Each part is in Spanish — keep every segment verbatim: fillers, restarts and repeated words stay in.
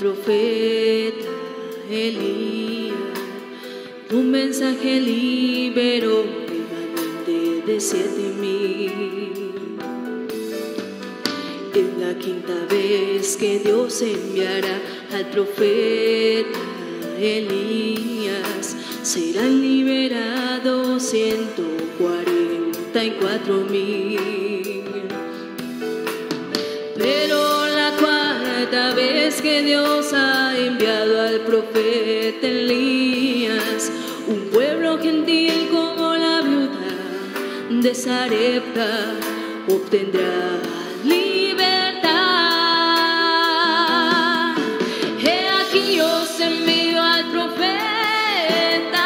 profeta Elías. Un mensaje liberó remanente de siete mil. Es la quinta vez que Dios enviará al profeta Elías. Serán liberados ciento cuarenta y cuatro mil. Pero la cuarta vez que Dios ha enviado al profeta Elías, un pueblo gentil como la viuda de Sarepta obtendrá libertad. He aquí yo os envío al profeta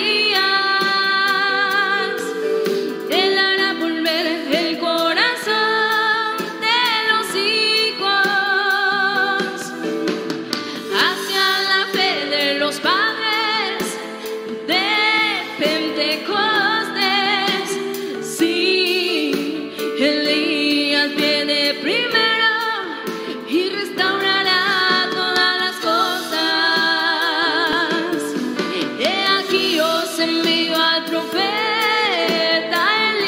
Elías. Él hará volver el corazón de los hijos hacia la fe de los padres de Pentecostés. Sí, Elías viene primero y restaurará todas las cosas. He aquí os envío al profeta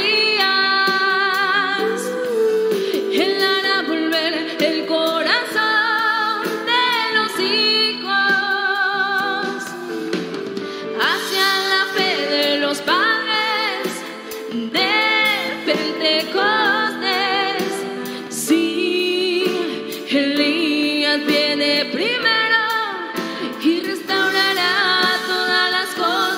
Elías. Él hará volver el corazón de los hijos hacia la fe de los padres de Pentecostés. Sí, Elías viene primero y restaurará todas las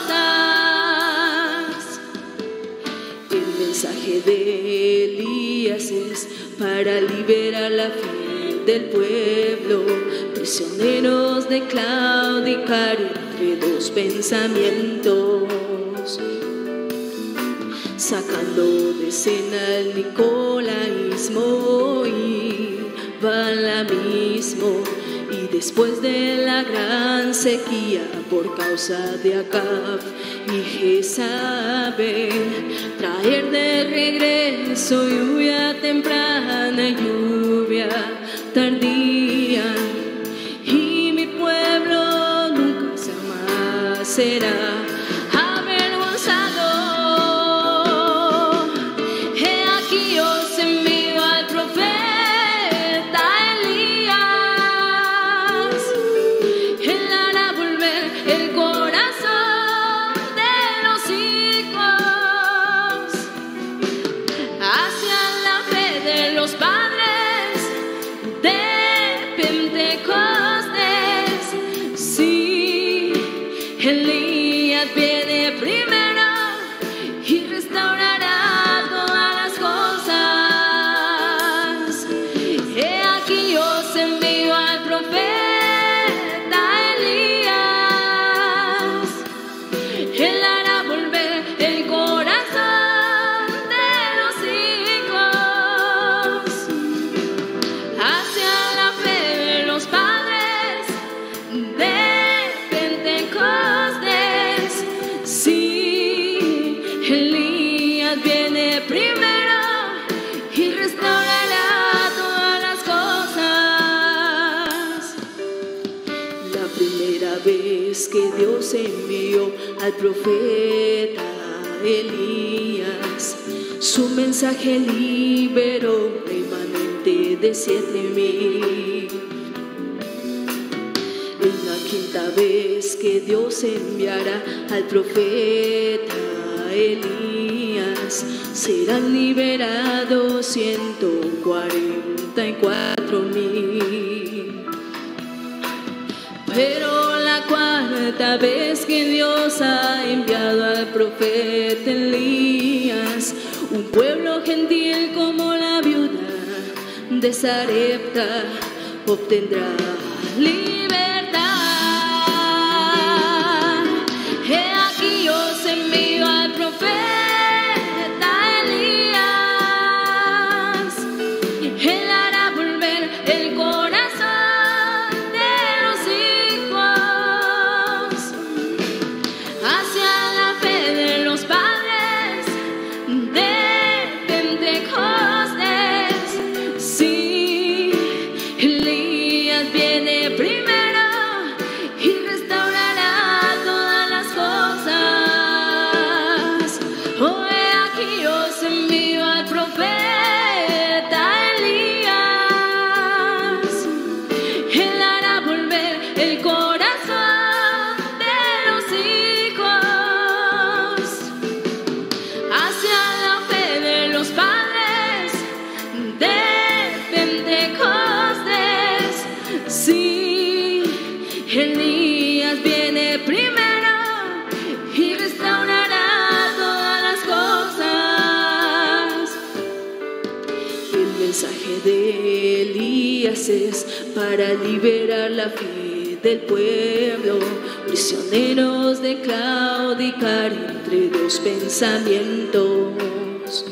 cosas. El mensaje de Elías es para liberar la fe del pueblo, prisioneros de claudicar entre dos pensamientos, sacando de escena el nicolaísmo y balamismo. Y después de la gran sequía por causa de Acab y Jezabel, traer de regreso lluvia temprana y lluvia tardía. Y mi pueblo nunca jamás será avergonzado. He aquí os envío al profeta Elías. Él hará volver el corazón de los hijos hacia la fe de los padres de Pentecostés. Sí, Elías viene primero y restaurará todas las cosas. He aquí os envío al profeta Elías. Él hará volver el corazón de los hijos hacia la fe de los padres de Pentecostés. Sí, Elías viene primero y restaurará todas las cosas. La primera vez que Dios envió al profeta Elías, su mensaje liberó remanente de siete mil. Es la quinta vez que Dios enviará al profeta Elías. Serán liberados ciento cuarenta y cuatro mil. Pero la cuarta vez que Dios ha enviado al profeta Elías, un pueblo gentil como la viuda de Sarepta obtendrá libertad. He aquí os envío al profeta Elías. Él hará volver el corazón de los hijos hacia la fe de los padres de Pentecostés. Sí, Elías viene primero Elías viene primero y restaurará todas las cosas. El mensaje de Elías es para liberar la fe del pueblo, prisioneros de claudicar entre dos pensamientos,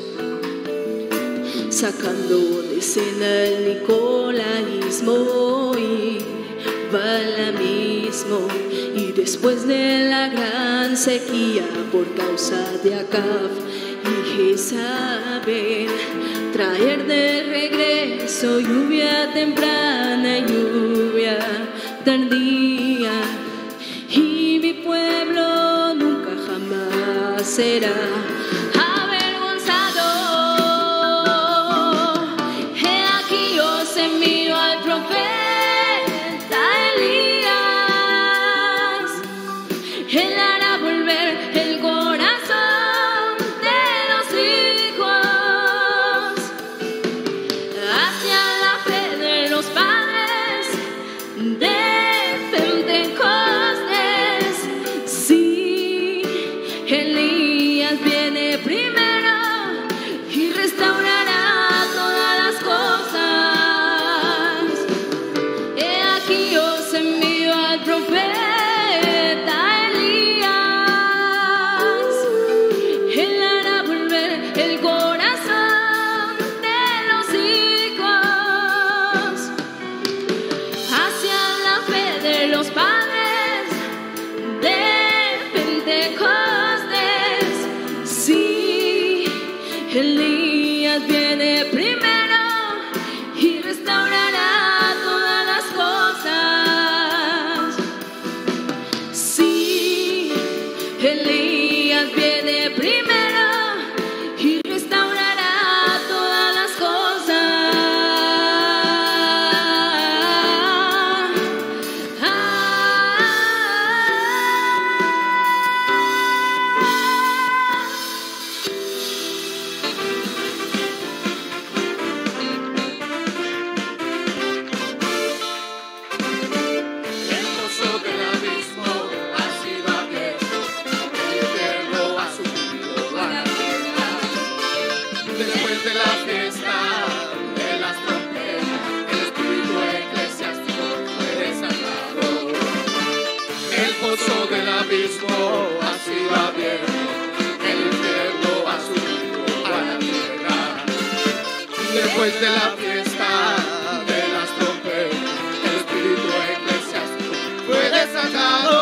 sacando de escena el nicolaísmo y balamismo, y después de la gran sequía por causa de Acab y Jezabel, traer de regreso lluvia temprana y lluvia tardía, y mi pueblo nunca jamás será avergonzado. He aquí os envío al profeta Elías. Él hará volver el corazón de los hijos hacia la fe de los padres de Pentecostés. Sí, Elías viene primero y restaurará todas las cosas. He aquí os envío al profeta Elías. Él hará volver el corazón de los hijos hacia la fe de los padres de Pentecostés. Sí, Elías viene primero y restaurará todas las cosas. Sí, Elías viene primero y restaurará todas las cosas. El pozo del abismo ha sido abierto, el infierno ha subido a la tierra. Después de la fiesta de las trompetas, el espíritu eclesiástico fue desatado. El pozo del abismo ha sido abierto, el infierno ha subido a la tierra. Después de la fiesta de las trompetas, el espíritu eclesiástico fue desatado.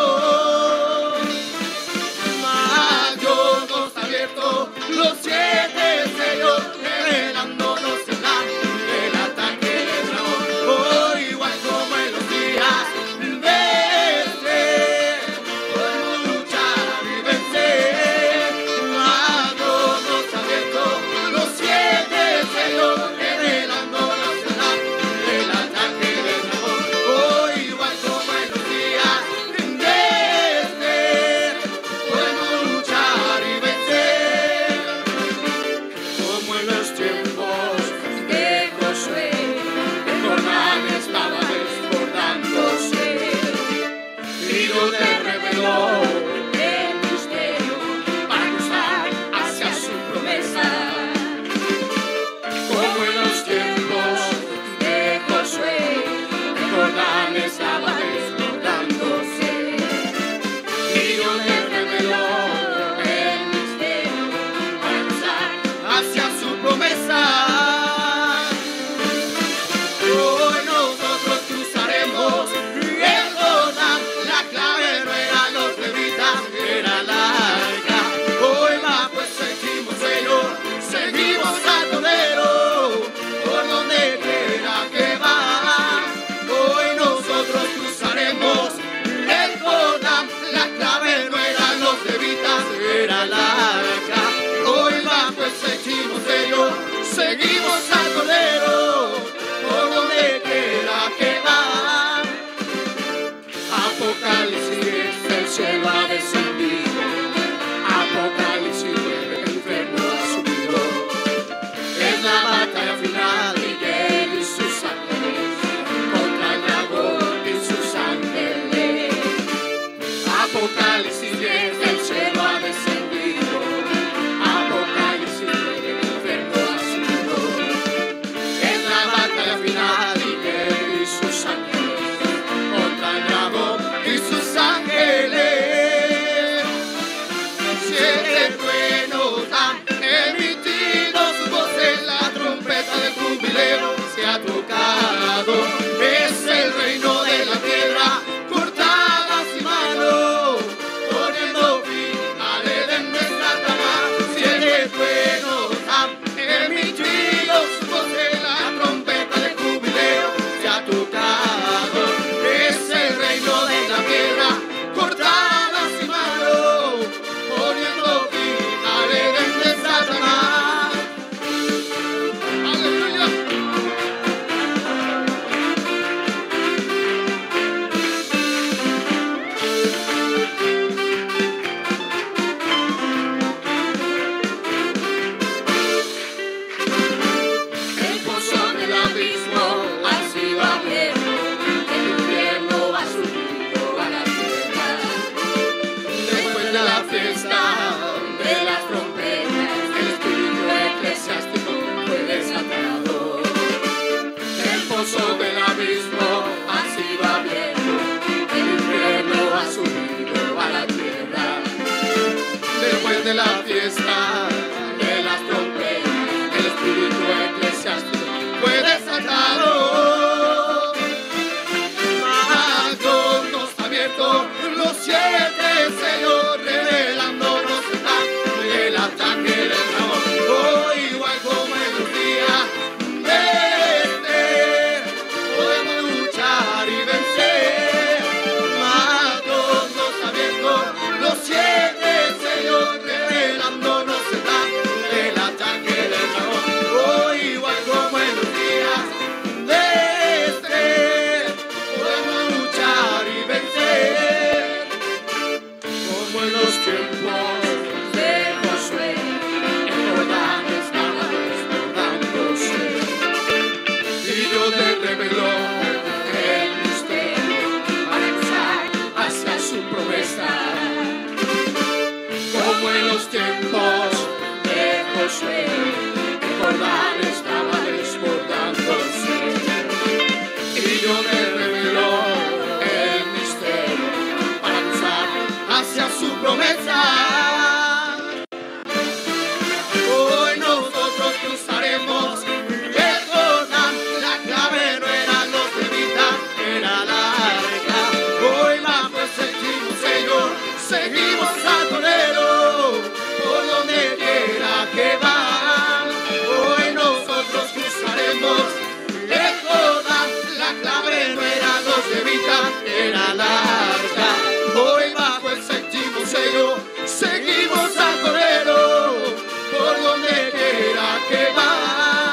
Mayor nos ha abierto los siete sellos, revelándonos el plan del ataque del dragón. Oh, igual como en los días de este, podemos luchar y vencer. Mayor nos ha abierto los siete sellos, revelándonos el plan del ataque del dragón. Oh, igual como en los días de este, podemos luchar y vencer. Como en los tiempos de Josué, el Jordán estaba desbordándose, y Dios le reveló el misterio para cruzar hacia su promesa. Como en los tiempos de Josué, el Jordán estaba desbordándose, y Dios le reveló el misterio para cruzar hacia su promesa. Hoy nosotros cruzaremos el Jordán, la clave no eran los levitas. Apocalipsis diez, el cielo ha descendido. Apocalipsis nueve, el infierno ha subido. Es la batalla final, Miguel y sus ángeles contra el dragón y sus ángeles. Siete truenos han emitido su voz en la trompeta del jubileo. Se ha tocado, es el reino de la tierra, cortadas y manos, poniendo fin al Edén de Satanás. Siete truenos han emitido su voz en la trompeta del jubileo. Se ha tocado, es el reino de la tierra, cortadas y manos, poniendo fin al Edén de Satanás. ¡Aleluya! El pozo del abismo ha sido abierto, el infierno ha subido a la tierra. Después de la fiesta de las trompetas, el espíritu eclesiástico fue desatado. El pozo del abismo ha sido abierto, el infierno ha subido a la tierra. Después de la fiesta de las trompetas, el espíritu eclesiástico fue desatado. Mas nos ha abierto los siete sellos, revelándonos el ataque del dragón. Hoy, igual como en los días de Esther, podemos luchar y vencer. Mas nos ha abierto los siete sellos, revelándonos el ataque del dragón. Hoy, igual como en los días de Esther, podemos luchar y vencer. Como en los tiempos de Josué, el Jordán estaba desbordándose, y Dios le reveló el misterio para cruzar hacia su promesa. Como en los tiempos de Josué, el Jordán estaba desbordándose, y Dios le reveló el misterio para cruzar hacia su promesa. Hoy nosotros cruzaremos el Jordán, la clave no era los levitas, era la arca. Hoy bajo el séptimo sello seguimos al Cordero por donde quiera que va. Hoy nosotros cruzaremos el Jordán, la clave no era los levitas, era la arca. Hoy bajo el séptimo sello seguimos al Cordero por donde quiera que va.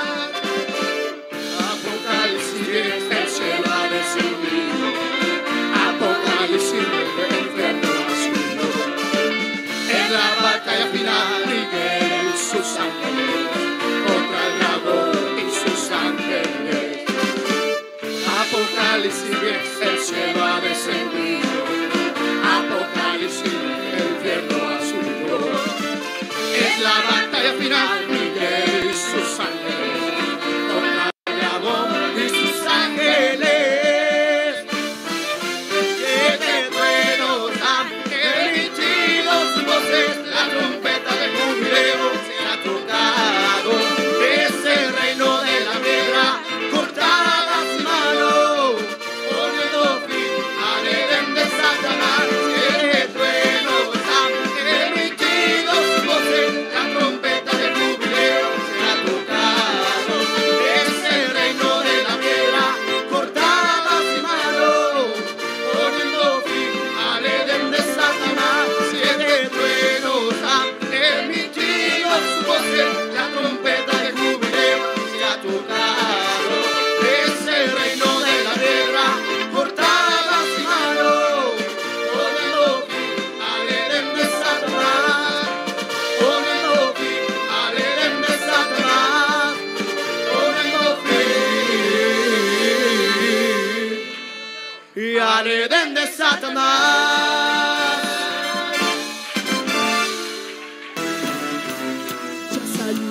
Apocalipsis diez, el cielo ha descendido. Apocalipsis nueve, el infierno ha subido. En la batalla final, Miguel y sus ángeles contra el dragón y sus ángeles. Apocalipsis diez, el cielo ha descendido. Apocalipsis, el infierno ha subido. Es la batalla final, Miguel y sus ángeles contra el dragón y sus ángeles. Siete truenos han emitido sus voces, la trompeta del jubileo se ha tocado. Es el reino de la tierra, cortadas y manos, poniendo fin al Edén de Satanás. Siete truenos han emitido sus voces, la trompeta del jubileo se ha tocado. Es el reino de la tierra, cortadas y manos, poniendo fin al Edén de Satanás. Siete truenos han emitido sus voces, la trompeta del jubileo se ha tocado. Es el reino de la tierra, cortadas y manos, poniendo fin al Edén de Satanás. Poniendo fin al Edén de Satanás. Poniendo fin y al Edén de Satanás.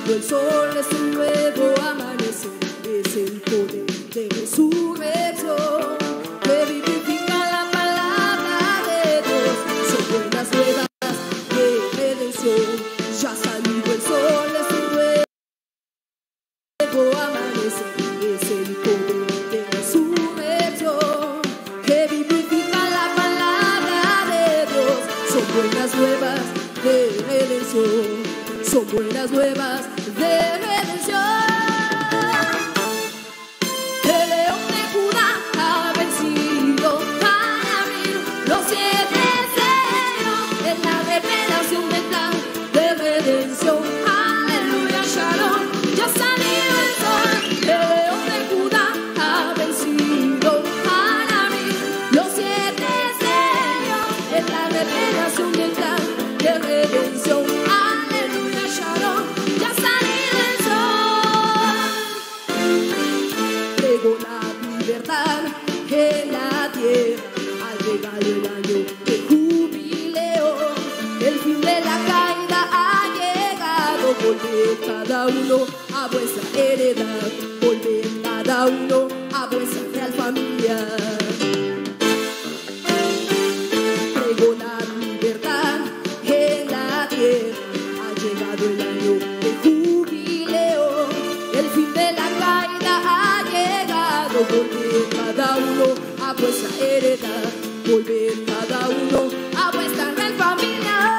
salido el sol, es un nuevo amanecer, es el poder de resurrección que vivifica la palabra de Dios. Son buenas nuevas de redención. Ya ha salido el sol, es un nuevo amanecer, es el poder de resurrección que vivifica la palabra de Dios. Son buenas nuevas de redención. Son buenas nuevas de redención. El león de Judá ha vencido para abrir los siete sellos en la revelación del plan de redención. Aleluya, Shalom, ya ha salido el sol. El león de Judá ha vencido para abrir los siete sellos en la revelación del plan de redención. Ya ha salido el sol. Llegó la libertad en la tierra, ha llegado el año de jubileo. El fin de la caída ha llegado. Volver cada uno a vuestra heredad, volver cada uno a vuestra real familia. Llegó la libertad en la tierra, llegado el año de jubileo, el fin de la caída ha llegado. Volver cada uno a vuestra heredad, volver cada uno a vuestra real familia.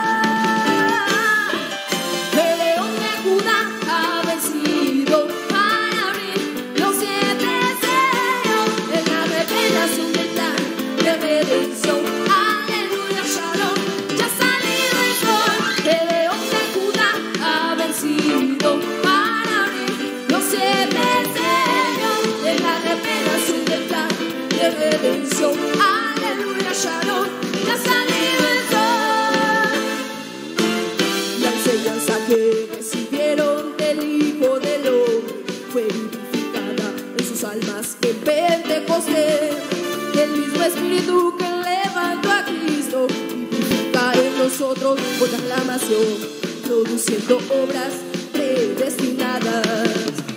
El león de Judá ha vencido para abrir los siete sellos en la revelación del plan de redención. Aleluya, Shalom, ya ha salido el sol. El león de Judá ha vencido para abrir los siete sellos en la revelación del plan de redención. Aleluya, Shalom, ya ha salido el sol. La enseñanza que recibieron del Hijo del Hombre fue vivificada en sus almas en Pentecostés. El mismo Espíritu que levantó a Cristo vivifica en nosotros por aclamación, produciendo obras predestinadas.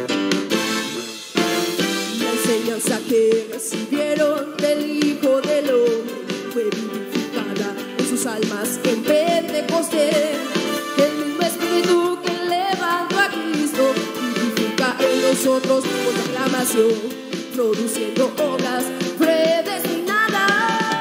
La enseñanza que recibieron del Hijo del Hombre fue vivificada en sus almas en Pentecostés. El mismo Espíritu que levantó a Cristo vivifica en nosotros por aclamación, produciendo obras predestinadas.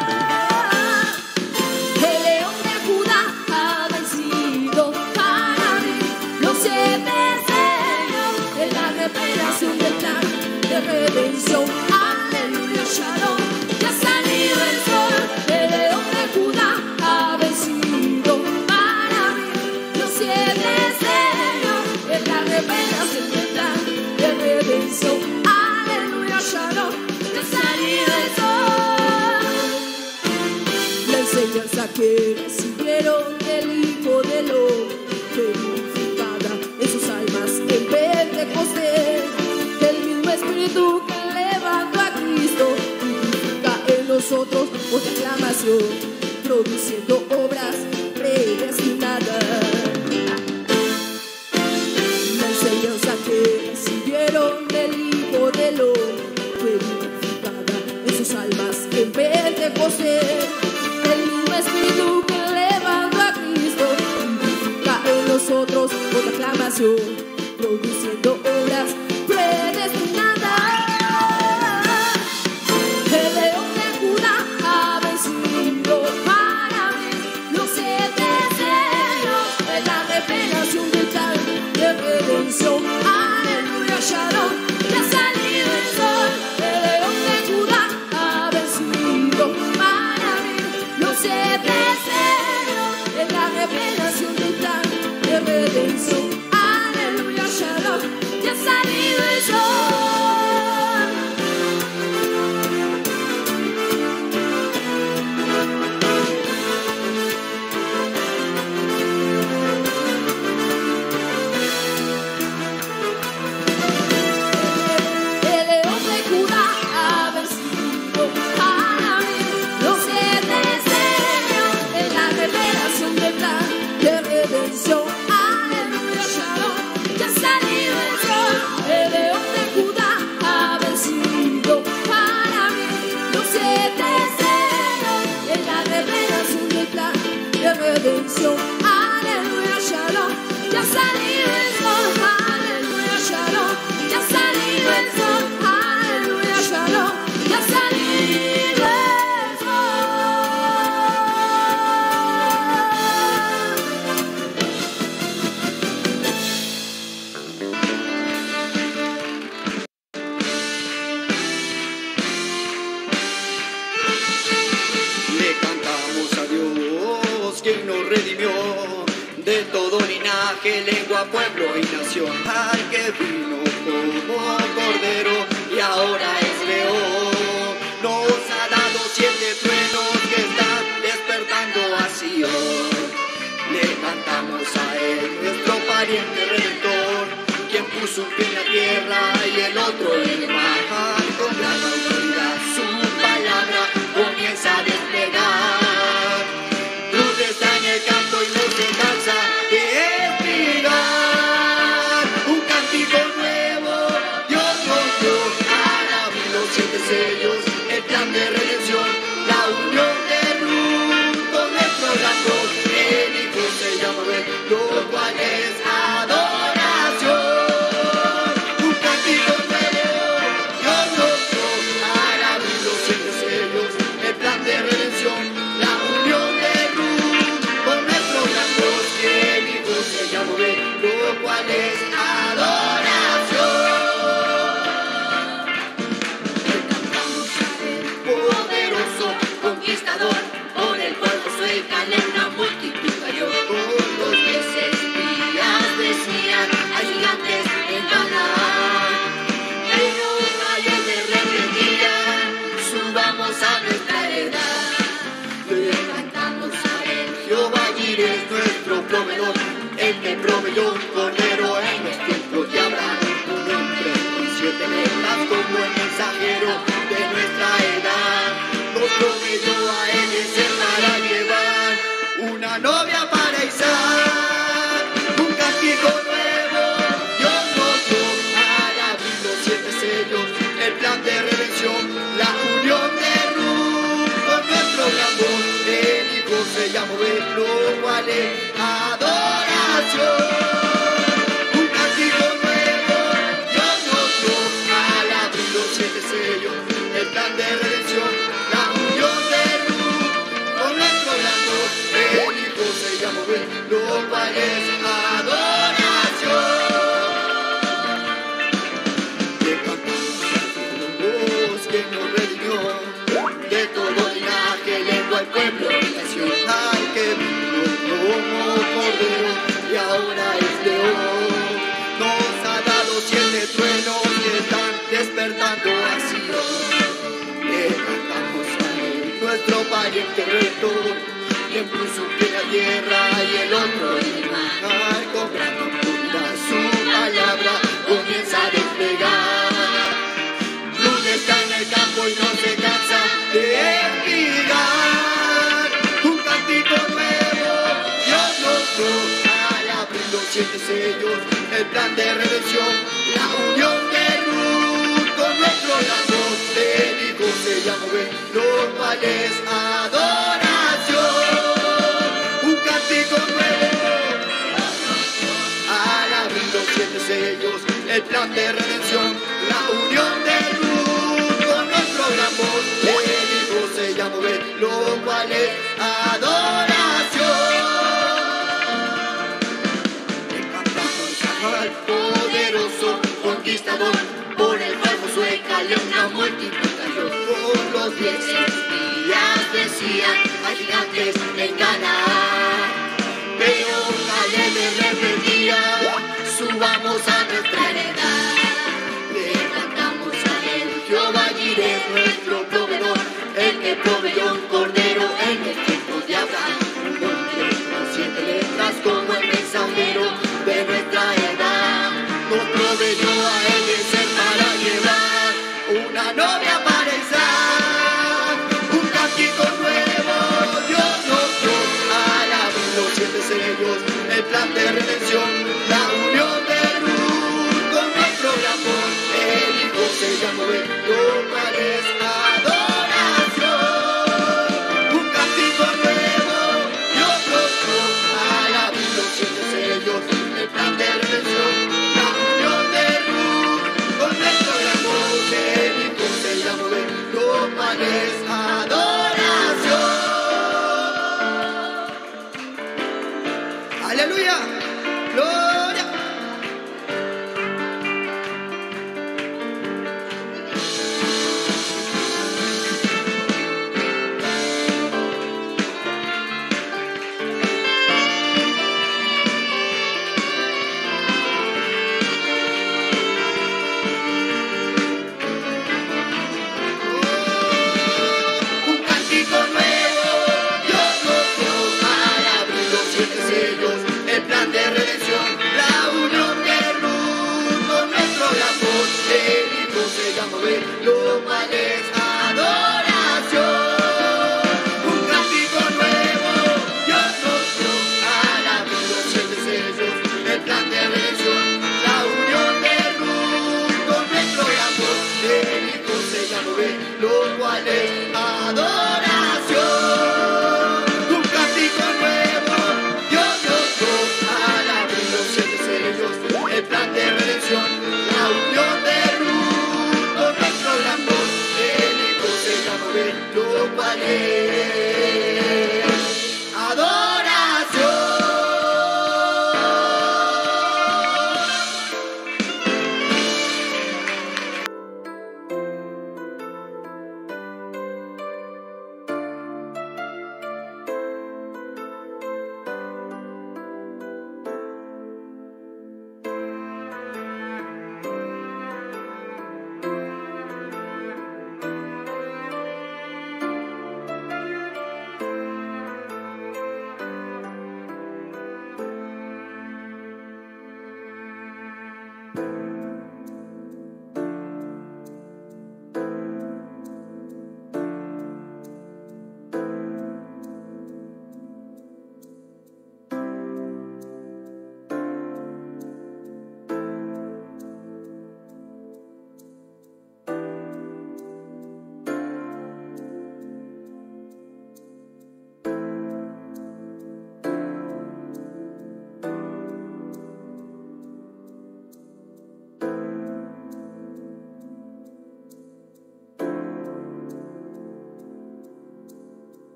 El león de Judá ha vencido para abrir los siete sellos en la revelación del plan de redención. Aleluya, Shalom, ya ha salido el sol. El león de Judá ha vencido para abrir los siete sellos en la revelación del plan de redención. Aleluya, Shalom, ya ha salido el sol. La enseñanza que recibieron del Hijo del Hombre fue vivificada en sus almas en Pentecostés. El mismo Espíritu que levantó a Cristo vivifica en nosotros por aclamación, produciendo obras predestinadas. La enseñanza que recibieron del Hijo del Hombre fue vivificada en sus almas en Pentecostés. El mismo Espíritu que levantó a Cristo vivifica en nosotros por aclamación, produciendo obras predestinadas. El león de Judá ha vencido para abrir los siete sellos en la revelación del plan de redención. Aleluya, Shalom, ya ha salido el sol. El león de Judá ha vencido para abrir los siete sellos en la revelación del plan de redención. Aleluya. redención. Aleluya, shalom, ya ha salido el sol. Aleluya, shalom, ya ha salido el sol. Aleluya, shalom, ya ha salido el quien nos redimió de todo linaje, lengua, pueblo y nación, al que vino como cordero y ahora es león. Nos ha dado siete truenos que están despertando a Sion. Le cantamos a él, nuestro pariente redentor, quien puso un pie en la tierra y el otro en el mar. Con gran autoridad su palabra comienza a desplegar. Está en el campo y no se cansa de espigar. Un cántico nuevo Dios nos dio al abrir los siete sellos, el plan de redención, la unión de Ruth con nuestro gran Dios. El Hijo se llama Ben, lo cual es adoración. Un cántico nuevo Dios nos dio al abrir los siete sellos, el plan de redención, la unión de lo cual es adoración. Le cantamos a él, poderoso conquistador, por el cual Josué y Caleb una multitud cayó. Todos los espías decían, hay gigantes en Canaán, pero Caleb le reprendía, subamos a nuestra heredad. Le cantamos a él, Jehová Jireh es nuestro proveedor, el que proveyó un cordero en los tiempos de Abraham, un hombre con siete letras como el mensajero de nuestra edad. Nos proveyó a él ser para llevar una novia para Isaac. Un cántico nuevo Dios nos dio al abrir los siete sellos, el plan de redención, la unión de Ruth con nuestro gran Dios. El Hijo se llamó Ben, lo cual es adoración. Un cántico nuevo Dios nos dio al abrir los siete sellos, el plan de redención, la unión de Ruth con nuestro gran Dios. El Hijo se llamó Ben, lo cual es adoración. Le cantamos a Dios que nos redimió de todo linaje, lengua y pueblo y nación, al que vino como cordero y ahora es león. Nos ha dado siete truenos que están despertando a Sion. Le cantamos a él, nuestro pariente redentor, quien puso un pie en la tierra y el otro en el mar. Con gran autoridad su palabra comienza a desplegar. Luz está en el campo y no se cansa de espigar. Un cántico nuevo Dios nos dio al abrir los siete sellos, el plan de redención, la unión de Ruth con nuestro gran Dios. El Hijo se llamó Ben, lo cual es adoración. Un cántico nuevo al abrir los siete sellos, el plan de redención, la unión de Ruth con nuestro gran Dios. El Hijo se llamó Ben, lo cual es adoración. Le cantamos al poderoso conquistador, por el cual Josué y Caleb una multitud cayó. Por los diez espías decían, hay gigantes en Canaán, pero Caleb le reprendía, subamos a nuestra heredad. Le cantamos a él, Jehová Jireh es nuestro proveedor, el que proveyó un cordero en el tiempo de Abraham, un hombre con siete letras como el mensajero de nuestra edad. Nos proveyó a él de ser para llevar una novia para Isaac. Un cántico nuevo Dios nos dio Aleluya. Gloria. Un cántico nuevo, Dios nos dio para abrir los siete sellos, el plan de redención.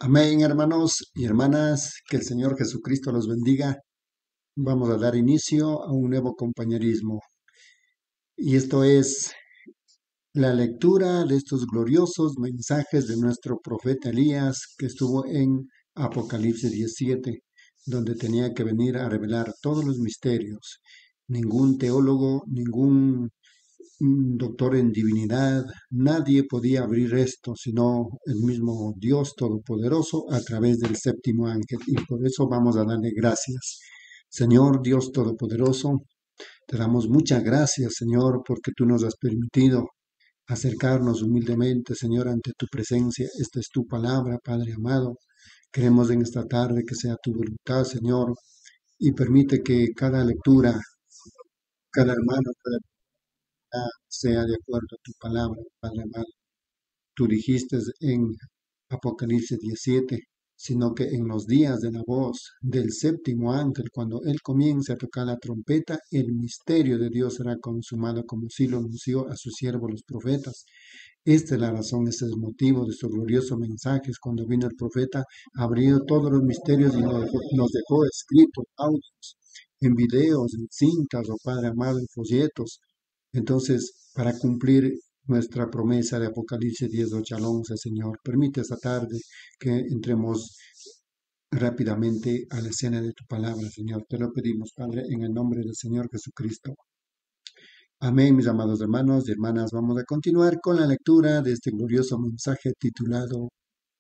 Amén, hermanos y hermanas, que el Señor Jesucristo los bendiga. Vamos a dar inicio a un nuevo compañerismo. Y esto es la lectura de estos gloriosos mensajes de nuestro profeta Elías, que estuvo en Apocalipsis diecisiete, donde tenía que venir a revelar todos los misterios. Ningún teólogo, ningún doctor en divinidad, nadie podía abrir esto, sino el mismo Dios Todopoderoso a través del séptimo ángel. Y por eso vamos a darle gracias. Señor Dios Todopoderoso, te damos muchas gracias, Señor, porque tú nos has permitido acercarnos humildemente, Señor, ante tu presencia. Esta es tu palabra, Padre amado. Queremos en esta tarde que sea tu voluntad, Señor, y permite que cada lectura, cada hermano, cada sea de acuerdo a tu palabra, Padre amado. Tú dijiste en Apocalipsis diecisiete, sino que en los días de la voz del séptimo ángel, cuando él comience a tocar la trompeta, el misterio de Dios será consumado, como sí lo anunció a sus siervos los profetas. Esta es la razón, este es el motivo de estos gloriosos mensajes. Cuando vino el profeta, abrió todos los misterios y nos dejó, nos dejó escritos, audios, en videos, en cintas, oh Padre amado, en folletos. Entonces, para cumplir nuestra promesa de Apocalipsis diez, ocho al once, Señor, permite esta tarde que entremos rápidamente a la escena de tu palabra, Señor. Te lo pedimos, Padre, en el nombre del Señor Jesucristo. Amén, mis amados hermanos y hermanas. Vamos a continuar con la lectura de este glorioso mensaje titulado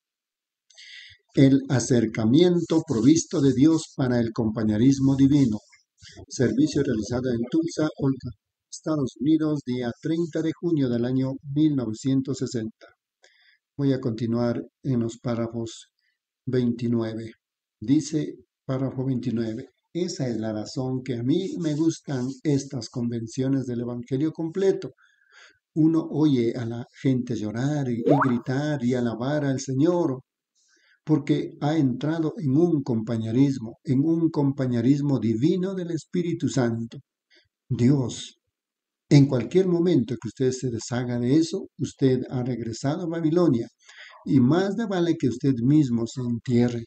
El acercamiento provisto de Dios para el compañerismo divino. Servicio realizado en Tulsa, Oklahoma, Estados Unidos, día treinta de junio del año mil novecientos sesenta. Voy a continuar en los párrafos veintinueve. Dice, párrafo veintinueve, esa es la razón que a mí me gustan estas convenciones del Evangelio completo. Uno oye a la gente llorar y, y gritar y alabar al Señor, porque ha entrado en un compañerismo, en un compañerismo divino del Espíritu Santo. Dios, en cualquier momento que usted se deshaga de eso, usted ha regresado a Babilonia, y más de vale que usted mismo se entierre.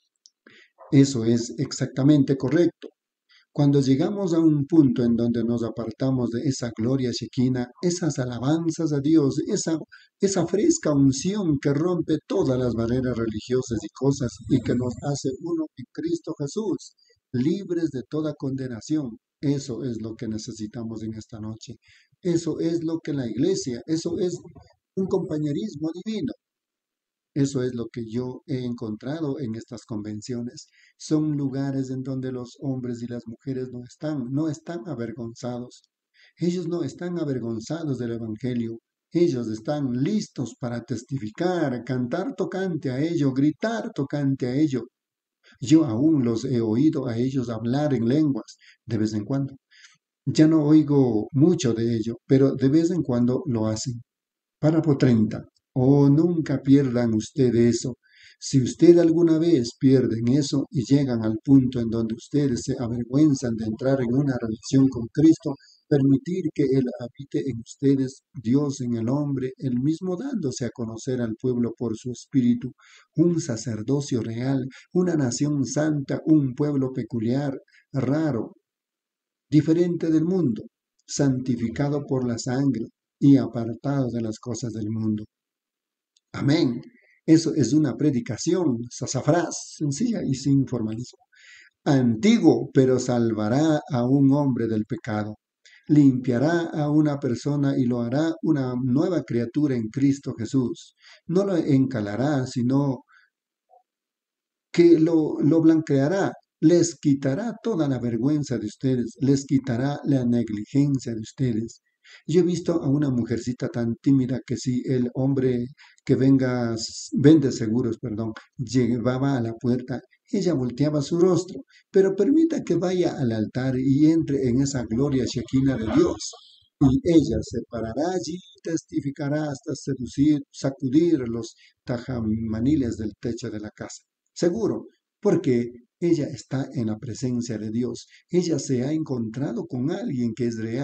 Eso es exactamente correcto. Cuando llegamos a un punto en donde nos apartamos de esa gloria shekinah, esas alabanzas a Dios, esa, esa fresca unción que rompe todas las barreras religiosas y cosas y que nos hace uno en Cristo Jesús, libres de toda condenación. Eso es lo que necesitamos en esta noche. Eso es lo que la iglesia, eso es un compañerismo divino. Eso es lo que yo he encontrado en estas convenciones. Son lugares en donde los hombres y las mujeres no están, no están avergonzados. Ellos no están avergonzados del Evangelio. Ellos están listos para testificar, cantar tocante a ello, gritar tocante a ello. Yo aún los he oído a ellos hablar en lenguas de vez en cuando. Ya no oigo mucho de ello, pero de vez en cuando lo hacen. Párrafo treinta. Oh, nunca pierdan ustedes eso. Si usted alguna vez pierden eso y llegan al punto en donde ustedes se avergüenzan de entrar en una relación con Cristo, permitir que Él habite en ustedes, Dios en el hombre, Él mismo dándose a conocer al pueblo por su espíritu, un sacerdocio real, una nación santa, un pueblo peculiar, raro, diferente del mundo, santificado por la sangre y apartado de las cosas del mundo. Amén. Eso es una predicación, sasafrás, sencilla y sin formalismo. Antiguo, pero salvará a un hombre del pecado. Limpiará a una persona y lo hará una nueva criatura en Cristo Jesús. No lo encalará, sino que lo, lo blanqueará. Les quitará toda la vergüenza de ustedes, les quitará la negligencia de ustedes. Yo he visto a una mujercita tan tímida que si el hombre que venga, vende seguros, perdón, llevaba a la puerta, ella volteaba su rostro, pero permita que vaya al altar y entre en esa gloria shekinah de Dios. Y ella se parará allí y testificará hasta seducir, sacudir los tajamaniles del techo de la casa. Seguro, porque ella está en la presencia de Dios. Ella se ha encontrado con alguien que es real.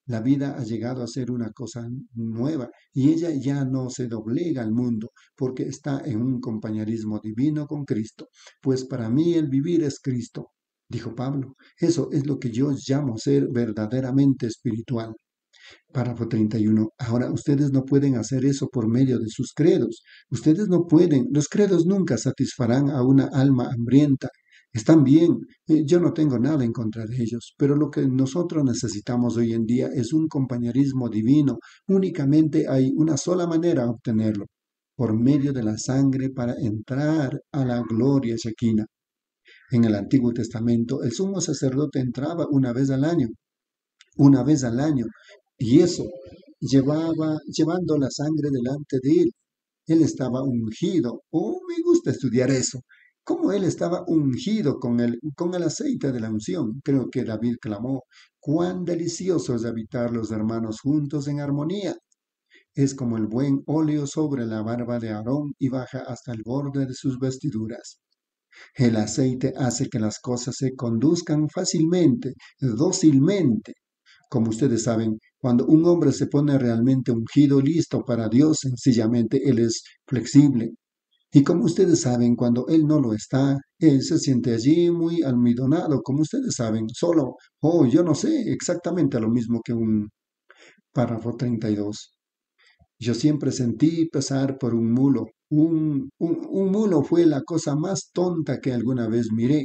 La vida ha llegado a ser una cosa nueva y ella ya no se doblega al mundo porque está en un compañerismo divino con Cristo. Pues para mí el vivir es Cristo, dijo Pablo. Eso es lo que yo llamo ser verdaderamente espiritual. Párrafo treinta y uno. Ahora, ustedes no pueden hacer eso por medio de sus credos. Ustedes no pueden. Los credos nunca satisfarán a una alma hambrienta. Están bien, eh, yo no tengo nada en contra de ellos, pero lo que nosotros necesitamos hoy en día es un compañerismo divino. Únicamente hay una sola manera de obtenerlo, por medio de la sangre para entrar a la gloria Shekinah. En el Antiguo Testamento, el sumo sacerdote entraba una vez al año, una vez al año, y eso llevaba, llevando la sangre delante de él. Él estaba ungido. Oh, me gusta estudiar eso. Cómo él estaba ungido con el, con el aceite de la unción. Creo que David clamó, cuán delicioso es habitar los hermanos juntos en armonía. Es como el buen óleo sobre la barba de Aarón y baja hasta el borde de sus vestiduras. El aceite hace que las cosas se conduzcan fácilmente, dócilmente. Como ustedes saben, cuando un hombre se pone realmente ungido, listo para Dios, sencillamente él es flexible. Y como ustedes saben, cuando él no lo está, él se siente allí muy almidonado, como ustedes saben, solo, oh, yo no sé, exactamente lo mismo que un párrafo treinta y dos. Yo siempre sentí pesar por un mulo. Un, un, un mulo fue la cosa más tonta que alguna vez miré.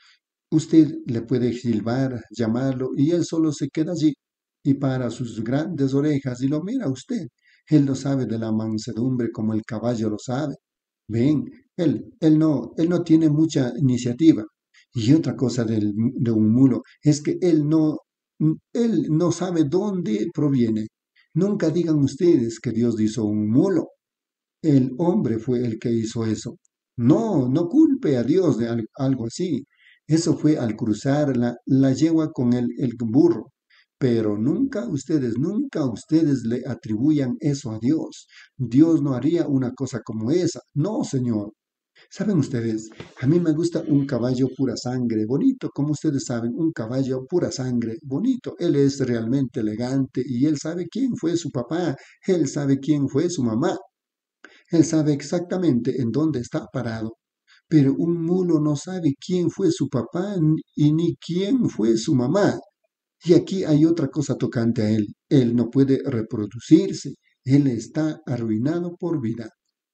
Usted le puede silbar, llamarlo, y él solo se queda allí y para sus grandes orejas y lo mira a usted. Él no sabe de la mansedumbre como el caballo lo sabe. Ven, él, él no, él no tiene mucha iniciativa. Y otra cosa del, de un mulo es que él no, él no sabe dónde proviene. Nunca digan ustedes que Dios hizo un mulo. El hombre fue el que hizo eso. No, no culpe a Dios de al- algo así. Eso fue al cruzar la, la yegua con el, el burro. Pero nunca ustedes, nunca ustedes le atribuyan eso a Dios. Dios no haría una cosa como esa. No, Señor. ¿Saben ustedes? A mí me gusta un caballo pura sangre, bonito, como ustedes saben, un caballo pura sangre, bonito. Él es realmente elegante y él sabe quién fue su papá, él sabe quién fue su mamá, él sabe exactamente en dónde está parado. Pero un mulo no sabe quién fue su papá ni- y ni quién fue su mamá. Y aquí hay otra cosa tocante a él. Él no puede reproducirse. Él está arruinado por vida.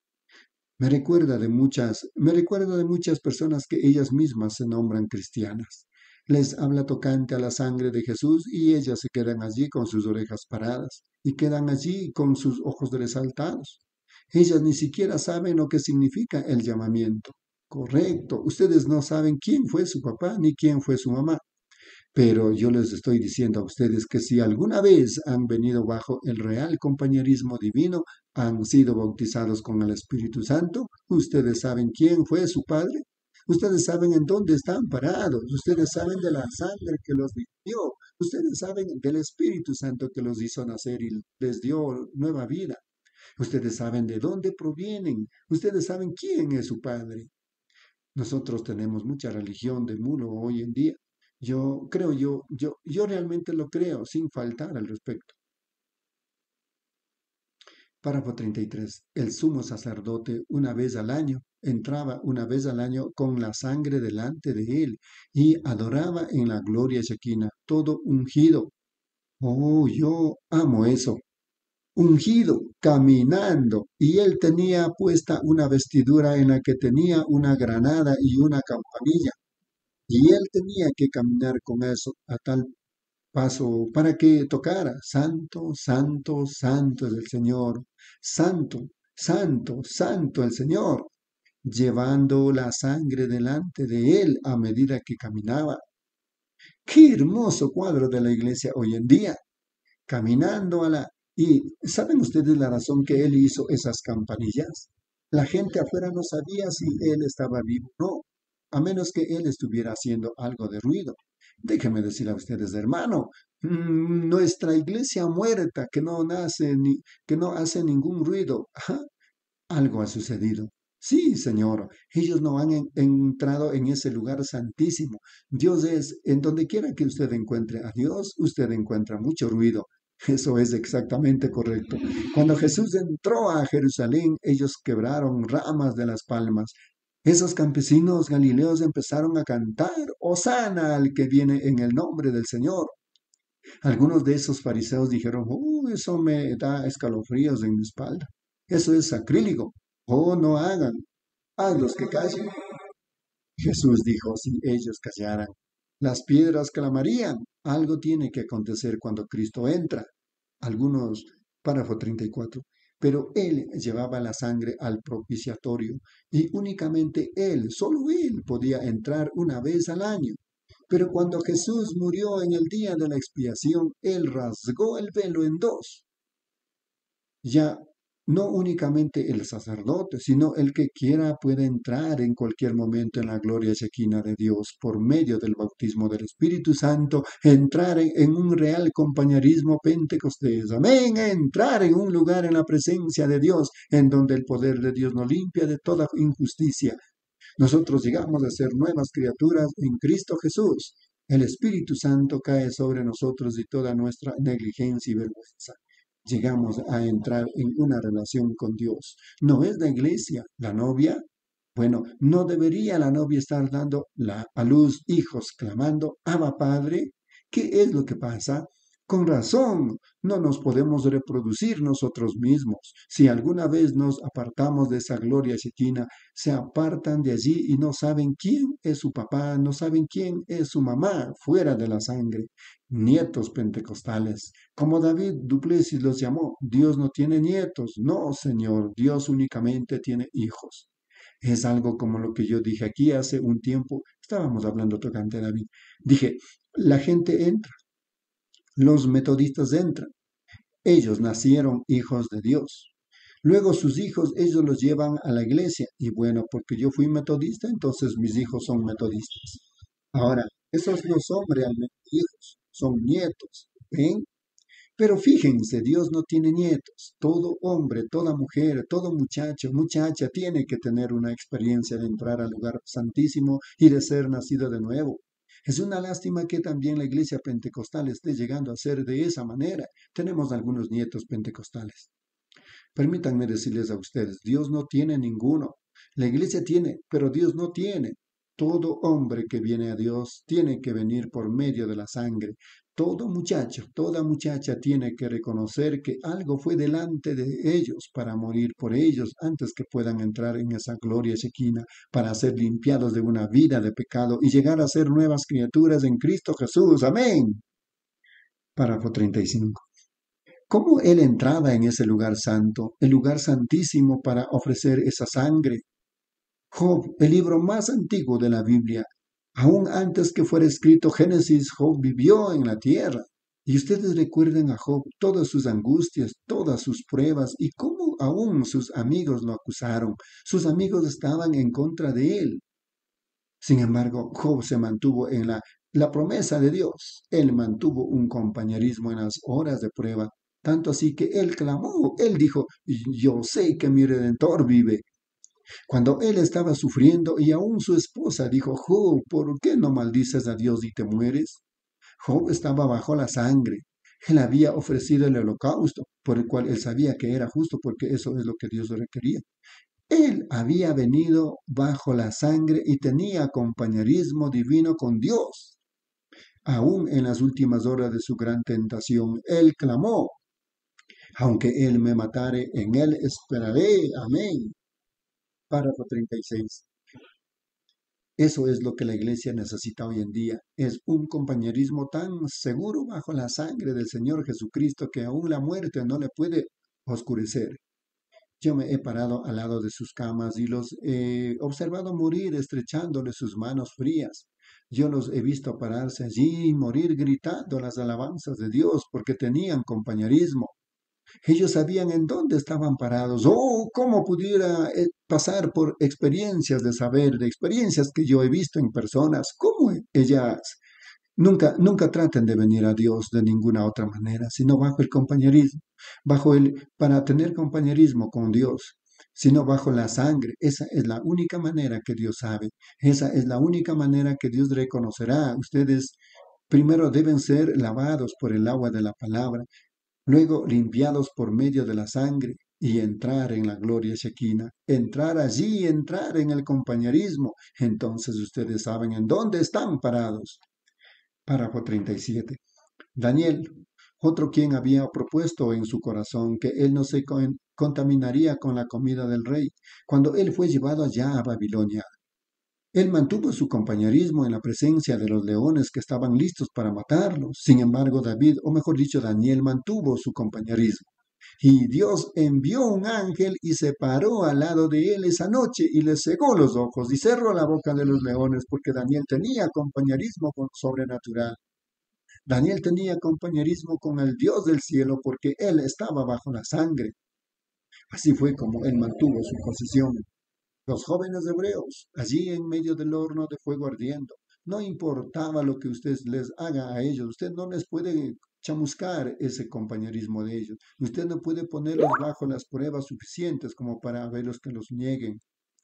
Me recuerda de muchas, me recuerda de muchas personas que ellas mismas se nombran cristianas. Les habla tocante a la sangre de Jesús y ellas se quedan allí con sus orejas paradas y quedan allí con sus ojos resaltados. Ellas ni siquiera saben lo que significa el llamamiento. Correcto, ustedes no saben quién fue su papá ni quién fue su mamá. Pero yo les estoy diciendo a ustedes que si alguna vez han venido bajo el real compañerismo divino, han sido bautizados con el Espíritu Santo, ustedes saben quién fue su Padre, ustedes saben en dónde están parados, ustedes saben de la sangre que los dio, ustedes saben del Espíritu Santo que los hizo nacer y les dio nueva vida, ustedes saben de dónde provienen, ustedes saben quién es su Padre. Nosotros tenemos mucha religión de mulo hoy en día. Yo creo, yo, yo, yo realmente lo creo, sin faltar al respecto. Párrafo treinta y tres. El sumo sacerdote una vez al año entraba una vez al año con la sangre delante de él y adoraba en la gloria Shekinah, todo ungido. Oh, yo amo eso. Ungido, caminando, y él tenía puesta una vestidura en la que tenía una granada y una campanilla. Y él tenía que caminar con eso a tal paso para que tocara. Santo, santo, santo es el Señor. Santo, santo, santo el Señor. Llevando la sangre delante de él a medida que caminaba. Qué hermoso cuadro de la iglesia hoy en día. Caminando a la... ¿Y saben ustedes la razón que él hizo esas campanillas? La gente afuera no sabía si él estaba vivo o no, a menos que él estuviera haciendo algo de ruido. Déjenme decir a ustedes, hermano, mm, nuestra iglesia muerta que no nace ni que no hace ningún ruido, ajá, algo ha sucedido. Sí, Señor, ellos no han en- entrado en ese lugar santísimo. Dios es, en donde quiera que usted encuentre a Dios, usted encuentra mucho ruido. Eso es exactamente correcto. Cuando Jesús entró a Jerusalén, ellos quebraron ramas de las palmas. Esos campesinos galileos empezaron a cantar, Hosana al que viene en el nombre del Señor. Algunos de esos fariseos dijeron, oh, eso me da escalofríos en mi espalda. Eso es sacrílego. Oh, no hagan. Hazlos que callen. Jesús dijo, si ellos callaran, las piedras clamarían. Algo tiene que acontecer cuando Cristo entra. Algunos, párrafo treinta y cuatro. Pero él llevaba la sangre al propiciatorio y únicamente él, solo él, podía entrar una vez al año. Pero cuando Jesús murió en el día de la expiación, él rasgó el velo en dos. Ya no únicamente el sacerdote, sino el que quiera puede entrar en cualquier momento en la gloria shekinah de Dios por medio del bautismo del Espíritu Santo, entrar en, en un real compañerismo pentecostés. Amén, entrar en un lugar en la presencia de Dios, en donde el poder de Dios nos limpia de toda injusticia. Nosotros llegamos a ser nuevas criaturas en Cristo Jesús. El Espíritu Santo cae sobre nosotros y toda nuestra negligencia y vergüenza. Llegamos a entrar en una relación con Dios. ¿No es la iglesia la novia? Bueno, ¿no debería la novia estar dando la, a luz hijos clamando, Abba Padre? ¿Qué es lo que pasa? Con razón, no nos podemos reproducir nosotros mismos. Si alguna vez nos apartamos de esa gloria shekinah, se apartan de allí y no saben quién es su papá, no saben quién es su mamá, fuera de la sangre. Nietos pentecostales, como David Duplessis los llamó, Dios no tiene nietos. No, Señor, Dios únicamente tiene hijos. Es algo como lo que yo dije aquí hace un tiempo, estábamos hablando tocante a David. Dije, la gente entra, los metodistas entran. Ellos nacieron hijos de Dios. Luego sus hijos, ellos los llevan a la iglesia. Y bueno, porque yo fui metodista, entonces mis hijos son metodistas. Ahora, esos no son realmente hijos, son nietos. ¿Ven? Pero fíjense, Dios no tiene nietos. Todo hombre, toda mujer, todo muchacho, muchacha tiene que tener una experiencia de entrar al lugar santísimo y de ser nacido de nuevo. Es una lástima que también la iglesia pentecostal esté llegando a ser de esa manera. Tenemos algunos nietos pentecostales. Permítanme decirles a ustedes, Dios no tiene ninguno. La iglesia tiene, pero Dios no tiene. Todo hombre que viene a Dios tiene que venir por medio de la sangre. Todo muchacho, toda muchacha tiene que reconocer que algo fue delante de ellos para morir por ellos antes que puedan entrar en esa gloria shekinah, para ser limpiados de una vida de pecado y llegar a ser nuevas criaturas en Cristo Jesús. Amén. Párrafo treinta y cinco. ¿Cómo él entraba en ese lugar santo, el lugar santísimo, para ofrecer esa sangre? Job, el libro más antiguo de la Biblia, aún antes que fuera escrito Génesis, Job vivió en la tierra. Y ustedes recuerden a Job todas sus angustias, todas sus pruebas y cómo aún sus amigos lo acusaron. Sus amigos estaban en contra de él. Sin embargo, Job se mantuvo en la, la promesa de Dios. Él mantuvo un compañerismo en las horas de prueba. Tanto así que él clamó, él dijo, yo sé que mi Redentor vive. Cuando él estaba sufriendo y aún su esposa dijo, Job, ¿por qué no maldices a Dios y te mueres? Job estaba bajo la sangre. Él había ofrecido el holocausto, por el cual él sabía que era justo, porque eso es lo que Dios requería. Él había venido bajo la sangre y tenía compañerismo divino con Dios. Aún en las últimas horas de su gran tentación, él clamó, aunque él me matare, en él esperaré. Amén. Párrafo treinta y seis. Eso es lo que la iglesia necesita hoy en día. Es un compañerismo tan seguro bajo la sangre del Señor Jesucristo que aún la muerte no le puede oscurecer. Yo me he parado al lado de sus camas y los he observado morir estrechándole sus manos frías. Yo los he visto pararse allí y morir gritando las alabanzas de Dios porque tenían compañerismo. Ellos sabían en dónde estaban parados. Oh, cómo pudiera eh, pasar por experiencias de saber, de experiencias que yo he visto en personas. Cómo ellas nunca, nunca traten de venir a Dios de ninguna otra manera, sino bajo el compañerismo, bajo el, para tener compañerismo con Dios. sino bajo la sangre. Esa es la única manera que Dios sabe. Esa es la única manera que Dios reconocerá. Ustedes primero deben ser lavados por el agua de la palabra, luego limpiados por medio de la sangre y entrar en la gloria Shekinah, entrar allí, entrar en el compañerismo. Entonces ustedes saben en dónde están parados. Párrafo treinta y siete. Daniel, otro quien había propuesto en su corazón que él no se con- contaminaría con la comida del rey, cuando él fue llevado allá a Babilonia. Él mantuvo su compañerismo en la presencia de los leones que estaban listos para matarlo. Sin embargo, David, o mejor dicho, Daniel, mantuvo su compañerismo. Y Dios envió un ángel y se paró al lado de él esa noche y le cegó los ojos y cerró la boca de los leones porque Daniel tenía compañerismo con sobrenatural. Daniel tenía compañerismo con el Dios del cielo porque él estaba bajo la sangre. Así fue como él mantuvo su posición. Los jóvenes hebreos, allí en medio del horno de fuego ardiendo, no importaba lo que usted les haga a ellos, usted no les puede chamuscar ese compañerismo de ellos, usted no puede ponerlos bajo las pruebas suficientes como para verlos que los nieguen.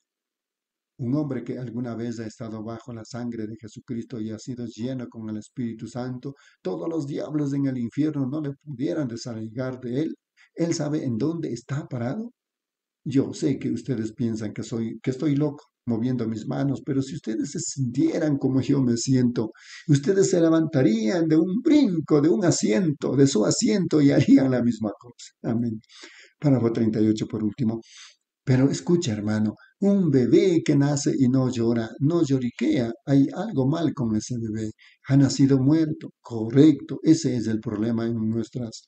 Un hombre que alguna vez ha estado bajo la sangre de Jesucristo y ha sido lleno con el Espíritu Santo, todos los diablos en el infierno no le pudieran desarraigar de él. Él sabe en dónde está parado. Yo sé que ustedes piensan que soy, que estoy loco moviendo mis manos, pero si ustedes se sintieran como yo me siento, ustedes se levantarían de un brinco, de un asiento, de su asiento y harían la misma cosa. Amén. Párrafo treinta y ocho por último. Pero escucha, hermano, un bebé que nace y no llora, no lloriquea, hay algo mal con ese bebé. Ha nacido muerto, correcto, ese es el problema en nuestras,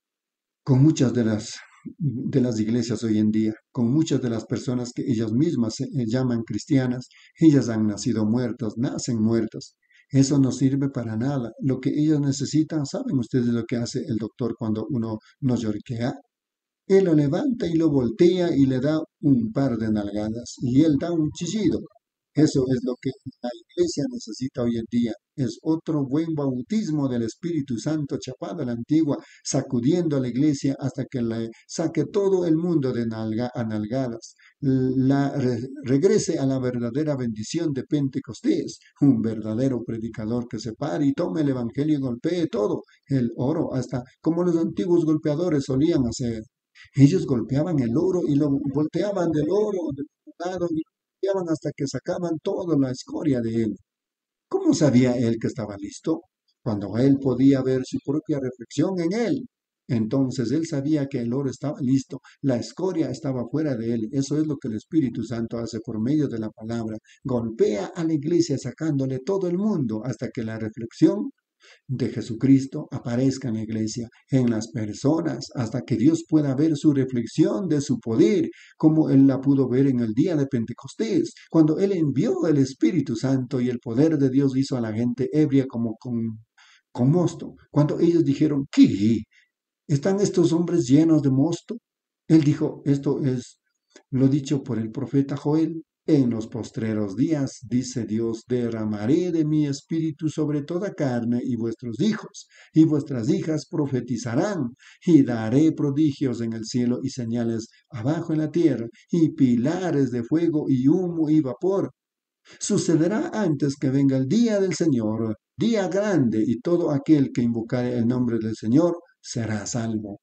con muchas de las de las iglesias hoy en día, con muchas de las personas que ellas mismas se eh, llaman cristianas, ellas han nacido muertas, nacen muertas. Eso no sirve para nada. Lo que ellas necesitan, ¿saben ustedes lo que hace el doctor cuando uno no lloriquea? Él lo levanta y lo voltea y le da un par de nalgadas y él da un chillido. Eso es lo que la iglesia necesita hoy en día. Es otro buen bautismo del Espíritu Santo chapado a la antigua, sacudiendo a la iglesia hasta que le saque todo el mundo de nalga, a nalgadas. La, re, regrese a la verdadera bendición de Pentecostés. Un verdadero predicador que se pare y tome el evangelio y golpee todo, el oro, hasta como los antiguos golpeadores solían hacer. Ellos golpeaban el oro y lo volteaban del oro de un lado y lo volteaban hasta que sacaban toda la escoria de él. ¿Cómo sabía él que estaba listo? Cuando él podía ver su propia reflexión en él. Entonces él sabía que el oro estaba listo, la escoria estaba fuera de él. Eso es lo que el Espíritu Santo hace por medio de la palabra. Golpea a la iglesia sacándole todo el mundo hasta que la reflexión de Jesucristo aparezca en la iglesia, en las personas, hasta que Dios pueda ver su reflexión de su poder, como Él la pudo ver en el día de Pentecostés, cuando Él envió el Espíritu Santo y el poder de Dios hizo a la gente ebria como con, con mosto. Cuando ellos dijeron, ¿qué? ¿Están estos hombres llenos de mosto? Él dijo, esto es lo dicho por el profeta Joel. En los postreros días, dice Dios, derramaré de mi espíritu sobre toda carne, y vuestros hijos y vuestras hijas profetizarán, y daré prodigios en el cielo y señales abajo en la tierra, y pilares de fuego y humo y vapor. Sucederá antes que venga el día del Señor, día grande, y todo aquel que invocare el nombre del Señor será salvo.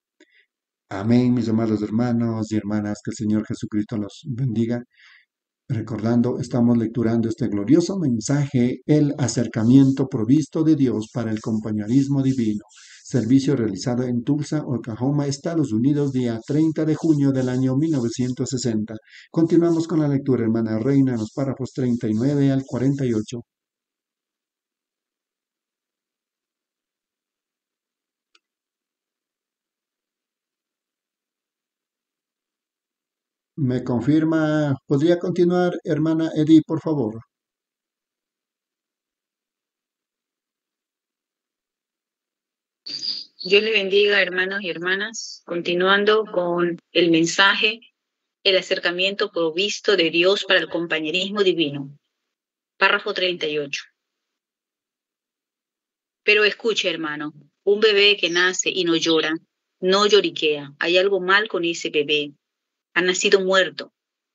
Amén, mis amados hermanos y hermanas, que el Señor Jesucristo los bendiga. Recordando, estamos lecturando este glorioso mensaje, el acercamiento provisto de Dios para el compañerismo divino. Servicio realizado en Tulsa, Oklahoma, Estados Unidos, día treinta de junio del año mil novecientos sesenta. Continuamos con la lectura, hermana Reina, en los párrafos treinta y nueve al cuarenta y ocho. ¿Me confirma? ¿Podría continuar, hermana Edith, por favor? Dios le bendiga, hermanos y hermanas. Continuando con el mensaje, el acercamiento provisto de Dios para el compañerismo divino. Párrafo treinta y ocho. Pero escuche, hermano, un bebé que nace y no llora, no lloriquea. Hay algo mal con ese bebé. ha nacido muerto.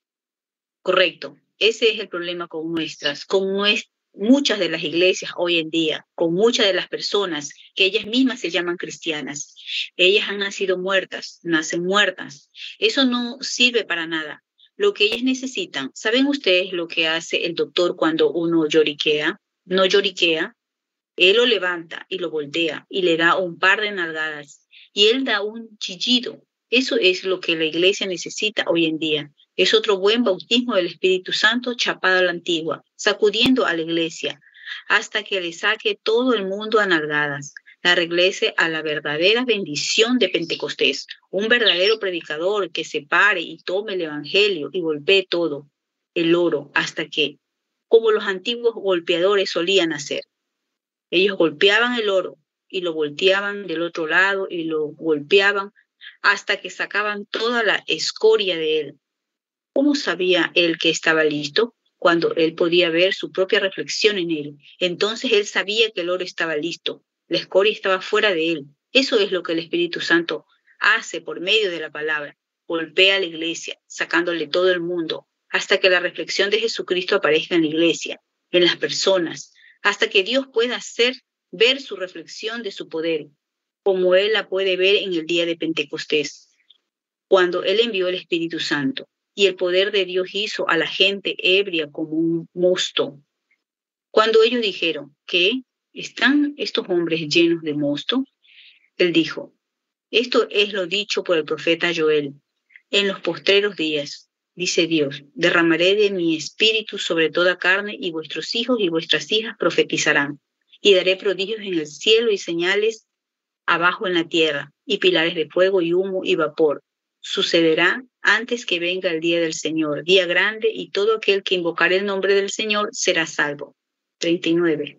Correcto. Ese es el problema con nuestras, con nuestras, muchas de las iglesias hoy en día, con muchas de las personas que ellas mismas se llaman cristianas. Ellas han nacido muertas, nacen muertas. Eso no sirve para nada. Lo que ellas necesitan, ¿saben ustedes lo que hace el doctor cuando uno lloriquea? No lloriquea. Él lo levanta y lo voltea y le da un par de nalgadas y él da un chillido. Eso es lo que la iglesia necesita hoy en día. Es otro buen bautismo del Espíritu Santo chapado a la antigua, sacudiendo a la iglesia hasta que le saque todo el mundo a nalgadas. La regrese a la verdadera bendición de Pentecostés. Un verdadero predicador que se pare y tome el evangelio y golpee todo, el oro, hasta que, como los antiguos golpeadores solían hacer. Ellos golpeaban el oro y lo volteaban del otro lado y lo golpeaban hasta que sacaban toda la escoria de él. ¿Cómo sabía él que estaba listo? Cuando él podía ver su propia reflexión en él. Entonces él sabía que el oro estaba listo. La escoria estaba fuera de él. Eso es lo que el Espíritu Santo hace por medio de la palabra. Golpea a la iglesia, sacándole todo el mundo, hasta que la reflexión de Jesucristo aparezca en la iglesia, en las personas, hasta que Dios pueda hacer ver su reflexión de su poder, como él la puede ver en el día de Pentecostés, cuando él envió el Espíritu Santo. Y el poder de Dios hizo a la gente ebria como un mosto. Cuando ellos dijeron, ¿qué? ¿Están estos hombres llenos de mosto? Él dijo, esto es lo dicho por el profeta Joel. En los postreros días, dice Dios, derramaré de mi espíritu sobre toda carne y vuestros hijos y vuestras hijas profetizarán. Y daré prodigios en el cielo y señales abajo en la tierra, y pilares de fuego y humo y vapor. Sucederá antes que venga el día del Señor, día grande, y todo aquel que invocare el nombre del Señor será salvo. treinta y nueve.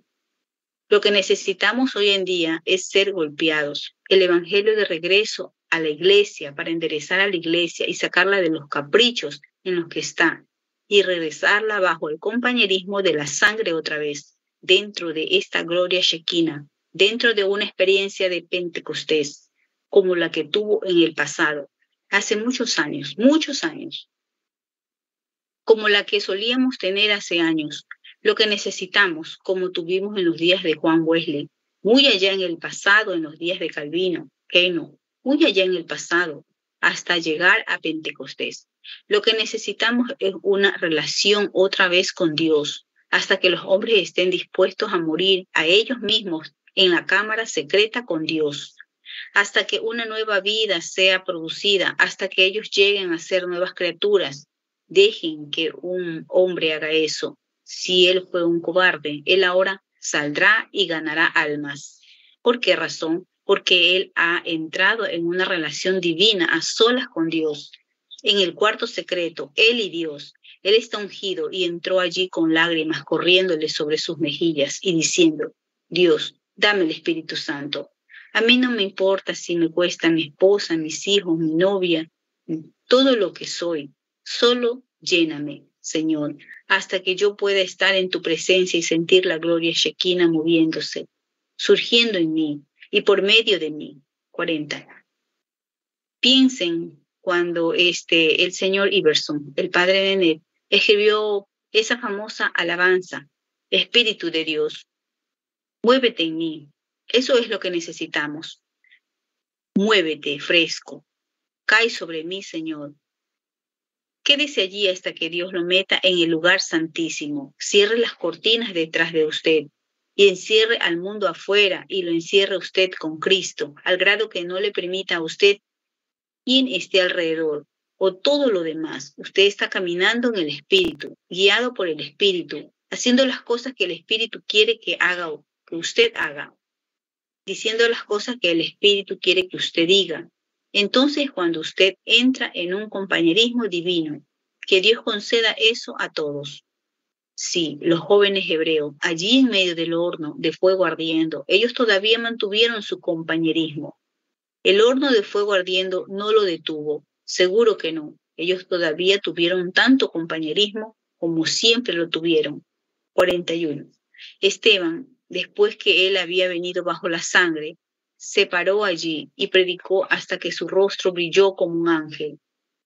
Lo que necesitamos hoy en día es ser golpeados. El evangelio de regreso a la iglesia para enderezar a la iglesia y sacarla de los caprichos en los que está y regresarla bajo el compañerismo de la sangre otra vez, dentro de esta gloria shekinah, dentro de una experiencia de Pentecostés, como la que tuvo en el pasado. Hace muchos años, muchos años, como la que solíamos tener hace años, lo que necesitamos, como tuvimos en los días de Juan Wesley, muy allá en el pasado, en los días de Calvino, Keno, muy allá en el pasado, hasta llegar a Pentecostés. Lo que necesitamos es una relación otra vez con Dios, hasta que los hombres estén dispuestos a morir a ellos mismos en la cámara secreta con Dios. Hasta que una nueva vida sea producida, hasta que ellos lleguen a ser nuevas criaturas. Dejen que un hombre haga eso. Si él fue un cobarde, él ahora saldrá y ganará almas. ¿Por qué razón? Porque él ha entrado en una relación divina a solas con Dios. En el cuarto secreto, él y Dios. Él está ungido y entró allí con lágrimas corriéndole sobre sus mejillas y diciendo, Dios, dame el Espíritu Santo. A mí no me importa si me cuesta mi esposa, mis hijos, mi novia, todo lo que soy. Solo lléname, Señor, hasta que yo pueda estar en tu presencia y sentir la gloria shekinah moviéndose, surgiendo en mí y por medio de mí. cuarenta. Piensen cuando este, el señor Iverson, el padre de Ned, escribió esa famosa alabanza, Espíritu de Dios, muévete en mí. Eso es lo que necesitamos. Muévete, fresco. Cae sobre mí, Señor. Quédese allí hasta que Dios lo meta en el lugar santísimo. Cierre las cortinas detrás de usted y encierre al mundo afuera y lo encierre usted con Cristo, al grado que no le permita a usted quien esté alrededor o todo lo demás. Usted está caminando en el Espíritu, guiado por el Espíritu, haciendo las cosas que el Espíritu quiere que haga o que usted haga, diciendo las cosas que el Espíritu quiere que usted diga. Entonces, cuando usted entra en un compañerismo divino, que Dios conceda eso a todos. Sí, los jóvenes hebreos, allí en medio del horno de fuego ardiendo, ellos todavía mantuvieron su compañerismo. El horno de fuego ardiendo no lo detuvo, seguro que no. Ellos todavía tuvieron tanto compañerismo como siempre lo tuvieron. cuarenta y uno. Esteban, después que él había venido bajo la sangre, se paró allí y predicó hasta que su rostro brilló como un ángel.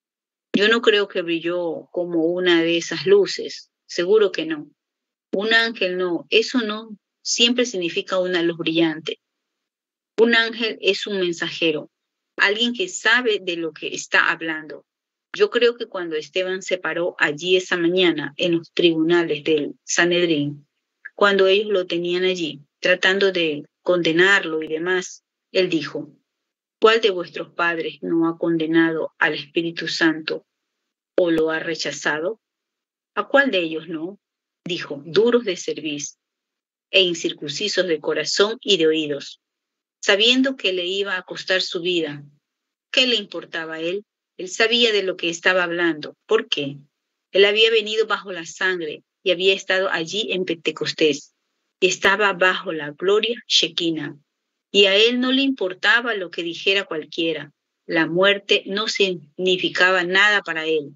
Yo no creo que brilló como una de esas luces, seguro que no. Un ángel no, eso no siempre significa una luz brillante. Un ángel es un mensajero, alguien que sabe de lo que está hablando. Yo creo que cuando Esteban se paró allí esa mañana en los tribunales del Sanedrín, cuando ellos lo tenían allí, tratando de condenarlo y demás, él dijo, ¿cuál de vuestros padres no ha condenado al Espíritu Santo o lo ha rechazado? ¿A cuál de ellos no? Dijo, duros de cerviz e incircuncisos de corazón y de oídos, sabiendo que le iba a costar su vida. ¿Qué le importaba a él? Él sabía de lo que estaba hablando. ¿Por qué? Él había venido bajo la sangre y había estado allí en Pentecostés. Y estaba bajo la gloria Shekinah. Y a él no le importaba lo que dijera cualquiera. La muerte no significaba nada para él.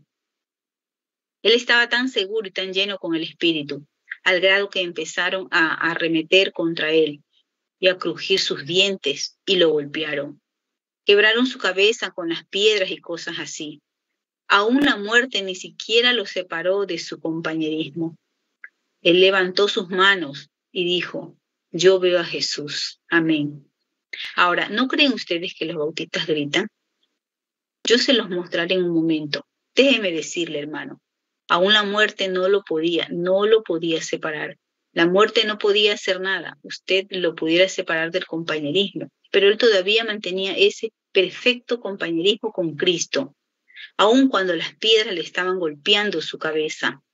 Él estaba tan seguro y tan lleno con el Espíritu, al grado que empezaron a arremeter contra él y a crujir sus dientes y lo golpearon. Quebraron su cabeza con las piedras y cosas así. Aún la muerte ni siquiera lo separó de su compañerismo. Él levantó sus manos y dijo, yo veo a Jesús. Amén. Ahora, ¿no creen ustedes que los bautistas gritan? Yo se los mostraré en un momento. Déjeme decirle, hermano, aún la muerte no lo podía, no lo podía separar. La muerte no podía hacer nada. Usted lo pudiera separar del compañerismo, pero él todavía mantenía ese perfecto compañerismo con Cristo, aun cuando las piedras le estaban golpeando su cabeza.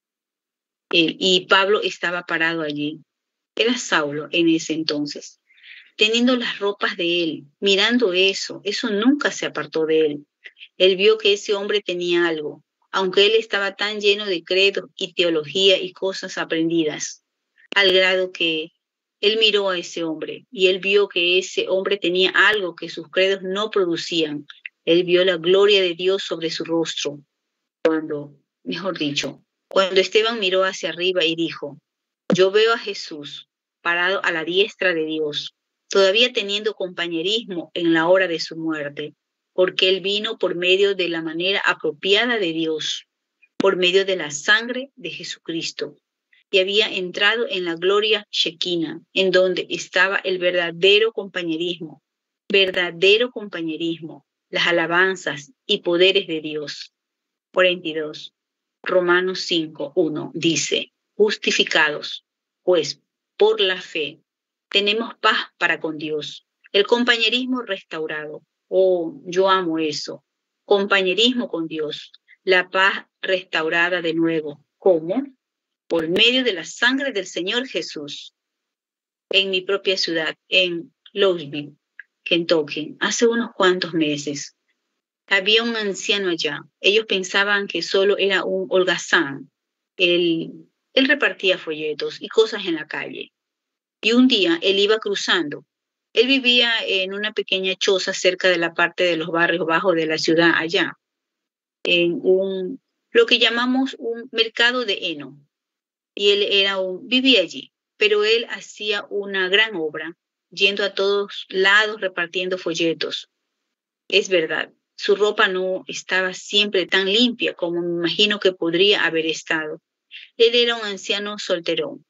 Él, y Pablo estaba parado allí. Era Saulo en ese entonces, teniendo las ropas de él, mirando eso. Eso nunca se apartó de él. Él vio que ese hombre tenía algo, aunque él estaba tan lleno de credo y teología y cosas aprendidas, al grado que él miró a ese hombre y él vio que ese hombre tenía algo que sus credos no producían. Él vio la gloria de Dios sobre su rostro. Cuando, mejor dicho, cuando Esteban miró hacia arriba y dijo, yo veo a Jesús parado a la diestra de Dios, todavía teniendo compañerismo en la hora de su muerte, porque él vino por medio de la manera apropiada de Dios, por medio de la sangre de Jesucristo, y había entrado en la gloria Shekinah, en donde estaba el verdadero compañerismo, verdadero compañerismo, las alabanzas y poderes de Dios. cuarenta y dos. Romanos cinco, uno dice, justificados, pues por la fe tenemos paz para con Dios, el compañerismo restaurado. Oh, yo amo eso. Compañerismo con Dios, la paz restaurada de nuevo. ¿Cómo? Por medio de la sangre del Señor Jesús. En mi propia ciudad, en Louisville, Kentucky, hace unos cuantos meses, había un anciano allá. Ellos pensaban que solo era un holgazán. Él, él repartía folletos y cosas en la calle. Y un día él iba cruzando. Él vivía en una pequeña choza cerca de la parte de los barrios bajos de la ciudad allá, en un, lo que llamamos un mercado de heno. Y él era un, vivía allí, pero él hacía una gran obra, yendo a todos lados repartiendo folletos. Es verdad, su ropa no estaba siempre tan limpia como me imagino que podría haber estado. Él era un anciano solterón.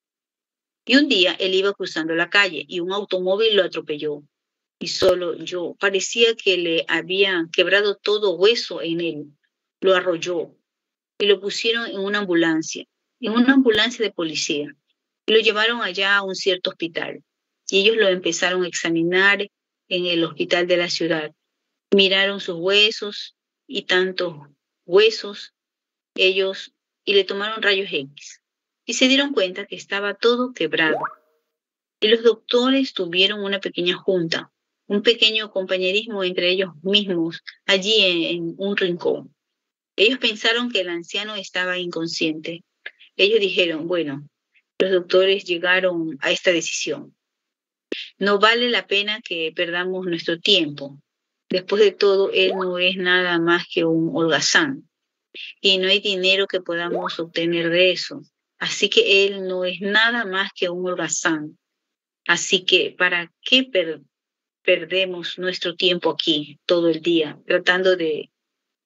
Y un día él iba cruzando la calle y un automóvil lo atropelló. Y solo yo, parecía que le había quebrado todo hueso en él. Lo arrolló y lo pusieron en una ambulancia, en una ambulancia de policía. Y lo llevaron allá a un cierto hospital. Y ellos lo empezaron a examinar en el hospital de la ciudad. Miraron sus huesos y tantos huesos, ellos, y le tomaron rayos X. Y se dieron cuenta que estaba todo quebrado. Y los doctores tuvieron una pequeña junta, un pequeño compañerismo entre ellos mismos, allí en, en un rincón. Ellos pensaron que el anciano estaba inconsciente. Ellos dijeron, bueno, los doctores llegaron a esta decisión. No vale la pena que perdamos nuestro tiempo. Después de todo, él no es nada más que un holgazán. Y no hay dinero que podamos obtener de eso. Así que él no es nada más que un holgazán. Así que, ¿para qué per- perdemos nuestro tiempo aquí todo el día tratando de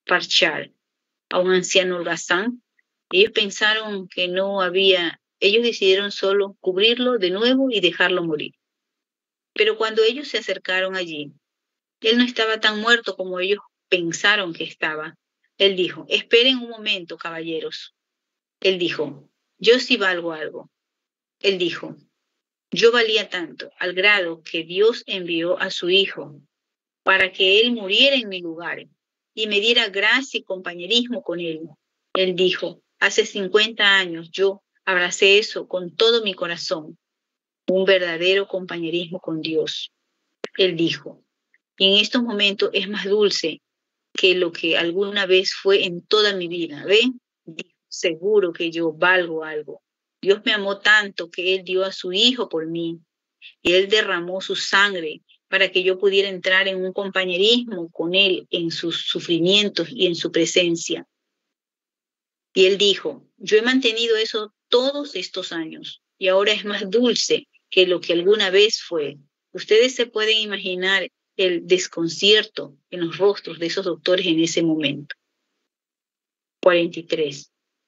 parchar a un anciano holgazán. Ellos pensaron que no había, ellos decidieron solo cubrirlo de nuevo y dejarlo morir. Pero cuando ellos se acercaron allí, él no estaba tan muerto como ellos pensaron que estaba. Él dijo, esperen un momento, caballeros. Él dijo, yo sí valgo algo. Él dijo, yo valía tanto, al grado que Dios envió a su Hijo para que Él muriera en mi lugar y me diera gracia y compañerismo con Él. Él dijo, hace cincuenta años yo abracé eso con todo mi corazón, un verdadero compañerismo con Dios. Él dijo, y en estos momentos es más dulce que lo que alguna vez fue en toda mi vida. ¿Ven? Dijo, seguro que yo valgo algo. Dios me amó tanto que Él dio a su Hijo por mí. Y Él derramó su sangre para que yo pudiera entrar en un compañerismo con Él en sus sufrimientos y en su presencia. Y Él dijo, yo he mantenido eso todos estos años y ahora es más dulce que lo que alguna vez fue. Ustedes se pueden imaginar el desconcierto en los rostros de esos doctores en ese momento. cuarenta y tres.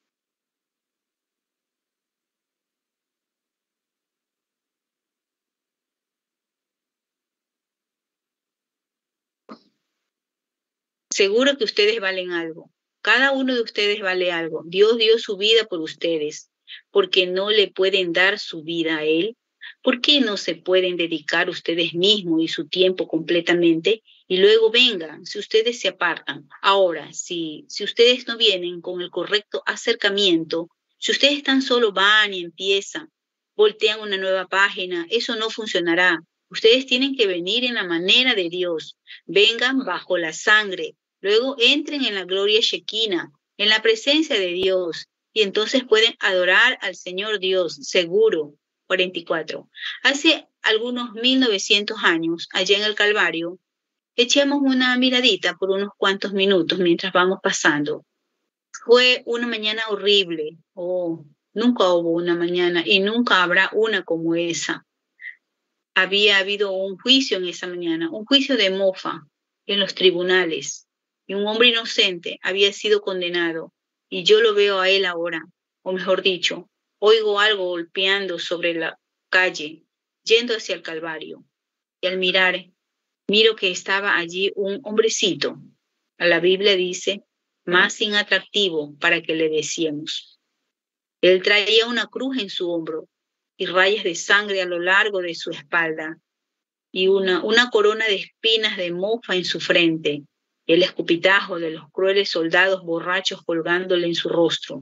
Seguro que ustedes valen algo. Cada uno de ustedes vale algo. Dios dio su vida por ustedes. ¿Por qué no le pueden dar su vida a Él? ¿Por qué no se pueden dedicar ustedes mismos y su tiempo completamente? Y luego vengan, si ustedes se apartan. Ahora, si, si ustedes no vienen con el correcto acercamiento, si ustedes tan solo van y empiezan, voltean una nueva página, eso no funcionará. Ustedes tienen que venir en la manera de Dios. Vengan bajo la sangre. Luego entren en la gloria Shekinah, en la presencia de Dios, y entonces pueden adorar al Señor Dios, seguro. cuarenta y cuatro. Hace algunos mil novecientos años, allá en el Calvario, echemos una miradita por unos cuantos minutos mientras vamos pasando. Fue una mañana horrible. Oh, nunca hubo una mañana y nunca habrá una como esa. Había habido un juicio en esa mañana, un juicio de mofa en los tribunales. Y un hombre inocente había sido condenado. Y yo lo veo a él ahora, o mejor dicho, oigo algo golpeando sobre la calle, yendo hacia el Calvario. Y al mirar, miro que estaba allí un hombrecito. La Biblia dice, más inatractivo para que le deseemos. Él traía una cruz en su hombro y rayas de sangre a lo largo de su espalda y una, una corona de espinas de mofa en su frente. El escupitajo de los crueles soldados borrachos colgándole en su rostro,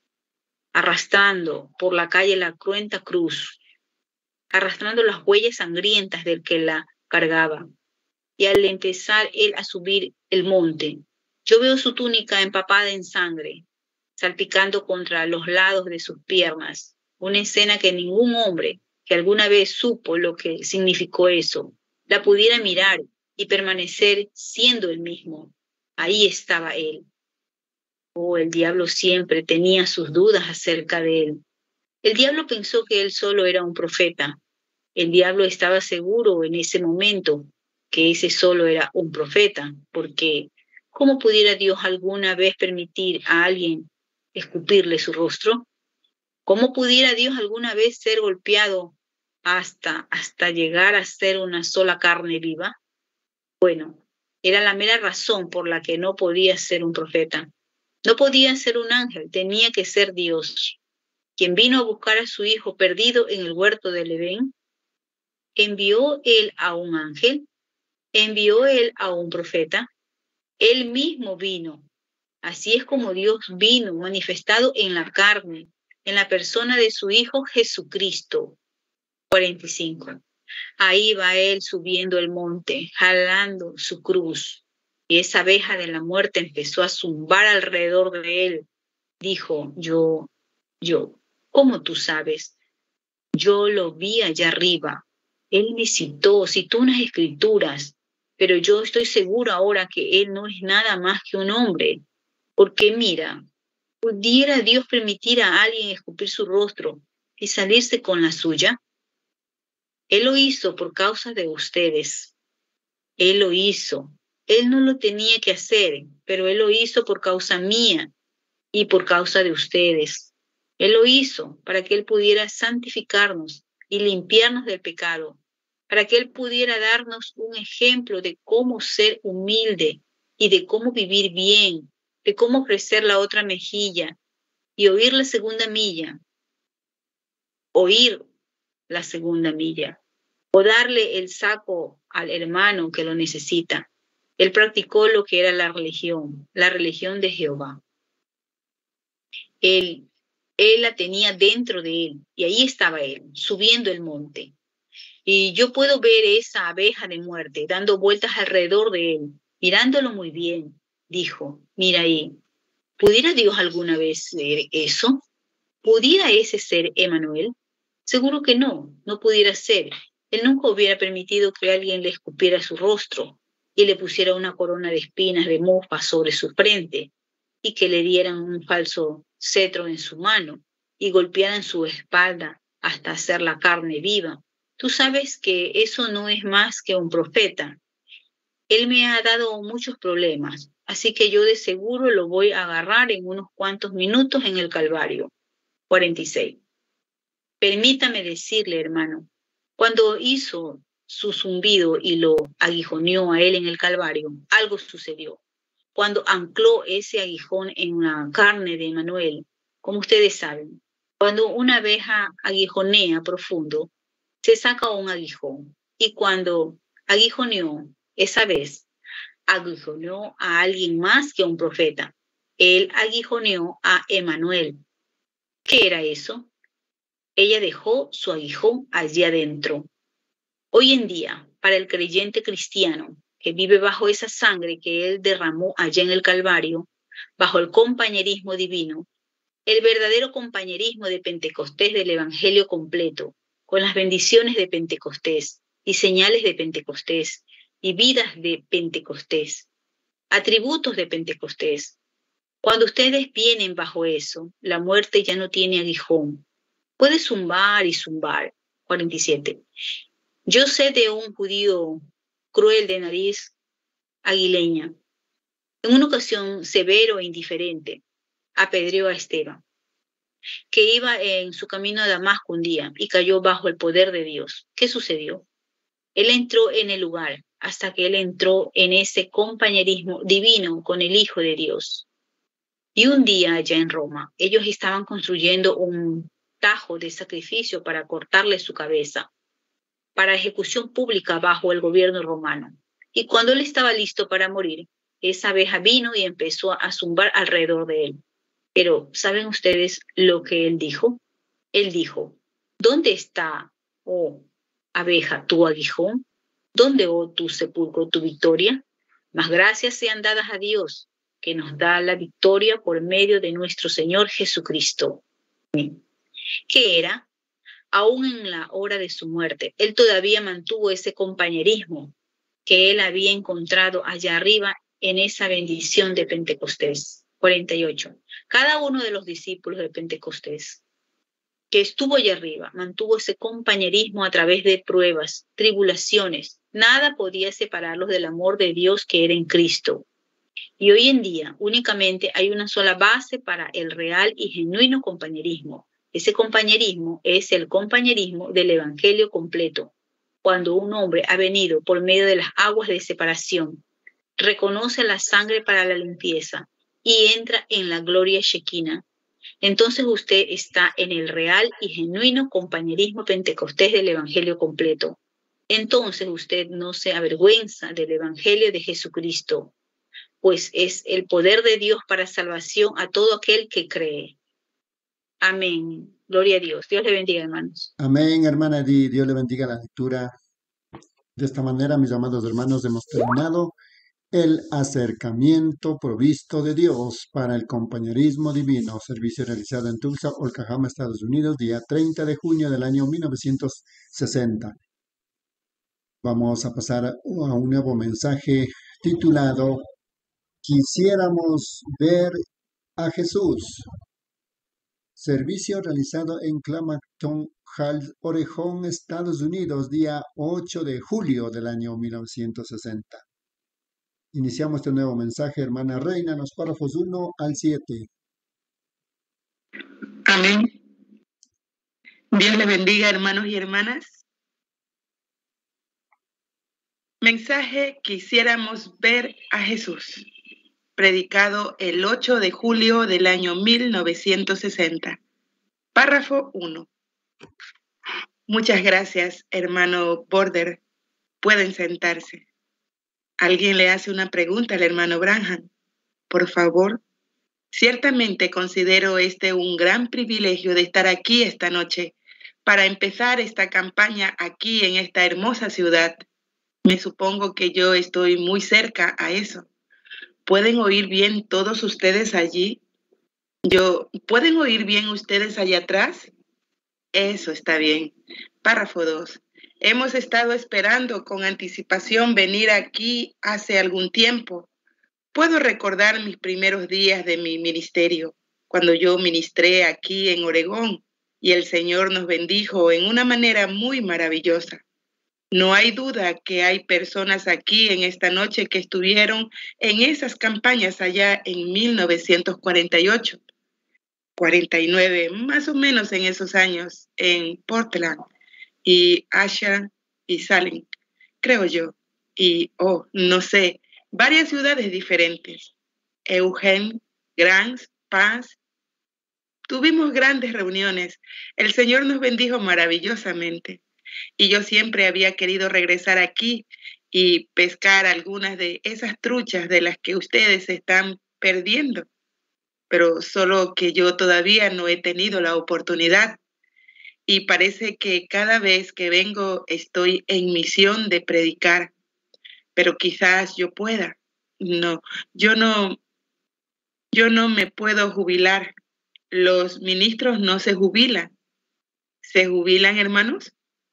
arrastrando por la calle la cruenta cruz, arrastrando las huellas sangrientas del que la cargaba. Y al empezar él a subir el monte, yo veo su túnica empapada en sangre, salpicando contra los lados de sus piernas, una escena que ningún hombre que alguna vez supo lo que significó eso, la pudiera mirar y permanecer siendo el mismo. Ahí estaba él. Oh, el diablo siempre tenía sus dudas acerca de él. El diablo pensó que él solo era un profeta. El diablo estaba seguro en ese momento que ese solo era un profeta, porque ¿cómo pudiera Dios alguna vez permitir a alguien escupirle su rostro? ¿Cómo pudiera Dios alguna vez ser golpeado hasta, hasta llegar a ser una sola carne viva? Bueno, era la mera razón por la que no podía ser un profeta. No podía ser un ángel, tenía que ser Dios, quien vino a buscar a su hijo perdido en el huerto del Edén. ¿Envió él a un ángel? ¿Envió él a un profeta? Él mismo vino. Así es como Dios vino, manifestado en la carne, en la persona de su Hijo Jesucristo. cuarenta y cinco. Ahí va él subiendo el monte, jalando su cruz. Y esa abeja de la muerte empezó a zumbar alrededor de él. Dijo, yo, yo, ¿cómo tú sabes? Yo lo vi allá arriba. Él me citó, citó unas escrituras, pero yo estoy seguro ahora que él no es nada más que un hombre. Porque mira, ¿pudiera Dios permitir a alguien escupir su rostro y salirse con la suya? Él lo hizo por causa de ustedes. Él lo hizo Él no lo tenía que hacer, pero Él lo hizo por causa mía y por causa de ustedes. Él lo hizo para que Él pudiera santificarnos y limpiarnos del pecado, para que Él pudiera darnos un ejemplo de cómo ser humilde y de cómo vivir bien, de cómo ofrecer la otra mejilla y oír la segunda milla, oír la segunda milla, o darle el saco al hermano que lo necesita. Él practicó lo que era la religión, la religión de Jehová. Él, él la tenía dentro de él, y ahí estaba él, subiendo el monte. Y yo puedo ver esa abeja de muerte dando vueltas alrededor de él, mirándolo muy bien. Dijo, mira ahí, ¿pudiera Dios alguna vez ser eso? ¿Pudiera ese ser Emanuel? Seguro que no, no pudiera ser. Él nunca hubiera permitido que alguien le escupiera su rostro y le pusiera una corona de espinas de mofa sobre su frente y que le dieran un falso cetro en su mano y golpearan su espalda hasta hacer la carne viva. Tú sabes que eso no es más que un profeta. Él me ha dado muchos problemas, así que yo de seguro lo voy a agarrar en unos cuantos minutos en el Calvario. cuarenta y seis. Permítame decirle, hermano, cuando hizo su zumbido y lo aguijoneó a él en el Calvario, algo sucedió. Cuando ancló ese aguijón en la carne de Emanuel, como ustedes saben, cuando una abeja aguijonea profundo, se saca un aguijón. Y cuando aguijoneó, esa vez, aguijoneó a alguien más que a un profeta. Él aguijoneó a Emanuel. ¿Qué era eso? Ella dejó su aguijón allí adentro. Hoy en día, para el creyente cristiano que vive bajo esa sangre que Él derramó allá en el Calvario, bajo el compañerismo divino, el verdadero compañerismo de Pentecostés del Evangelio completo, con las bendiciones de Pentecostés y señales de Pentecostés y vidas de Pentecostés, atributos de Pentecostés. Cuando ustedes vienen bajo eso, la muerte ya no tiene aguijón. Puede zumbar y zumbar. cuarenta y siete. Yo sé de un judío cruel de nariz aguileña. En una ocasión severo e indiferente, apedreó a Esteban, que iba en su camino a Damasco un día y cayó bajo el poder de Dios. ¿Qué sucedió? Él entró en el lugar hasta que él entró en ese compañerismo divino con el Hijo de Dios. Y un día allá en Roma, ellos estaban construyendo un tajo de sacrificio para cortarle su cabeza, para ejecución pública bajo el gobierno romano. Y cuando él estaba listo para morir, esa abeja vino y empezó a zumbar alrededor de él. Pero, ¿saben ustedes lo que él dijo? Él dijo, ¿dónde está, oh abeja, tu aguijón? ¿Dónde, oh tu sepulcro, tu victoria? Mas gracias sean dadas a Dios, que nos da la victoria por medio de nuestro Señor Jesucristo. ¿Qué era? Aún en la hora de su muerte, él todavía mantuvo ese compañerismo que él había encontrado allá arriba en esa bendición de Pentecostés. cuarenta y ocho. Cada uno de los discípulos de Pentecostés que estuvo allá arriba mantuvo ese compañerismo a través de pruebas, tribulaciones. Nada podía separarlos del amor de Dios que era en Cristo. Y hoy en día únicamente hay una sola base para el real y genuino compañerismo. Ese compañerismo es el compañerismo del Evangelio completo. Cuando un hombre ha venido por medio de las aguas de separación, reconoce la sangre para la limpieza y entra en la gloria Shekinah, entonces usted está en el real y genuino compañerismo pentecostés del Evangelio completo. Entonces usted no se avergüenza del Evangelio de Jesucristo, pues es el poder de Dios para salvación a todo aquel que cree. Amén. Gloria a Dios. Dios le bendiga, hermanos. Amén, hermana Di. Dios le bendiga la lectura. De esta manera, mis amados hermanos, hemos terminado el acercamiento provisto de Dios para el compañerismo divino, servicio realizado en Tulsa, Oklahoma, Estados Unidos, día treinta de junio del año mil novecientos sesenta. Vamos a pasar a un nuevo mensaje titulado Quisiéramos ver a Jesús. Servicio realizado en Clamaton Hall, Oregon, Estados Unidos, día ocho de julio del año mil novecientos sesenta. Iniciamos este nuevo mensaje, hermana Reina, en los párrafos uno al siete. Amén. Dios les bendiga, hermanos y hermanas. Mensaje: quisiéramos ver a Jesús, predicado el ocho de julio del año mil novecientos sesenta. Párrafo uno. Muchas gracias, hermano Border. Pueden sentarse. Alguien le hace una pregunta al hermano Branham. Por favor. Ciertamente considero este un gran privilegio de estar aquí esta noche para empezar esta campaña aquí en esta hermosa ciudad. Me supongo que yo estoy muy cerca a eso. ¿Pueden oír bien todos ustedes allí? Yo, ¿pueden oír bien ustedes allá atrás? Eso está bien. Párrafo dos. Hemos estado esperando con anticipación venir aquí hace algún tiempo. Puedo recordar mis primeros días de mi ministerio, cuando yo ministré aquí en Oregón y el Señor nos bendijo en una manera muy maravillosa. No hay duda que hay personas aquí en esta noche que estuvieron en esas campañas allá en mil novecientos cuarenta y ocho, cuarenta y nueve, más o menos en esos años, en Portland y Asha y Salem, creo yo, y, oh, no sé, varias ciudades diferentes. Eugene, Grants, Paz. Tuvimos grandes reuniones. El Señor nos bendijo maravillosamente. Y yo siempre había querido regresar aquí y pescar algunas de esas truchas de las que ustedes están perdiendo. Pero solo que yo todavía no he tenido la oportunidad. Y parece que cada vez que vengo estoy en misión de predicar. Pero quizás yo pueda. No, yo no, yo no me puedo jubilar. Los ministros no se jubilan. ¿Se jubilan, hermanos?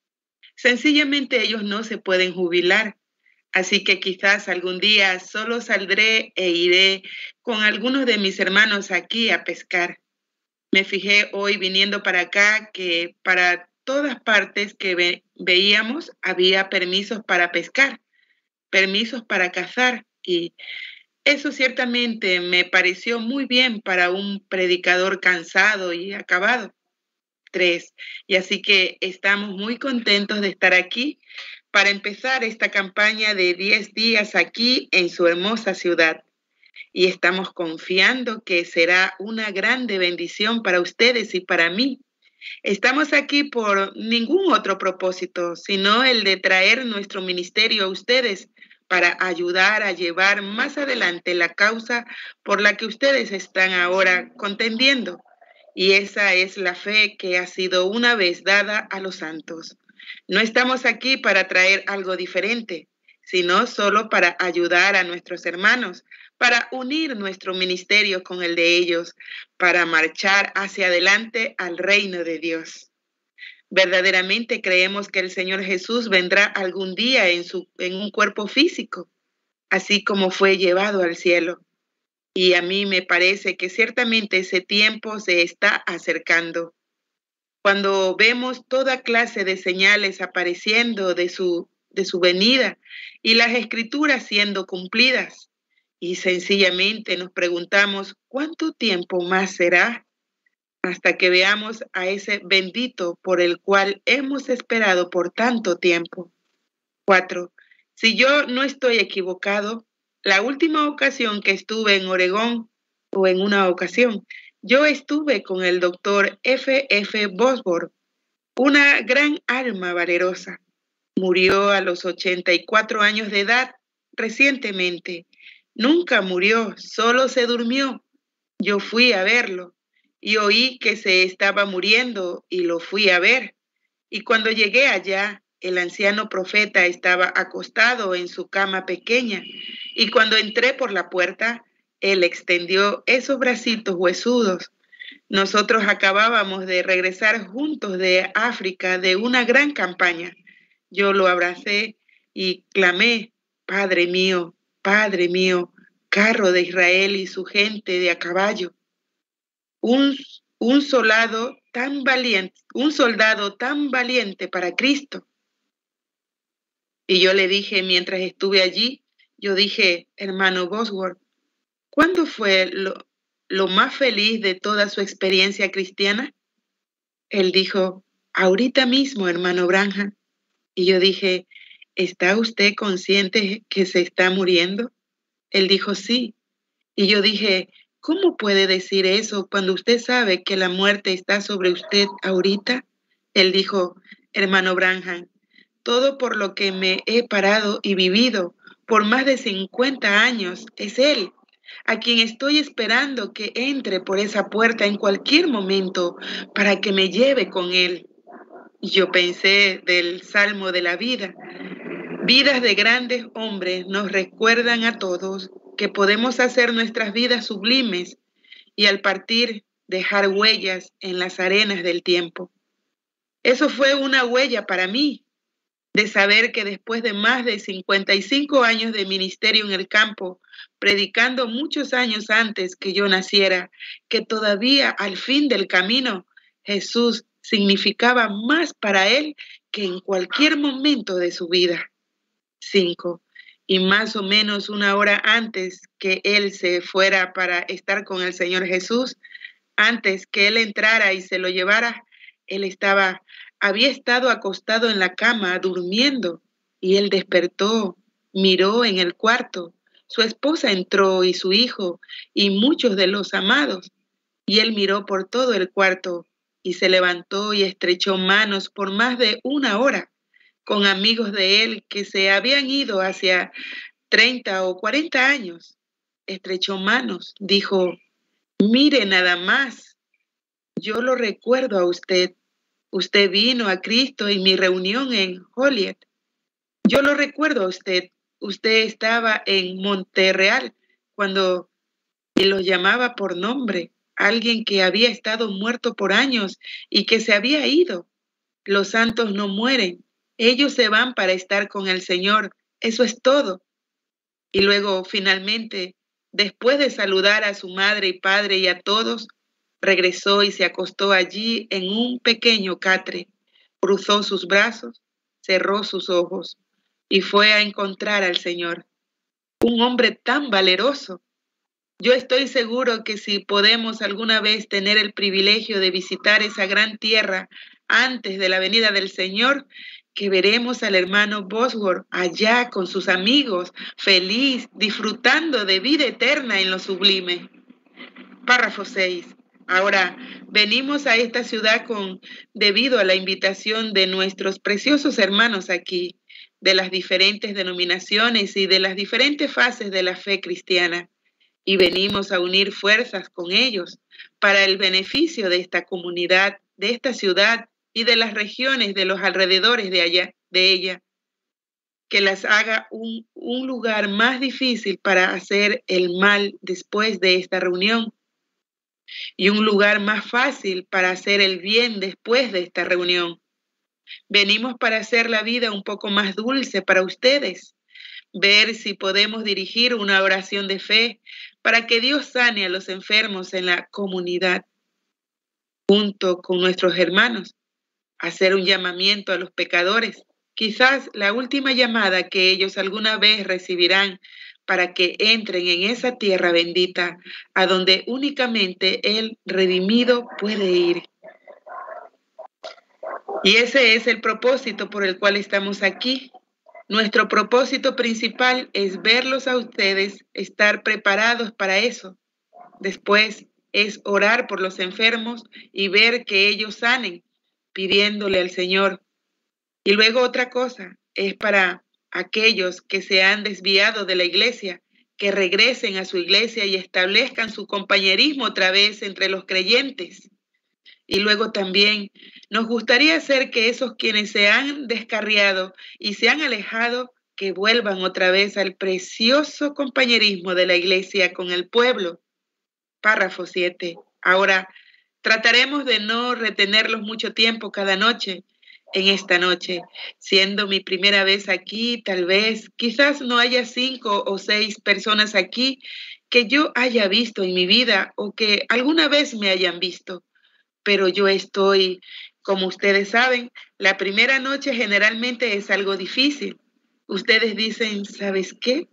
Sencillamente ellos no se pueden jubilar. Así que quizás algún día solo saldré e iré con algunos de mis hermanos aquí a pescar. Me fijé hoy viniendo para acá que para todas partes que ve- veíamos había permisos para pescar. Permisos para cazar, y eso ciertamente me pareció muy bien para un predicador cansado y acabado. Tres. Y así que estamos muy contentos de estar aquí para empezar esta campaña de diez días aquí en su hermosa ciudad. Y estamos confiando que será una grande bendición para ustedes y para mí. Estamos aquí por ningún otro propósito, sino el de traer nuestro ministerio a ustedes para ayudar a llevar más adelante la causa por la que ustedes están ahora contendiendo. Y esa es la fe que ha sido una vez dada a los santos. No estamos aquí para traer algo diferente, sino solo para ayudar a nuestros hermanos, para unir nuestro ministerio con el de ellos, para marchar hacia adelante al reino de Dios. Verdaderamente creemos que el Señor Jesús vendrá algún día en, su, en un cuerpo físico, así como fue llevado al cielo. Y a mí me parece que ciertamente ese tiempo se está acercando. Cuando vemos toda clase de señales apareciendo de su, de su venida y las escrituras siendo cumplidas, y sencillamente nos preguntamos, ¿cuánto tiempo más será? Hasta que veamos a ese bendito por el cual hemos esperado por tanto tiempo. Cuatro. Si yo no estoy equivocado, la última ocasión que estuve en Oregón, o en una ocasión, yo estuve con el doctor F F Bosworth, una gran alma valerosa. Murió a los ochenta y cuatro años de edad recientemente. Nunca murió, solo se durmió. Yo fui a verlo y oí que se estaba muriendo y lo fui a ver. Y cuando llegué allá, el anciano profeta estaba acostado en su cama pequeña. Y cuando entré por la puerta, él extendió esos bracitos huesudos. Nosotros acabábamos de regresar juntos de África de una gran campaña. Yo lo abracé y clamé, Padre mío, Padre mío, carro de Israel y su gente de a caballo. Un, un soldado tan valiente, un soldado tan valiente para Cristo. Y yo le dije mientras estuve allí, Yo dije, hermano Bosworth, ¿cuándo fue lo, lo más feliz de toda su experiencia cristiana? Él dijo, ahorita mismo, hermano Branham. Y yo dije, ¿está usted consciente que se está muriendo? Él dijo, sí. Y yo dije, ¿cómo puede decir eso cuando usted sabe que la muerte está sobre usted ahorita? Él dijo, hermano Branham, todo por lo que me he parado y vivido por más de cincuenta años es Él, a quien estoy esperando que entre por esa puerta en cualquier momento para que me lleve con Él. Y yo pensé del Salmo de la vida. Vidas de grandes hombres nos recuerdan a todos que podemos hacer nuestras vidas sublimes y al partir dejar huellas en las arenas del tiempo. Eso fue una huella para mí, de saber que después de más de cincuenta y cinco años de ministerio en el campo, predicando muchos años antes que yo naciera, que todavía al fin del camino Jesús significaba más para él que en cualquier momento de su vida. Cinco. Y más o menos una hora antes que él se fuera para estar con el Señor Jesús, antes que él entrara y se lo llevara, él estaba, había estado acostado en la cama durmiendo y él despertó, miró en el cuarto. Su esposa entró y su hijo y muchos de los amados. Y él miró por todo el cuarto y se levantó y estrechó manos por más de una hora con amigos de él que se habían ido hacia treinta o cuarenta años. Estrechó manos, dijo, mire nada más, yo lo recuerdo a usted. Usted vino a Cristo en mi reunión en Joliet. Yo lo recuerdo a usted. Usted estaba en Montreal cuando y lo llamaba por nombre, alguien que había estado muerto por años y que se había ido. Los santos no mueren. Ellos se van para estar con el Señor. Eso es todo. Y luego, finalmente, después de saludar a su madre y padre y a todos, regresó y se acostó allí en un pequeño catre. Cruzó sus brazos, cerró sus ojos y fue a encontrar al Señor. Un hombre tan valeroso. Yo estoy seguro que si podemos alguna vez tener el privilegio de visitar esa gran tierra antes de la venida del Señor, que veremos al hermano Bosworth allá con sus amigos, feliz, disfrutando de vida eterna en lo sublime. Párrafo seis. Ahora, venimos a esta ciudad con, debido a la invitación de nuestros preciosos hermanos aquí, de las diferentes denominaciones y de las diferentes fases de la fe cristiana, y venimos a unir fuerzas con ellos para el beneficio de esta comunidad, de esta ciudad y de las regiones de los alrededores de allá, de ella, que las haga un, un lugar más difícil para hacer el mal después de esta reunión y un lugar más fácil para hacer el bien después de esta reunión. Venimos para hacer la vida un poco más dulce para ustedes, ver si podemos dirigir una oración de fe para que Dios sane a los enfermos en la comunidad, junto con nuestros hermanos, hacer un llamamiento a los pecadores, quizás la última llamada que ellos alguna vez recibirán para que entren en esa tierra bendita a donde únicamente el redimido puede ir. Y ese es el propósito por el cual estamos aquí. Nuestro propósito principal es verlos a ustedes, estar preparados para eso. Después es orar por los enfermos y ver que ellos sanen, pidiéndole al Señor. Y luego otra cosa, es para aquellos que se han desviado de la iglesia, que regresen a su iglesia y establezcan su compañerismo otra vez entre los creyentes. Y luego también nos gustaría hacer que esos quienes se han descarriado y se han alejado, que vuelvan otra vez al precioso compañerismo de la iglesia con el pueblo. Párrafo siete. Ahora, trataremos de no retenerlos mucho tiempo cada noche. En esta noche, siendo mi primera vez aquí, tal vez, quizás no haya cinco o seis personas aquí que yo haya visto en mi vida o que alguna vez me hayan visto. Pero yo estoy, como ustedes saben, la primera noche generalmente es algo difícil. Ustedes dicen, ¿sabes qué?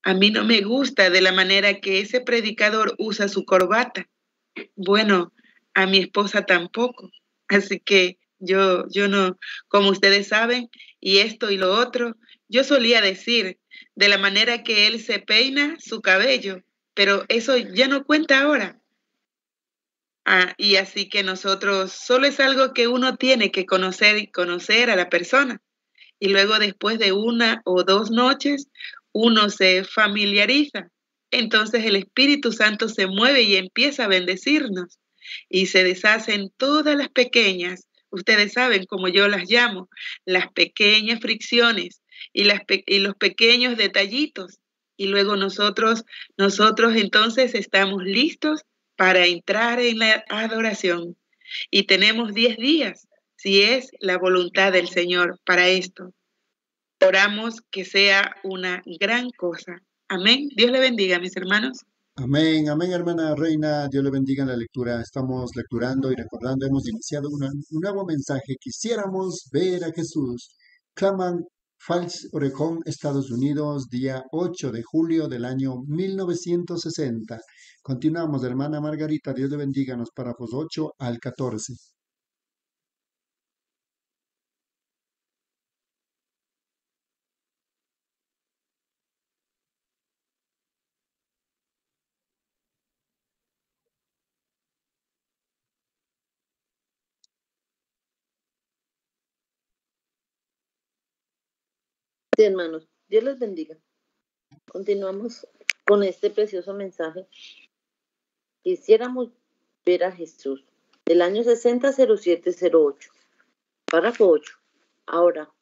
A mí no me gusta de la manera que ese predicador usa su corbata. Bueno, a mi esposa tampoco. Así que yo, yo no, como ustedes saben, y esto y lo otro, yo solía decir de la manera que él se peina su cabello, pero eso ya no cuenta ahora. Ah, y así que nosotros, solo es algo que uno tiene que conocer y conocer a la persona. Y luego después de una o dos noches, uno se familiariza. Entonces el Espíritu Santo se mueve y empieza a bendecirnos. Y se deshacen todas las pequeñas, ustedes saben como yo las llamo, las pequeñas fricciones y, las pe- y los pequeños detallitos. Y luego nosotros, nosotros entonces estamos listos para entrar en la adoración. Y tenemos diez días, si es la voluntad del Señor para esto. Oramos que sea una gran cosa. Amén. Dios le bendiga, mis hermanos. Amén, amén, hermana Reina. Dios le bendiga en la lectura. Estamos lecturando y recordando, hemos iniciado una- un nuevo mensaje. Quisiéramos ver a Jesús. Claman Falls, Oregon, Estados Unidos, día ocho de julio del año mil novecientos sesenta. Continuamos, hermana Margarita. Dios le bendiga en los párrafos ocho al catorce. Sí, hermanos, Dios les bendiga. Continuamos con este precioso mensaje. Quisiéramos ver a Jesús. Del año sesenta cero siete cero ocho. Párrafo ocho. Ahora,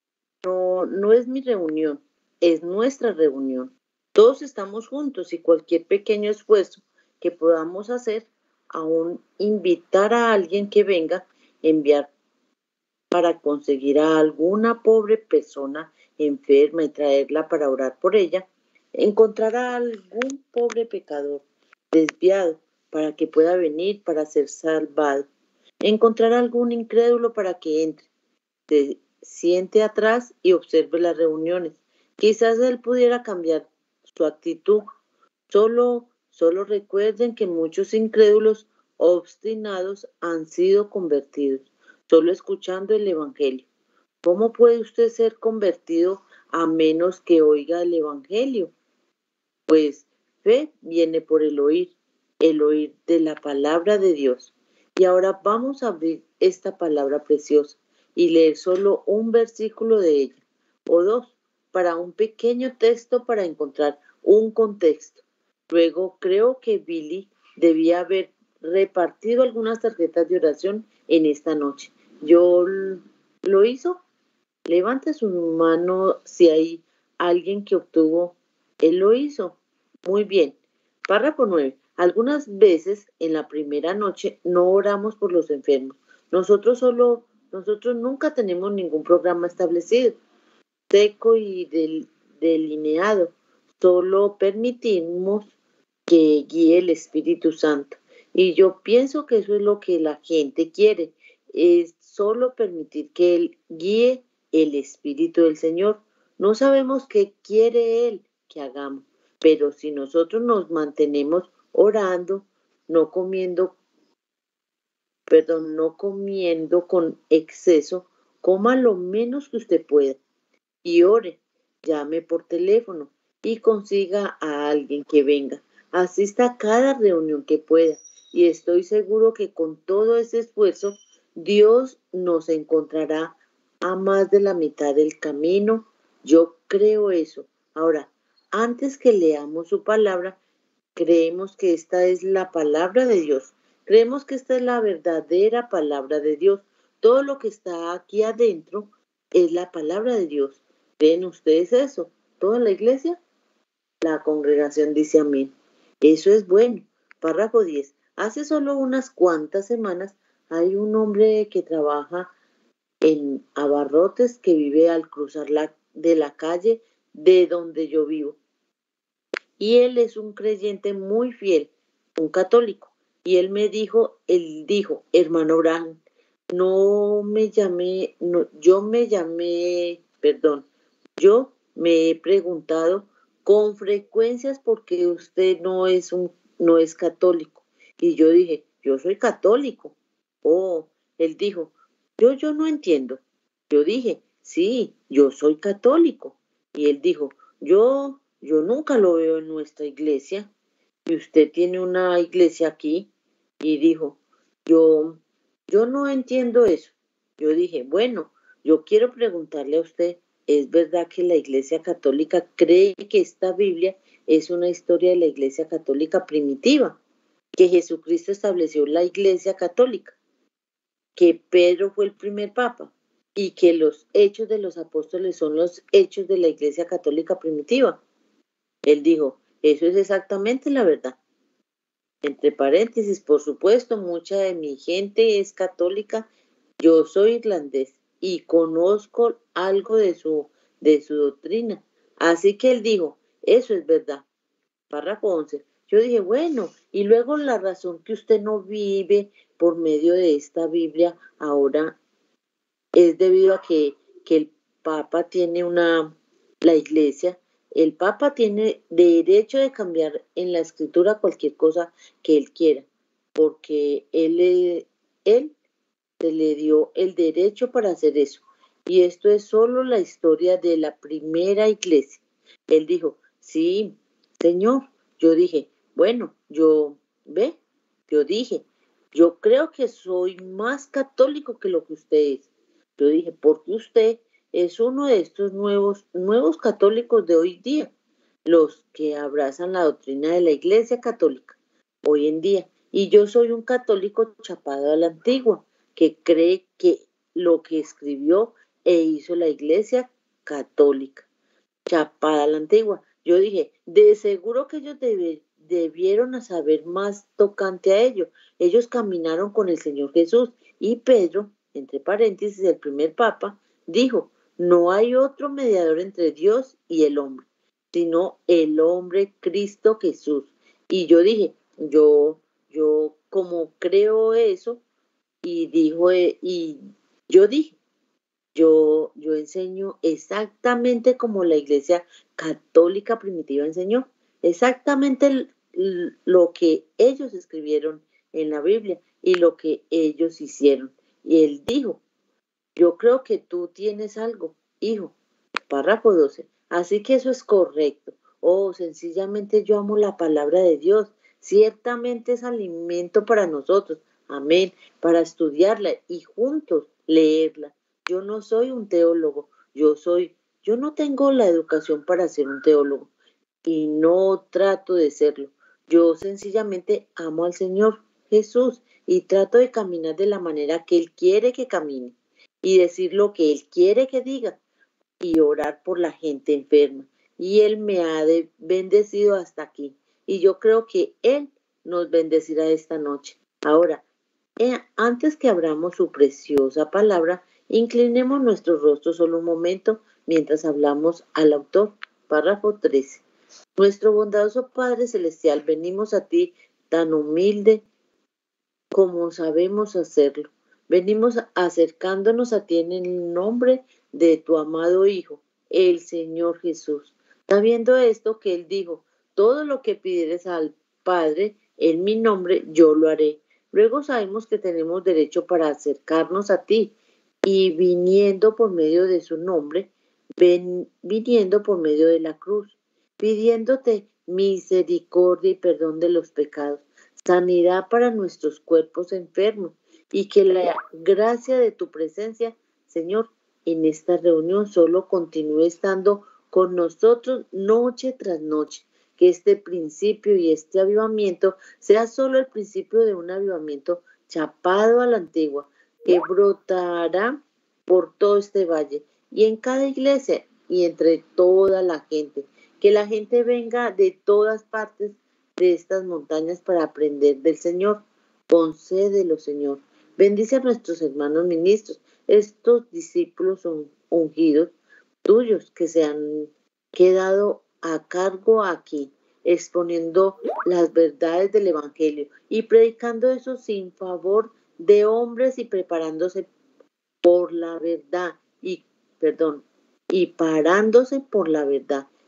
no, no es mi reunión, es nuestra reunión. Todos estamos juntos y cualquier pequeño esfuerzo que podamos hacer, aún invitar a alguien que venga, enviar para conseguir a alguna pobre persona enferma y traerla para orar por ella, encontrar a algún pobre pecador desviado para que pueda venir para ser salvado, encontrar a algún incrédulo para que entre, se siente atrás y observe las reuniones. Quizás él pudiera cambiar su actitud. Solo, solo recuerden que muchos incrédulos obstinados han sido convertidos solo escuchando el Evangelio. ¿Cómo puede usted ser convertido a menos que oiga el Evangelio? Pues fe viene por el oír, el oír de la palabra de Dios. Y ahora vamos a abrir esta palabra preciosa y leer solo un versículo de ella, o dos, para un pequeño texto para encontrar un contexto. Luego creo que Billy debía haber repartido algunas tarjetas de oración en esta noche. ¿Yo lo hizo? Levante su mano si hay alguien que obtuvo. Él lo hizo. Muy bien. Párrafo nueve. Algunas veces en la primera noche no oramos por los enfermos. Nosotros solo, nosotros nunca tenemos ningún programa establecido, seco y del, delineado. Solo permitimos que guíe el Espíritu Santo. Y yo pienso que eso es lo que la gente quiere, es solo permitir que Él guíe el Espíritu del Señor. No sabemos qué quiere Él que hagamos, pero si nosotros nos mantenemos orando, no comiendo, perdón, no comiendo con exceso, coma lo menos que usted pueda y ore, llame por teléfono y consiga a alguien que venga. Asista a cada reunión que pueda y estoy seguro que con todo ese esfuerzo Dios nos encontrará a más de la mitad del camino. Yo creo eso. Ahora, antes que leamos su palabra, creemos que esta es la palabra de Dios. Creemos que esta es la verdadera palabra de Dios. Todo lo que está aquí adentro es la palabra de Dios. ¿Creen ustedes eso? ¿Toda la iglesia? La congregación dice amén. Eso es bueno. Párrafo diez. Hace solo unas cuantas semanas hay un hombre que trabaja en Abarrotes que vive al cruzar la, de la calle de donde yo vivo. Y él es un creyente muy fiel, un católico. Y él me dijo, él dijo, hermano Branham, no me llamé, no, yo me llamé, perdón, yo me he preguntado con frecuencia es porque usted no es, un, no es católico. Y yo dije, yo soy católico. Oh, él dijo, yo, yo no entiendo. Yo dije, sí, yo soy católico. Y él dijo, yo, yo nunca lo veo en nuestra iglesia. Y usted tiene una iglesia aquí. Y dijo, yo, yo no entiendo eso. Yo dije, bueno, yo quiero preguntarle a usted, ¿es verdad que la Iglesia Católica cree que esta Biblia es una historia de la Iglesia Católica primitiva? Que Jesucristo estableció la Iglesia Católica, que Pedro fue el primer papa y que los hechos de los apóstoles son los hechos de la Iglesia Católica primitiva. Él dijo, eso es exactamente la verdad. Entre paréntesis, por supuesto, mucha de mi gente es católica. Yo soy irlandés y conozco algo de su, de su doctrina. Así que él dijo, eso es verdad. Párrafo once. Yo dije, bueno, y luego la razón que usted no vive por medio de esta Biblia ahora es debido a que, que el Papa tiene una, la iglesia, el Papa tiene derecho de cambiar en la escritura cualquier cosa que él quiera, porque él, él se le dio el derecho para hacer eso. Y esto es solo la historia de la primera iglesia. Él dijo, sí, Señor. Yo dije, bueno, yo, ve, yo dije, yo creo que soy más católico que lo que usted es. Yo dije, porque usted es uno de estos nuevos, nuevos católicos de hoy día, los que abrazan la doctrina de la Iglesia Católica hoy en día. Y yo soy un católico chapado a la antigua, que cree que lo que escribió e hizo la Iglesia Católica, chapada a la antigua. Yo dije, de seguro que ellos debe, debieron saber más tocante a ello. Ellos caminaron con el Señor Jesús y Pedro, entre paréntesis, el primer papa, dijo, no hay otro mediador entre Dios y el hombre, sino el hombre Cristo Jesús. Y yo dije, yo, yo como creo eso, y dijo, y yo dije, yo, yo enseño exactamente como la Iglesia Católica primitiva enseñó, exactamente lo que ellos escribieron en la Biblia y lo que ellos hicieron. Y él dijo, yo creo que tú tienes algo, hijo. Párrafo doce. Así que eso es correcto. Oh, sencillamente yo amo la palabra de Dios. Ciertamente es alimento para nosotros. Amén. Para estudiarla y juntos leerla. Yo no soy un teólogo. Yo soy, yo no tengo la educación para ser un teólogo. Y no trato de serlo. Yo sencillamente amo al Señor Jesús y trato de caminar de la manera que Él quiere que camine y decir lo que Él quiere que diga y orar por la gente enferma. Y Él me ha de bendecido hasta aquí. Y yo creo que Él nos bendecirá esta noche. Ahora, eh, antes que abramos su preciosa palabra, inclinemos nuestros rostros solo un momento mientras hablamos al autor. Párrafo trece. Nuestro bondadoso Padre Celestial, venimos a ti tan humilde como sabemos hacerlo. Venimos acercándonos a ti en el nombre de tu amado Hijo, el Señor Jesús. Sabiendo esto que Él dijo, todo lo que pidieres al Padre en mi nombre, yo lo haré. Luego sabemos que tenemos derecho para acercarnos a ti y viniendo por medio de su nombre, ven, viniendo por medio de la cruz, pidiéndote misericordia y perdón de los pecados, sanidad para nuestros cuerpos enfermos y que la gracia de tu presencia, Señor, en esta reunión solo continúe estando con nosotros noche tras noche. Que este principio y este avivamiento sea solo el principio de un avivamiento chapado a la antigua, que brotará por todo este valle y en cada iglesia y entre toda la gente. Que la gente venga de todas partes de estas montañas para aprender del Señor. Concédelo, Señor. Bendice a nuestros hermanos ministros, estos discípulos ungidos tuyos que se han quedado a cargo aquí, exponiendo las verdades del Evangelio y predicando eso sin favor de hombres y preparándose por la verdad y, perdón, y parándose por la verdad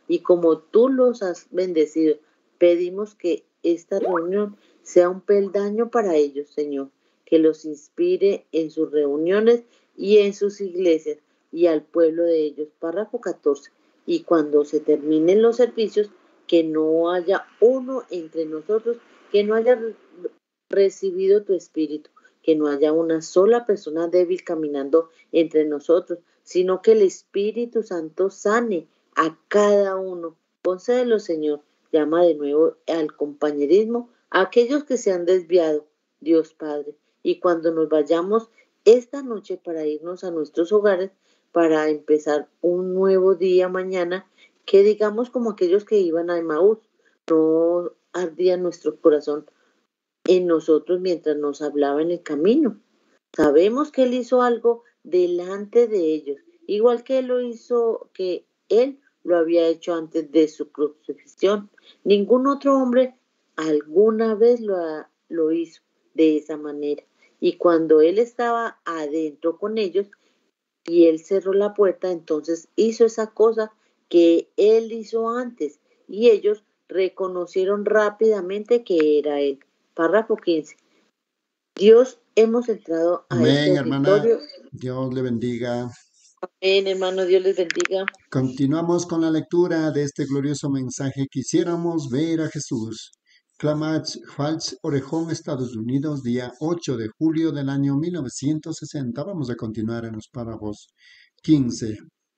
y como tú los has bendecido, pedimos que esta reunión sea un peldaño para ellos, Señor, que los inspire en sus reuniones y en sus iglesias y al pueblo de ellos. Párrafo catorce. Y cuando se terminen los servicios, que no haya uno entre nosotros que no haya recibido tu espíritu, que no haya una sola persona débil caminando entre nosotros, sino que el Espíritu Santo sane a cada uno. Concédelo, Señor. Llama de nuevo al compañerismo a aquellos que se han desviado, Dios Padre. Y cuando nos vayamos esta noche para irnos a nuestros hogares, para empezar un nuevo día mañana, que digamos como aquellos que iban a Emaús, no ardía nuestro corazón en nosotros mientras nos hablaba en el camino. Sabemos que Él hizo algo delante de ellos, igual que Él lo hizo, que Él lo había hecho antes de su crucifixión. Ningún otro hombre alguna vez lo, ha, lo hizo de esa manera. Y cuando Él estaba adentro con ellos y Él cerró la puerta, entonces hizo esa cosa que Él hizo antes y ellos reconocieron rápidamente que era Él. Párrafo quince. Dios, hemos entrado a Amén, este hermana. auditorio. Dios le bendiga. Amén, hermano, Dios les bendiga. Continuamos con la lectura de este glorioso mensaje. Quisiéramos ver a Jesús. Klamath Falls, Orejón, Estados Unidos, día ocho de julio del año mil novecientos sesenta. Vamos a continuar en los párrafos quince.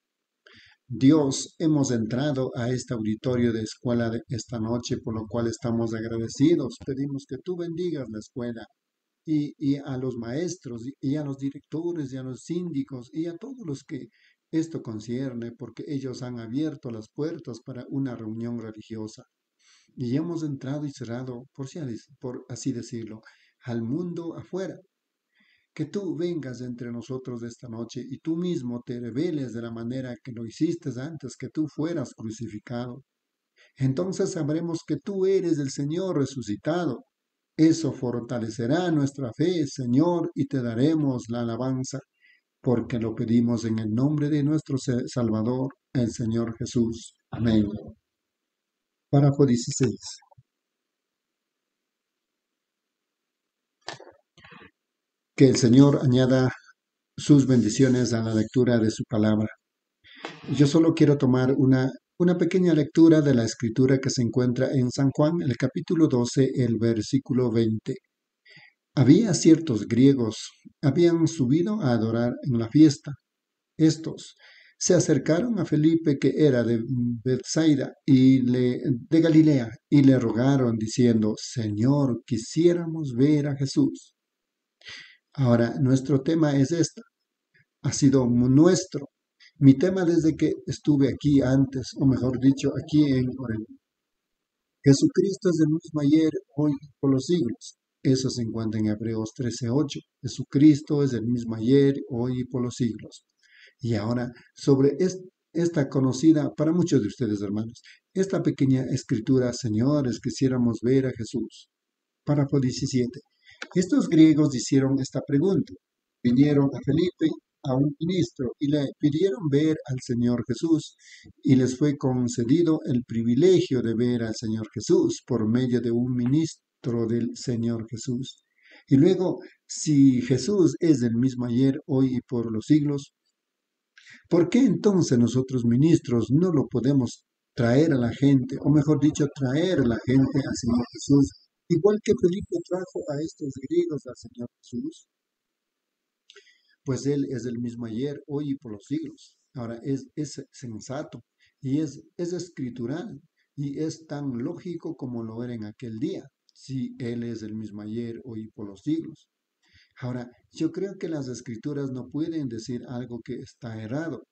Dios, hemos entrado a este auditorio de escuela de esta noche, por lo cual estamos agradecidos. Pedimos que tú bendigas la escuela y, y a los maestros y a los directores y a los síndicos y a todos los que esto concierne, porque ellos han abierto las puertas para una reunión religiosa. Y hemos entrado y cerrado, por, si, por así decirlo, al mundo afuera. Que tú vengas entre nosotros esta noche y tú mismo te reveles de la manera que lo hiciste antes que tú fueras crucificado. Entonces sabremos que tú eres el Señor resucitado. Eso fortalecerá nuestra fe, Señor, y te daremos la alabanza, porque lo pedimos en el nombre de nuestro Salvador, el Señor Jesús. Amén. Párrafo dieciséis. Que el Señor añada sus bendiciones a la lectura de su palabra. Yo solo quiero tomar una, una pequeña lectura de la escritura que se encuentra en San Juan, el capítulo doce, el versículo veinte. Había ciertos griegos, habían subido a adorar en la fiesta. Estos se acercaron a Felipe, que era de Bethsaida y le, de Galilea, y le rogaron diciendo: Señor, quisiéramos ver a Jesús. Ahora, nuestro tema es esta. Ha sido nuestro. Mi tema desde que estuve aquí antes, o mejor dicho, aquí en Oregon. Jesucristo es el mismo ayer, hoy y por los siglos. Eso se encuentra en Hebreos trece ocho. Jesucristo es el mismo ayer, hoy y por los siglos. Y ahora, sobre est- esta conocida para muchos de ustedes, hermanos, esta pequeña escritura, señores, quisiéramos ver a Jesús. Párrafo diecisiete. Estos griegos hicieron esta pregunta. Vinieron a Felipe, a un ministro, y le pidieron ver al Señor Jesús, y les fue concedido el privilegio de ver al Señor Jesús por medio de un ministro del Señor Jesús. Y luego, si Jesús es el mismo ayer, hoy y por los siglos, ¿por qué entonces nosotros ministros no lo podemos traer a la gente, o mejor dicho, traer a la gente al Señor Jesús, igual que Felipe trajo a estos griegos al Señor Jesús? Pues Él es el mismo ayer, hoy y por los siglos. Ahora, es, es sensato y es, es escritural y es tan lógico como lo era en aquel día, si Él es el mismo ayer, hoy y por los siglos. Ahora, yo creo que las escrituras no pueden decir algo que está errado.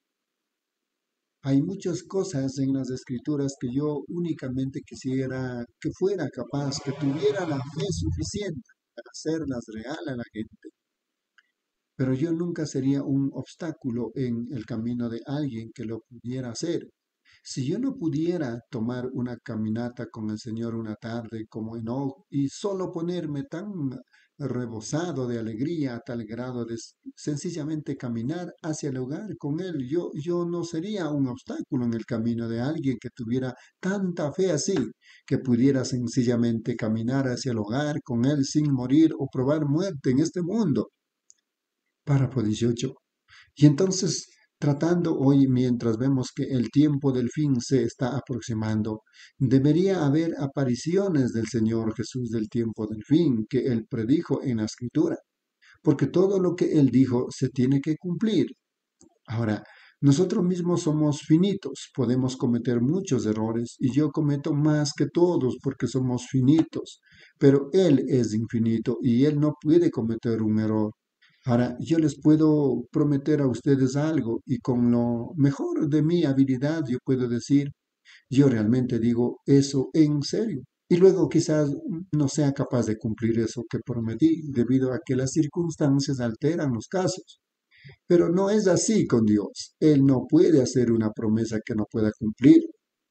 Hay muchas cosas en las escrituras que yo únicamente quisiera que fuera capaz, que tuviera la fe suficiente para hacerlas real a la gente. Pero yo nunca sería un obstáculo en el camino de alguien que lo pudiera hacer. Si yo no pudiera tomar una caminata con el Señor una tarde como Enoch y solo ponerme tan rebosado de alegría a tal grado de sencillamente caminar hacia el hogar con Él. Yo, yo no sería un obstáculo en el camino de alguien que tuviera tanta fe así, que pudiera sencillamente caminar hacia el hogar con Él sin morir o probar muerte en este mundo. Párrafo dieciocho. Y entonces, tratando hoy, mientras vemos que el tiempo del fin se está aproximando, debería haber apariciones del Señor Jesús del tiempo del fin que Él predijo en la Escritura, porque todo lo que Él dijo se tiene que cumplir. Ahora, nosotros mismos somos finitos, podemos cometer muchos errores y yo cometo más que todos porque somos finitos, pero Él es infinito y Él no puede cometer un error. Ahora, yo les puedo prometer a ustedes algo y con lo mejor de mi habilidad yo puedo decir, yo realmente digo eso en serio. Y luego quizás no sea capaz de cumplir eso que prometí debido a que las circunstancias alteran los casos. Pero no es así con Dios. Él no puede hacer una promesa que no pueda cumplir.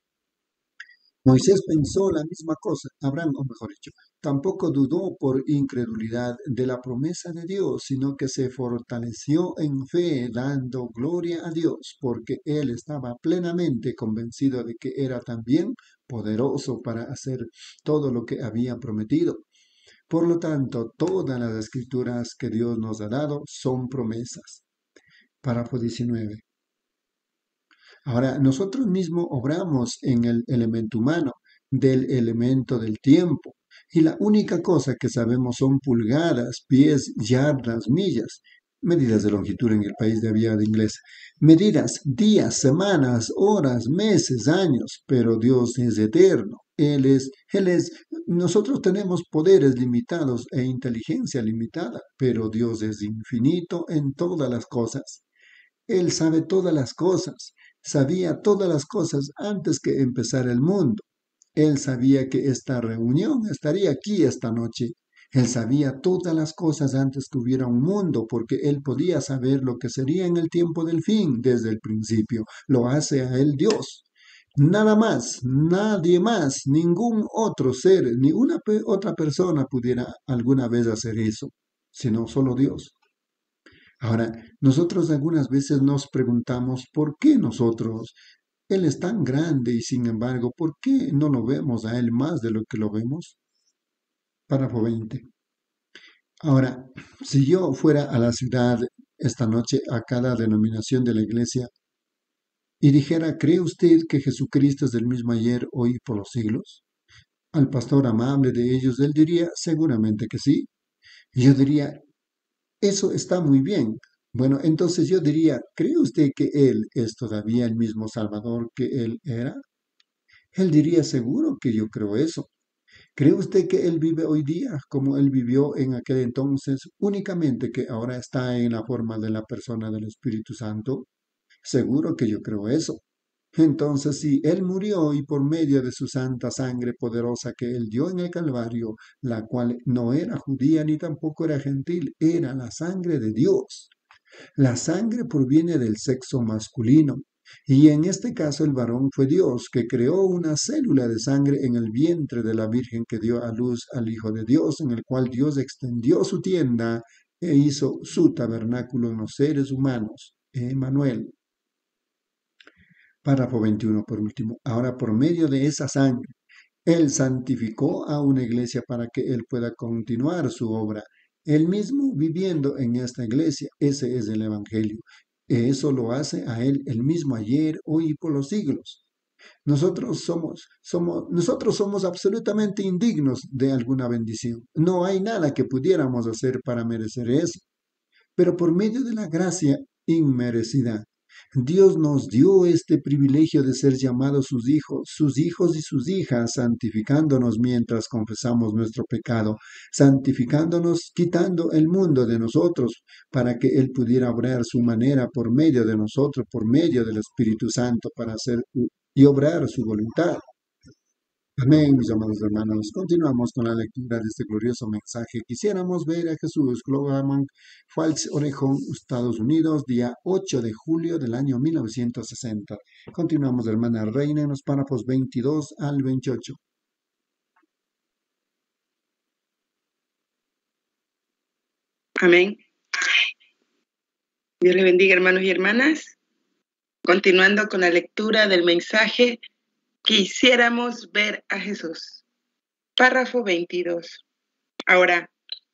Moisés pensó la misma cosa, Abraham, o mejor dicho, tampoco dudó por incredulidad de la promesa de Dios, sino que se fortaleció en fe, dando gloria a Dios, porque él estaba plenamente convencido de que era también poderoso para hacer todo lo que había prometido. Por lo tanto, todas las escrituras que Dios nos ha dado son promesas. Párrafo diecinueve. Ahora, nosotros mismos obramos en el elemento humano, del elemento del tiempo, y la única cosa que sabemos son pulgadas, pies, yardas, millas, medidas de longitud en el país de habla inglesa, medidas, días, semanas, horas, meses, años, pero Dios es eterno. Él es, Él es, nosotros tenemos poderes limitados e inteligencia limitada, pero Dios es infinito en todas las cosas. Él sabe todas las cosas. Sabía todas las cosas antes que empezara el mundo. Él sabía que esta reunión estaría aquí esta noche. Él sabía todas las cosas antes que hubiera un mundo, porque él podía saber lo que sería en el tiempo del fin desde el principio. Lo hace a él Dios. Nada más, nadie más, ningún otro ser, ni una pe- otra persona pudiera alguna vez hacer eso, sino solo Dios. Ahora, nosotros algunas veces nos preguntamos por qué nosotros, Él es tan grande y sin embargo, ¿por qué no lo vemos a Él más de lo que lo vemos? Párrafo veinte. Ahora, si yo fuera a la ciudad esta noche a cada denominación de la iglesia y dijera, ¿cree usted que Jesucristo es del mismo ayer, hoy y por los siglos? Al pastor amable de ellos, él diría, seguramente que sí. Y yo diría, eso está muy bien. Bueno, entonces yo diría, ¿cree usted que Él es todavía el mismo Salvador que Él era? Él diría, seguro que yo creo eso. ¿Cree usted que Él vive hoy día como Él vivió en aquel entonces, únicamente que ahora está en la forma de la persona del Espíritu Santo? Seguro que yo creo eso. Entonces, si Él murió y por medio de su santa sangre poderosa que Él dio en el Calvario, la cual no era judía ni tampoco era gentil, era la sangre de Dios. La sangre proviene del sexo masculino, y en este caso el varón fue Dios, que creó una célula de sangre en el vientre de la Virgen que dio a luz al Hijo de Dios, en el cual Dios extendió su tienda e hizo su tabernáculo en los seres humanos. Emmanuel. Párrafo veintiuno por último. Ahora, por medio de esa sangre, Él santificó a una iglesia para que Él pueda continuar su obra. Él mismo viviendo en esta iglesia. Ese es el Evangelio. Eso lo hace a Él el mismo ayer, hoy y por los siglos. Nosotros somos, somos, nosotros somos absolutamente indignos de alguna bendición. No hay nada que pudiéramos hacer para merecer eso. Pero por medio de la gracia inmerecida, Dios nos dio este privilegio de ser llamados sus hijos, sus hijos y sus hijas, santificándonos mientras confesamos nuestro pecado, santificándonos, quitando el mundo de nosotros, para que Él pudiera obrar su manera por medio de nosotros, por medio del Espíritu Santo, para hacer y obrar su voluntad. Amén, mis amados hermanos. Continuamos con la lectura de este glorioso mensaje. Quisiéramos ver a Jesús, Cloverman, Falls, Oregon, Estados Unidos, día ocho de julio del año mil novecientos sesenta. Continuamos, hermana Reina, en los párrafos veintidós al veintiocho. Amén. Dios le bendiga, hermanos y hermanas. Continuando con la lectura del mensaje, quisiéramos ver a Jesús. Párrafo veintidós. Ahora,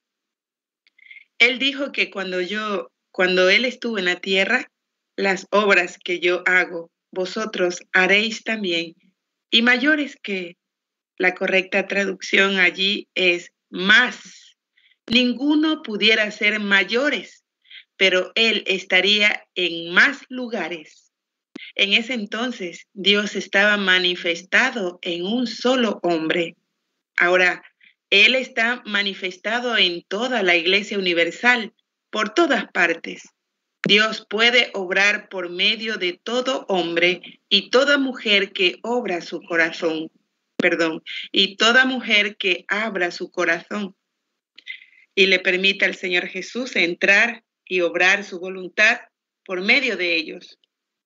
Él dijo que cuando yo, cuando Él estuvo en la tierra, las obras que yo hago, vosotros haréis también, y mayores que. La correcta traducción allí es más. Ninguno pudiera ser mayores, pero Él estaría en más lugares. En ese entonces, Dios estaba manifestado en un solo hombre. Ahora, Él está manifestado en toda la Iglesia Universal, por todas partes. Dios puede obrar por medio de todo hombre y toda mujer que obra su corazón. Perdón, y toda mujer que abra su corazón y le permita al Señor Jesús entrar y obrar su voluntad por medio de ellos.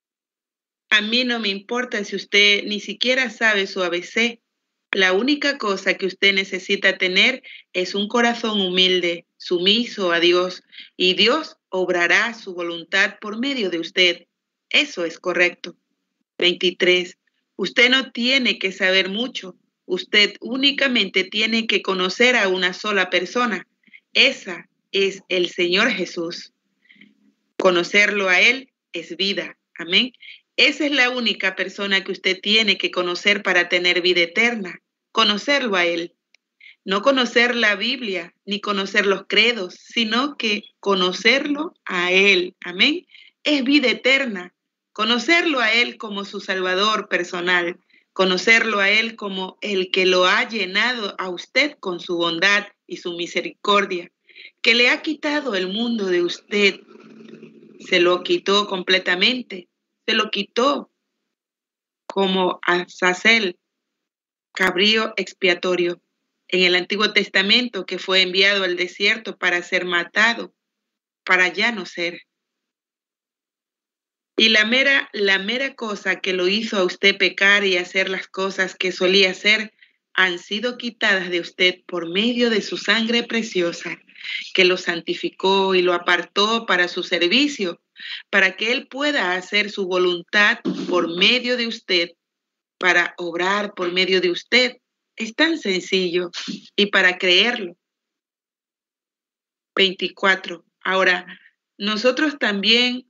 A mí no me importa si usted ni siquiera sabe su A B C. La única cosa que usted necesita tener es un corazón humilde, sumiso a Dios, y Dios obrará su voluntad por medio de usted. Eso es correcto. veintitrés. Usted no tiene que saber mucho. Usted únicamente tiene que conocer a una sola persona. Esa es el Señor Jesús. Conocerlo a Él es vida. Amén. Esa es la única persona que usted tiene que conocer para tener vida eterna. Conocerlo a Él. No conocer la Biblia, ni conocer los credos, sino que conocerlo a Él. Amén. Es vida eterna. Conocerlo a Él como su Salvador personal, conocerlo a Él como el que lo ha llenado a usted con su bondad y su misericordia, que le ha quitado el mundo de usted, se lo quitó completamente, se lo quitó como a Azazel, cabrío expiatorio, en el Antiguo Testamento, que fue enviado al desierto para ser matado, para ya no ser. Y la mera, la mera cosa que lo hizo a usted pecar y hacer las cosas que solía hacer han sido quitadas de usted por medio de su sangre preciosa, que lo santificó y lo apartó para su servicio, para que Él pueda hacer su voluntad por medio de usted, para obrar por medio de usted. Es tan sencillo y para creerlo. veinticuatro. Ahora, nosotros también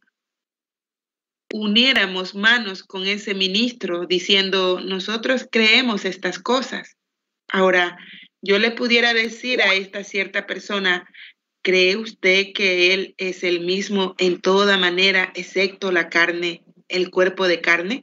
uniéramos manos con ese ministro diciendo, nosotros creemos estas cosas. Ahora, yo le pudiera decir a esta cierta persona, ¿cree usted que Él es el mismo en toda manera, excepto la carne, el cuerpo de carne?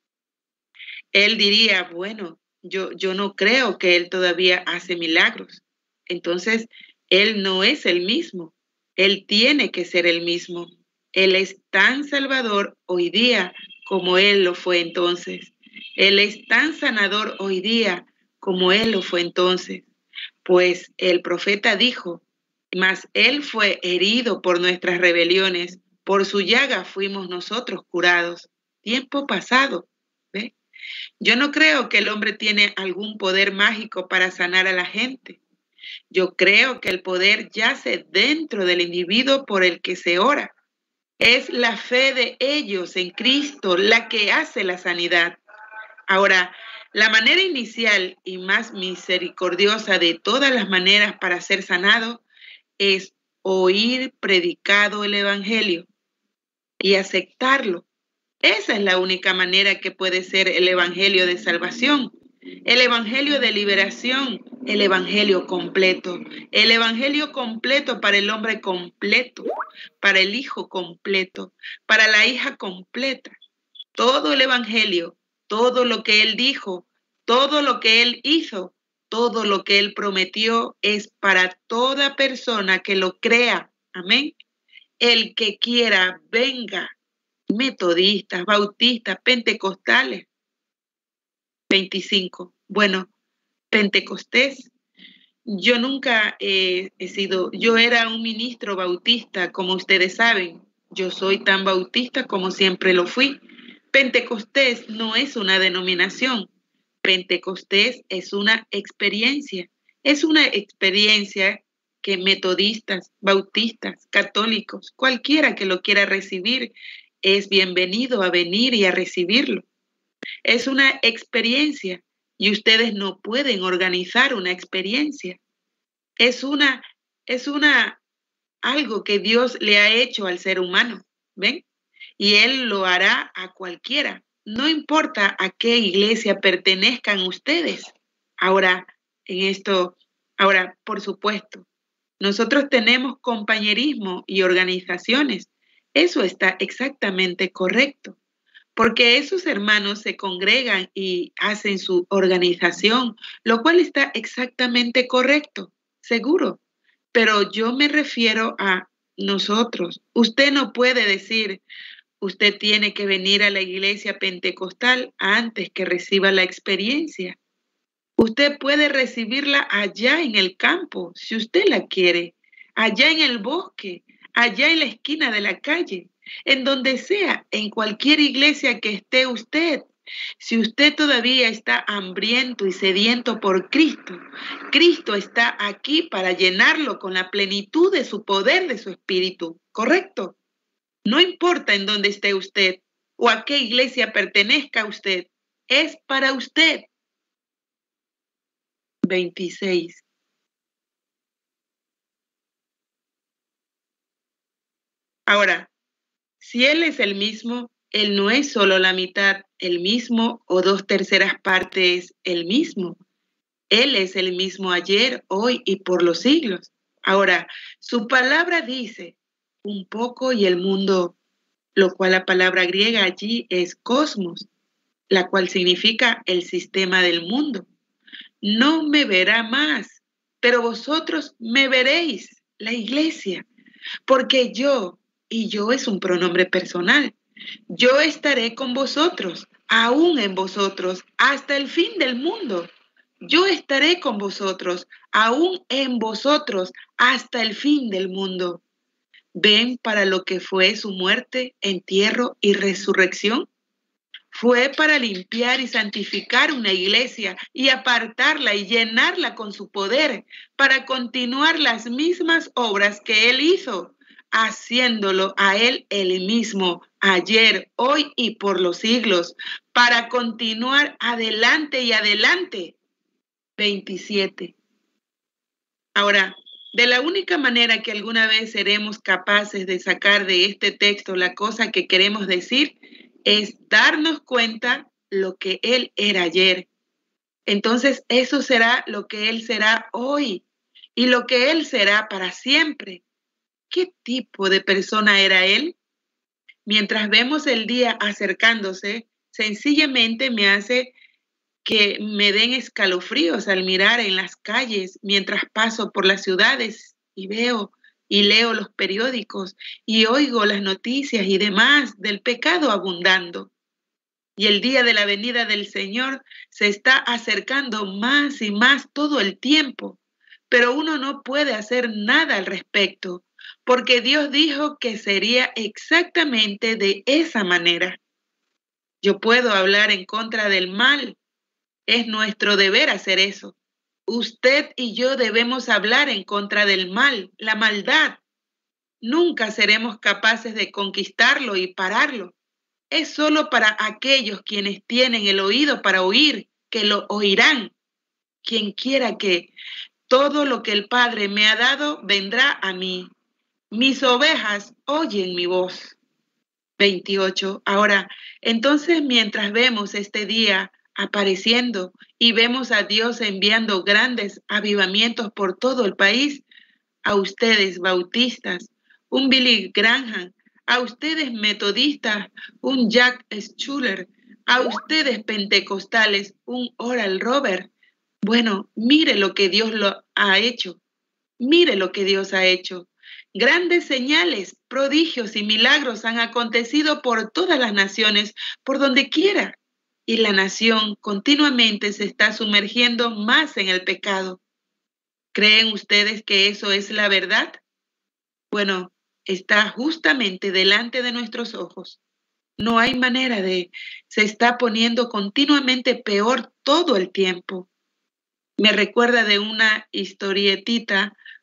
Él diría, bueno, yo, yo no creo que Él todavía hace milagros. Entonces, Él no es el mismo. Él tiene que ser el mismo. Él es tan salvador hoy día como Él lo fue entonces. Él es tan sanador hoy día como Él lo fue entonces. Pues el profeta dijo, mas Él fue herido por nuestras rebeliones, por su llaga fuimos nosotros curados. Tiempo pasado, ¿ve? Yo no creo que el hombre tiene algún poder mágico para sanar a la gente. Yo creo que el poder yace dentro del individuo por el que se ora. Es la fe de ellos en Cristo la que hace la sanidad. Ahora, la manera inicial y más misericordiosa de todas las maneras para ser sanado es oír predicado el Evangelio y aceptarlo. Esa es la única manera que puede ser el Evangelio de salvación, el Evangelio de liberación, el Evangelio completo, el Evangelio completo para el hombre completo, para el hijo completo, para la hija completa. Todo el Evangelio, todo lo que Él dijo, todo lo que Él hizo, todo lo que Él prometió es para toda persona que lo crea. Amén. El que quiera, venga. Metodistas, bautistas, pentecostales. veinticinco. Bueno, Pentecostés. Yo nunca eh, he sido, yo era un ministro bautista, como ustedes saben. Yo soy tan bautista como siempre lo fui. Pentecostés no es una denominación. Pentecostés es una experiencia. Es una experiencia que metodistas, bautistas, católicos, cualquiera que lo quiera recibir, es bienvenido a venir y a recibirlo. Es una experiencia y ustedes no pueden organizar una experiencia. Es una, es una, algo que Dios le ha hecho al ser humano, ¿ven? Y Él lo hará a cualquiera. No importa a qué iglesia pertenezcan ustedes. Ahora, en esto, ahora, por supuesto, nosotros tenemos compañerismo y organizaciones. Eso está exactamente correcto, porque esos hermanos se congregan y hacen su organización, lo cual está exactamente correcto, seguro. Pero yo me refiero a nosotros. Usted no puede decir, usted tiene que venir a la iglesia pentecostal antes que reciba la experiencia. Usted puede recibirla allá en el campo, si usted la quiere, allá en el bosque, allá en la esquina de la calle, en donde sea, en cualquier iglesia que esté usted. Si usted todavía está hambriento y sediento por Cristo, Cristo está aquí para llenarlo con la plenitud de su poder, de su espíritu, ¿correcto? No importa en dónde esté usted o a qué iglesia pertenezca usted, es para usted. veintiséis. Ahora, si Él es el mismo, Él no es solo la mitad el mismo o dos terceras partes el mismo. Él es el mismo ayer, hoy y por los siglos. Ahora, su palabra dice un poco y el mundo, lo cual la palabra griega allí es cosmos, la cual significa el sistema del mundo. No me verá más, pero vosotros me veréis, la iglesia, porque yo, y yo es un pronombre personal, yo estaré con vosotros, aún en vosotros, hasta el fin del mundo. Yo estaré con vosotros, aún en vosotros, hasta el fin del mundo. ¿Ven para lo que fue su muerte, entierro y resurrección? Fue para limpiar y santificar una iglesia y apartarla y llenarla con su poder, para continuar las mismas obras que Él hizo, haciéndolo a Él el mismo, ayer, hoy y por los siglos, para continuar adelante y adelante. veintisiete. Ahora, de la única manera que alguna vez seremos capaces de sacar de este texto la cosa que queremos decir es darnos cuenta lo que Él era ayer. Entonces, eso será lo que Él será hoy y lo que Él será para siempre. ¿Qué tipo de persona era Él? Mientras vemos el día acercándose, sencillamente me hace que me den escalofríos al mirar en las calles mientras paso por las ciudades y veo y leo los periódicos y oigo las noticias y demás del pecado abundando. Y el día de la venida del Señor se está acercando más y más todo el tiempo, pero uno no puede hacer nada al respecto, porque Dios dijo que sería exactamente de esa manera. Yo puedo hablar en contra del mal. Es nuestro deber hacer eso. Usted y yo debemos hablar en contra del mal, la maldad. Nunca seremos capaces de conquistarlo y pararlo. Es solo para aquellos quienes tienen el oído para oír, que lo oirán. Quien quiera que todo lo que el Padre me ha dado vendrá a mí. Mis ovejas oyen mi voz. veintiocho. Ahora, entonces mientras vemos este día apareciendo y vemos a Dios enviando grandes avivamientos por todo el país, a ustedes bautistas, un Billy Graham, a ustedes metodistas, un Jack Schuller, a ustedes pentecostales, un Oral Robert. Bueno, mire lo que Dios lo ha hecho, mire lo que Dios ha hecho. Grandes señales, prodigios y milagros han acontecido por todas las naciones, por donde quiera. Y la nación continuamente se está sumergiendo más en el pecado. ¿Creen ustedes que eso es la verdad? Bueno, está justamente delante de nuestros ojos. No hay manera de... Se está poniendo continuamente peor todo el tiempo. Me recuerda de una historietita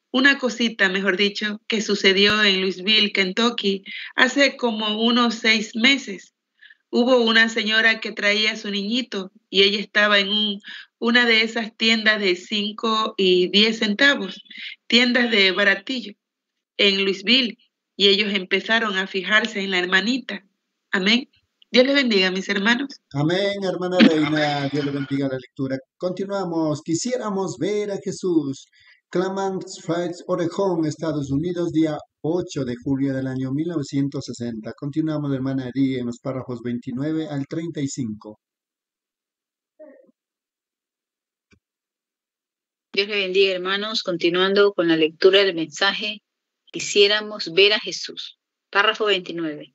una cosita, mejor dicho, que sucedió en Louisville, Kentucky, hace como unos seis meses. Hubo una señora que traía a su niñito y ella estaba en un, una de esas tiendas de cinco y diez centavos, tiendas de baratillo, en Louisville, y ellos empezaron a fijarse en la hermanita. Amén. Dios les bendiga, mis hermanos. Amén, hermana Reina. Dios le bendiga la lectura. Continuamos. Quisiéramos ver a Jesús. Claman Heights, Oregon, Estados Unidos, día ocho de julio del año mil novecientos sesenta. Continuamos, hermana Edith, en los párrafos veintinueve al treinta y cinco. Dios le bendiga, hermanos. Continuando con la lectura del mensaje, quisiéramos ver a Jesús. Párrafo veintinueve.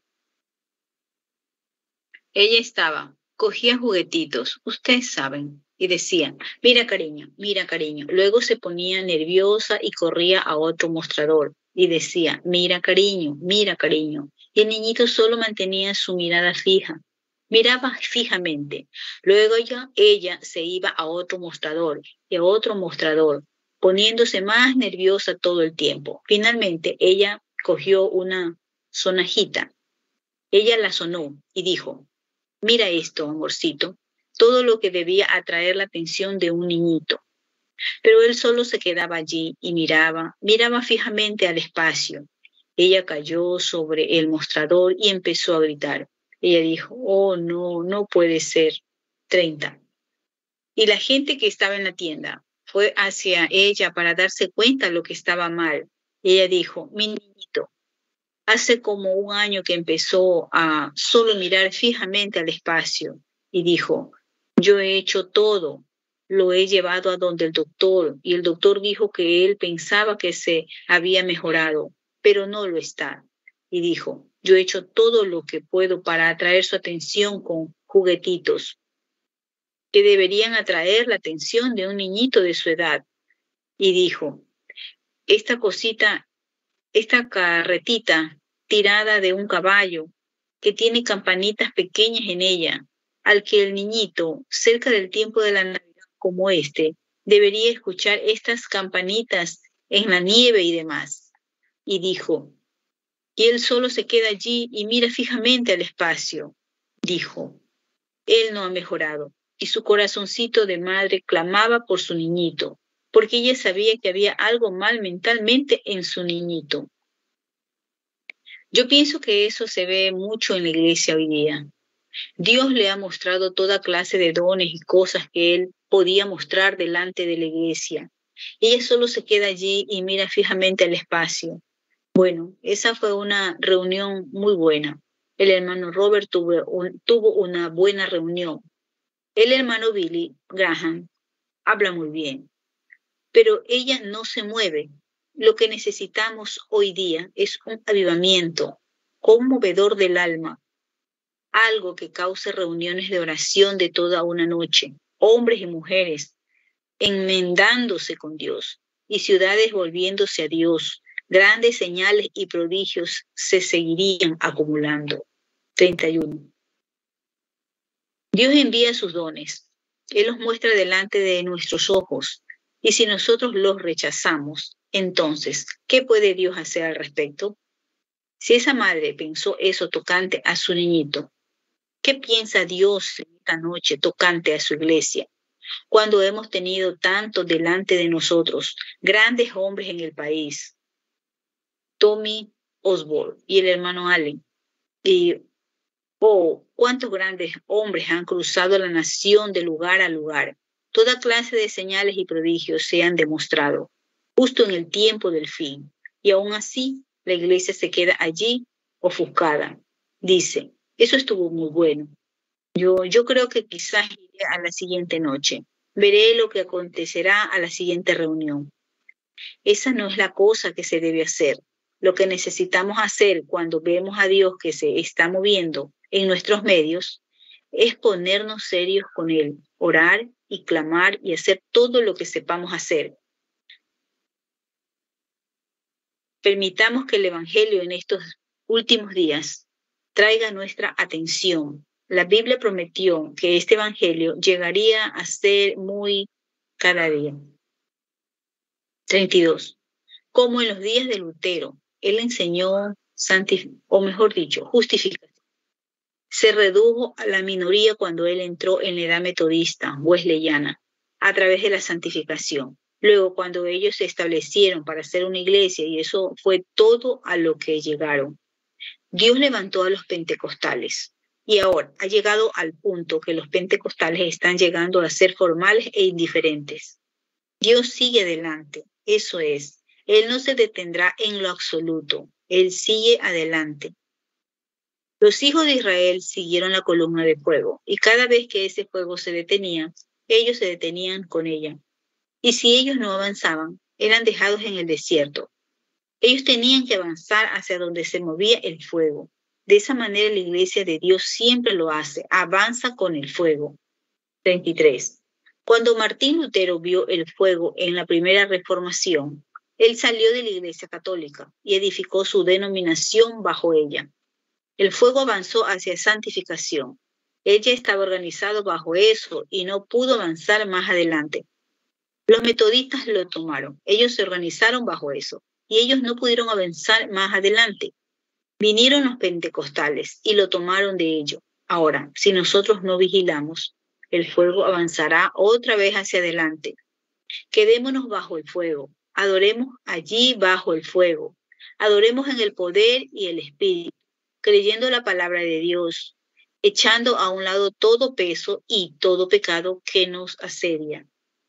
Ella estaba, cogía juguetitos, ustedes saben, y decía, mira cariño, mira cariño. Luego se ponía nerviosa y corría a otro mostrador y decía, mira cariño, mira cariño. Y el niñito solo mantenía su mirada fija. Miraba fijamente. Luego ella, ella se iba a otro mostrador y a otro mostrador, poniéndose más nerviosa todo el tiempo. Finalmente ella cogió una sonajita. Ella la sonó y dijo, mira esto, amorcito, todo lo que debía atraer la atención de un niñito. Pero él solo se quedaba allí y miraba, miraba fijamente al espacio. Ella cayó sobre el mostrador y empezó a gritar. Ella dijo, oh, no, no puede ser. treinta. Y la gente que estaba en la tienda fue hacia ella para darse cuenta de lo que estaba mal. Ella dijo, mi niñito, hace como un año que empezó a solo mirar fijamente al espacio y dijo, yo he hecho todo, lo he llevado a donde el doctor y el doctor dijo que él pensaba que se había mejorado, pero no lo está. Y dijo, yo he hecho todo lo que puedo para atraer su atención con juguetitos que deberían atraer la atención de un niñito de su edad. Y dijo, esta cosita, esta carretita tirada de un caballo que tiene campanitas pequeñas en ella, al que el niñito, cerca del tiempo de la Navidad como este, debería escuchar estas campanitas en la nieve y demás. Y dijo, y él solo se queda allí y mira fijamente al espacio. Dijo, él no ha mejorado. Y su corazoncito de madre clamaba por su niñito, porque ella sabía que había algo mal mentalmente en su niñito. Yo pienso que eso se ve mucho en la iglesia hoy día. Dios le ha mostrado toda clase de dones y cosas que él podía mostrar delante de la iglesia. Ella solo se queda allí y mira fijamente al espacio. Bueno, esa fue una reunión muy buena. El hermano Robert tuvo, un, tuvo una buena reunión. El hermano Billy Graham habla muy bien, pero ella no se mueve. Lo que necesitamos hoy día es un avivamiento conmovedor del alma, algo que cause reuniones de oración de toda una noche, hombres y mujeres enmendándose con Dios y ciudades volviéndose a Dios. Grandes señales y prodigios se seguirían acumulando. treinta y uno. Dios envía sus dones. Él los muestra delante de nuestros ojos. Y si nosotros los rechazamos, entonces, ¿qué puede Dios hacer al respecto? Si esa madre pensó eso tocante a su niñito, ¿qué piensa Dios esta noche tocante a su iglesia? Cuando hemos tenido tanto delante de nosotros, grandes hombres en el país, Tommy Osborne y el hermano Allen, y oh, cuántos grandes hombres han cruzado la nación de lugar a lugar. Toda clase de señales y prodigios se han demostrado, justo en el tiempo del fin. Y aún así, la iglesia se queda allí ofuscada. Dice, eso estuvo muy bueno. Yo, yo creo que quizás iré a la siguiente noche. Veré lo que acontecerá a la siguiente reunión. Esa no es la cosa que se debe hacer. Lo que necesitamos hacer cuando vemos a Dios que se está moviendo en nuestros medios es ponernos serios con Él, orar y clamar y hacer todo lo que sepamos hacer. Permitamos que el Evangelio en estos últimos días traiga nuestra atención. La Biblia prometió que este Evangelio llegaría a ser muy cada día. treinta y dos. como en los días de Lutero. Él enseñó, o mejor dicho, justificación. Se redujo a la minoría cuando él entró en la edad metodista, wesleyana, a través de la santificación. Luego, cuando ellos se establecieron para hacer una iglesia, y eso fue todo a lo que llegaron, Dios levantó a los pentecostales. Y ahora ha llegado al punto que los pentecostales están llegando a ser formales e indiferentes. Dios sigue adelante, eso es. Él no se detendrá en lo absoluto. Él sigue adelante. Los hijos de Israel siguieron la columna de fuego, y cada vez que ese fuego se detenía, ellos se detenían con ella. Y si ellos no avanzaban, eran dejados en el desierto. Ellos tenían que avanzar hacia donde se movía el fuego. De esa manera la iglesia de Dios siempre lo hace, avanza con el fuego. treinta y tres. Cuando Martín Lutero vio el fuego en la primera reformación, él salió de la iglesia católica y edificó su denominación bajo ella. El fuego avanzó hacia santificación. Ella estaba organizado bajo eso y no pudo avanzar más adelante. Los metodistas lo tomaron. Ellos se organizaron bajo eso y ellos no pudieron avanzar más adelante. Vinieron los pentecostales y lo tomaron de ello. Ahora, si nosotros no vigilamos, el fuego avanzará otra vez hacia adelante. Quedémonos bajo el fuego. Adoremos allí bajo el fuego. Adoremos en el poder y el espíritu, creyendo la palabra de Dios, echando a un lado todo peso y todo pecado que nos asedia.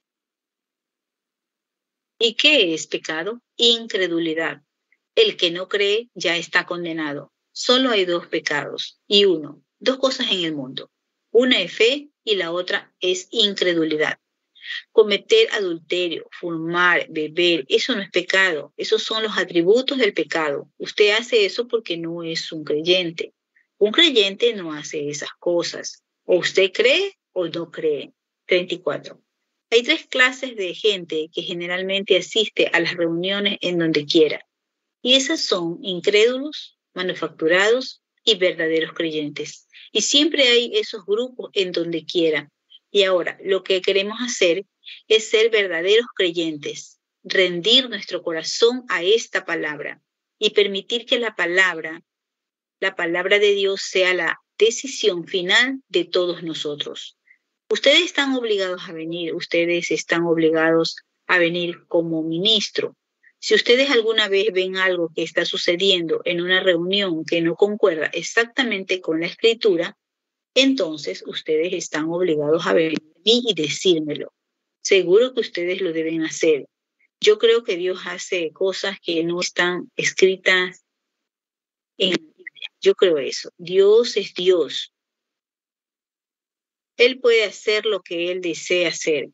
¿Y qué es pecado? Incredulidad. El que no cree ya está condenado. Solo hay dos pecados y uno, dos cosas en el mundo. Una es fe y la otra es incredulidad. Cometer adulterio, fumar, beber, eso no es pecado. Esos son los atributos del pecado. Usted hace eso porque no es un creyente. Un creyente no hace esas cosas. O usted cree o no cree. treinta y cuatro. Hay tres clases de gente que generalmente asiste a las reuniones en donde quiera. Y esas son incrédulos, manufacturados y verdaderos creyentes. Y siempre hay esos grupos en donde quiera. Y ahora, lo que queremos hacer es ser verdaderos creyentes, rendir nuestro corazón a esta palabra y permitir que la palabra, la palabra de Dios sea la decisión final de todos nosotros. Ustedes están obligados a venir, ustedes están obligados a venir como ministro. Si ustedes alguna vez ven algo que está sucediendo en una reunión que no concuerda exactamente con la escritura, entonces ustedes están obligados a venir a mí y decírmelo. Seguro que ustedes lo deben hacer. Yo creo que Dios hace cosas que no están escritas en la Biblia. Yo creo eso. Dios es Dios. Él puede hacer lo que Él desea hacer.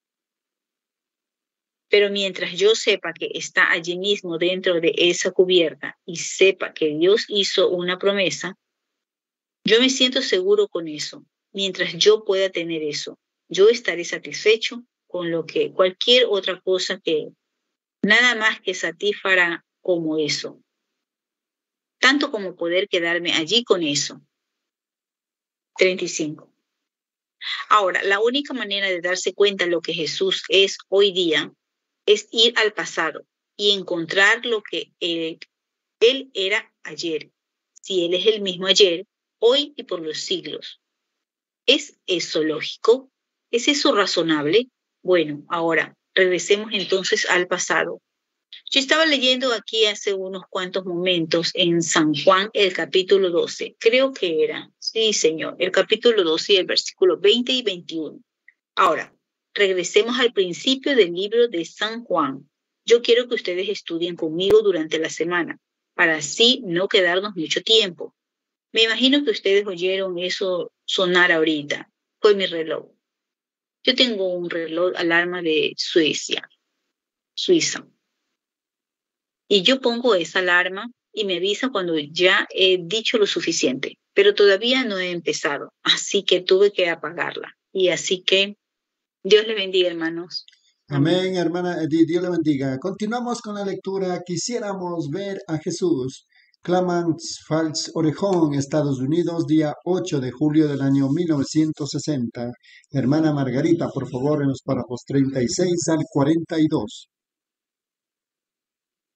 Pero mientras yo sepa que está allí mismo dentro de esa cubierta y sepa que Dios hizo una promesa, yo me siento seguro con eso. Mientras yo pueda tener eso, yo estaré satisfecho con lo que cualquier otra cosa que nada más que satisfará como eso. Tanto como poder quedarme allí con eso. treinta y cinco. Ahora, la única manera de darse cuenta de lo que Jesús es hoy día es ir al pasado y encontrar lo que él, él era ayer. Si Él es el mismo ayer, hoy y por los siglos. ¿Es eso lógico? ¿Es eso razonable? Bueno, ahora regresemos entonces al pasado. Yo estaba leyendo aquí hace unos cuantos momentos en San Juan el capítulo doce. Creo que era, sí señor, el capítulo doce y el versículo veinte y veintiuno. Ahora, regresemos al principio del libro de San Juan. Yo quiero que ustedes estudien conmigo durante la semana, para así no quedarnos mucho tiempo. Me imagino que ustedes oyeron eso sonar ahorita. Fue mi reloj. Yo tengo un reloj alarma de Suecia, Suiza. Y yo pongo esa alarma y me avisa cuando ya he dicho lo suficiente. Pero todavía no he empezado, así que tuve que apagarla. Y así que Dios les bendiga, hermanos. Amén, hermana Edith, Dios le bendiga. Continuamos con la lectura. Quisiéramos ver a Jesús. Claremont Falls, Orejón, Estados Unidos, día ocho de julio del año mil novecientos sesenta. Hermana Margarita, por favor, en los párrafos treinta y seis al cuarenta y dos.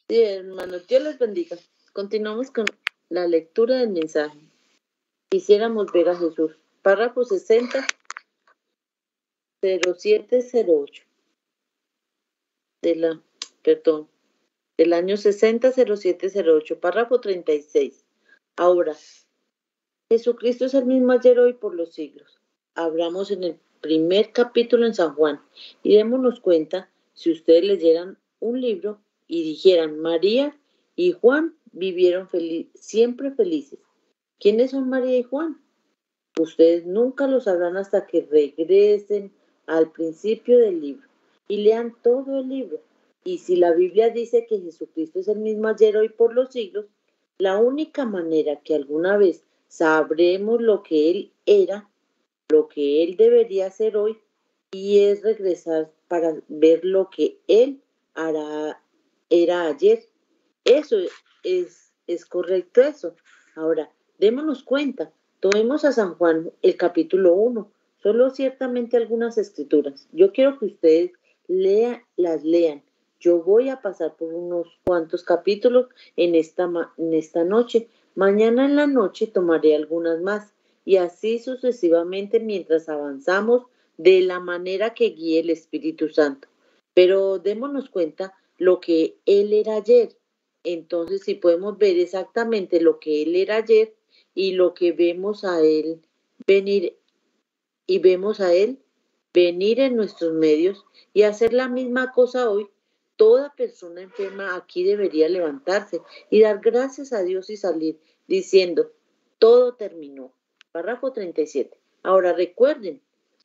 Sí, hermanos, Dios les bendiga. Continuamos con la lectura del mensaje. Quisiéramos ver a Jesús. Párrafo sesenta, cero siete cero ocho. De la, perdón, del año sesenta cero siete cero ocho, párrafo treinta y seis. Ahora, Jesucristo es el mismo ayer, hoy, por los siglos. Abramos en el primer capítulo en San Juan y démonos cuenta, si ustedes leyeran un libro y dijeran, María y Juan vivieron feliz, siempre felices. ¿Quiénes son María y Juan? Ustedes nunca lo sabrán hasta que regresen al principio del libro y lean todo el libro. Y si la Biblia dice que Jesucristo es el mismo ayer, hoy, por los siglos, la única manera que alguna vez sabremos lo que Él era, lo que Él debería hacer hoy, y es regresar para ver lo que Él hará, era ayer. Eso es, es correcto eso. Ahora, démonos cuenta, tomemos a San Juan el capítulo uno, solo ciertamente algunas escrituras. Yo quiero que ustedes lea, las lean. Yo voy a pasar por unos cuantos capítulos en esta, en esta noche. Mañana en la noche tomaré algunas más y así sucesivamente mientras avanzamos de la manera que guíe el Espíritu Santo. Pero démonos cuenta lo que Él era ayer. Entonces, si podemos ver exactamente lo que Él era ayer y lo que vemos a Él venir y vemos a Él venir en nuestros medios y hacer la misma cosa hoy, toda persona enferma aquí debería levantarse y dar gracias a Dios y salir diciendo, todo terminó. Párrafo treinta y siete. Ahora recuerden,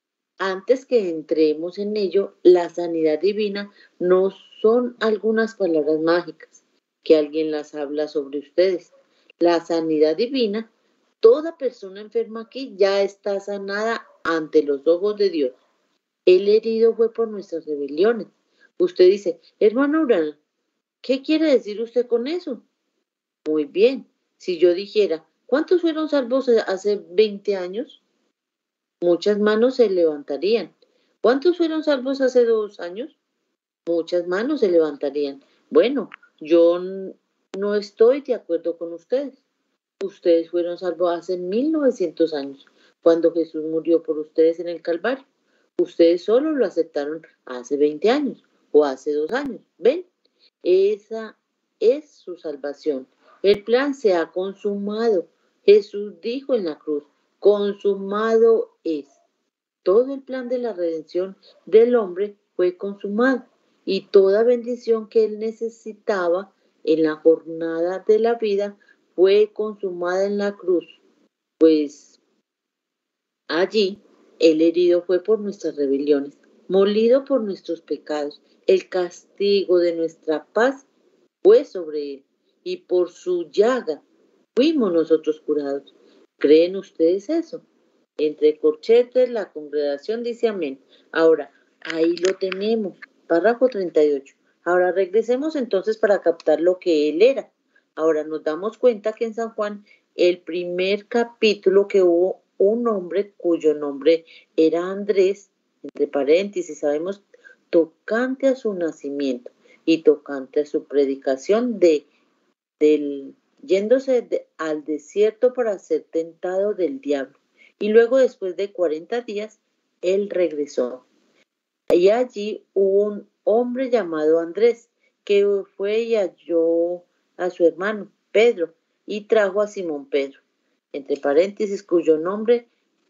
antes que entremos en ello, la sanidad divina no son algunas palabras mágicas que alguien las habla sobre ustedes. La sanidad divina, toda persona enferma aquí ya está sanada ante los ojos de Dios. El herido fue por nuestras rebeliones. Usted dice, hermano Urano, ¿qué quiere decir usted con eso? Muy bien, si yo dijera, ¿cuántos fueron salvos hace veinte años? Muchas manos se levantarían. ¿Cuántos fueron salvos hace dos años? Muchas manos se levantarían. Bueno, yo no estoy de acuerdo con ustedes. Ustedes fueron salvos hace mil novecientos años, cuando Jesús murió por ustedes en el Calvario. Ustedes solo lo aceptaron hace veinte años o hace dos años. ¿Ven? Esa es su salvación. El plan se ha consumado. Jesús dijo en la cruz, consumado es. Todo el plan de la redención del hombre fue consumado y toda bendición que él necesitaba en la jornada de la vida fue consumada en la cruz, pues allí el herido fue por nuestras rebeliones, molido por nuestros pecados. El castigo de nuestra paz fue sobre él y por su llaga fuimos nosotros curados. ¿Creen ustedes eso? Entre corchetes, la congregación dice amén. Ahora, ahí lo tenemos. Párrafo treinta y ocho. Ahora regresemos entonces para captar lo que él era. Ahora nos damos cuenta que en San Juan, el primer capítulo, que hubo un hombre cuyo nombre era Andrés, entre paréntesis, sabemos, tocante a su nacimiento y tocante a su predicación de, del, yéndose de, al desierto para ser tentado del diablo. Y luego, después de cuarenta días, él regresó. Y allí hubo un hombre llamado Andrés, que fue y halló a su hermano Pedro y trajo a Simón Pedro, entre paréntesis, cuyo nombre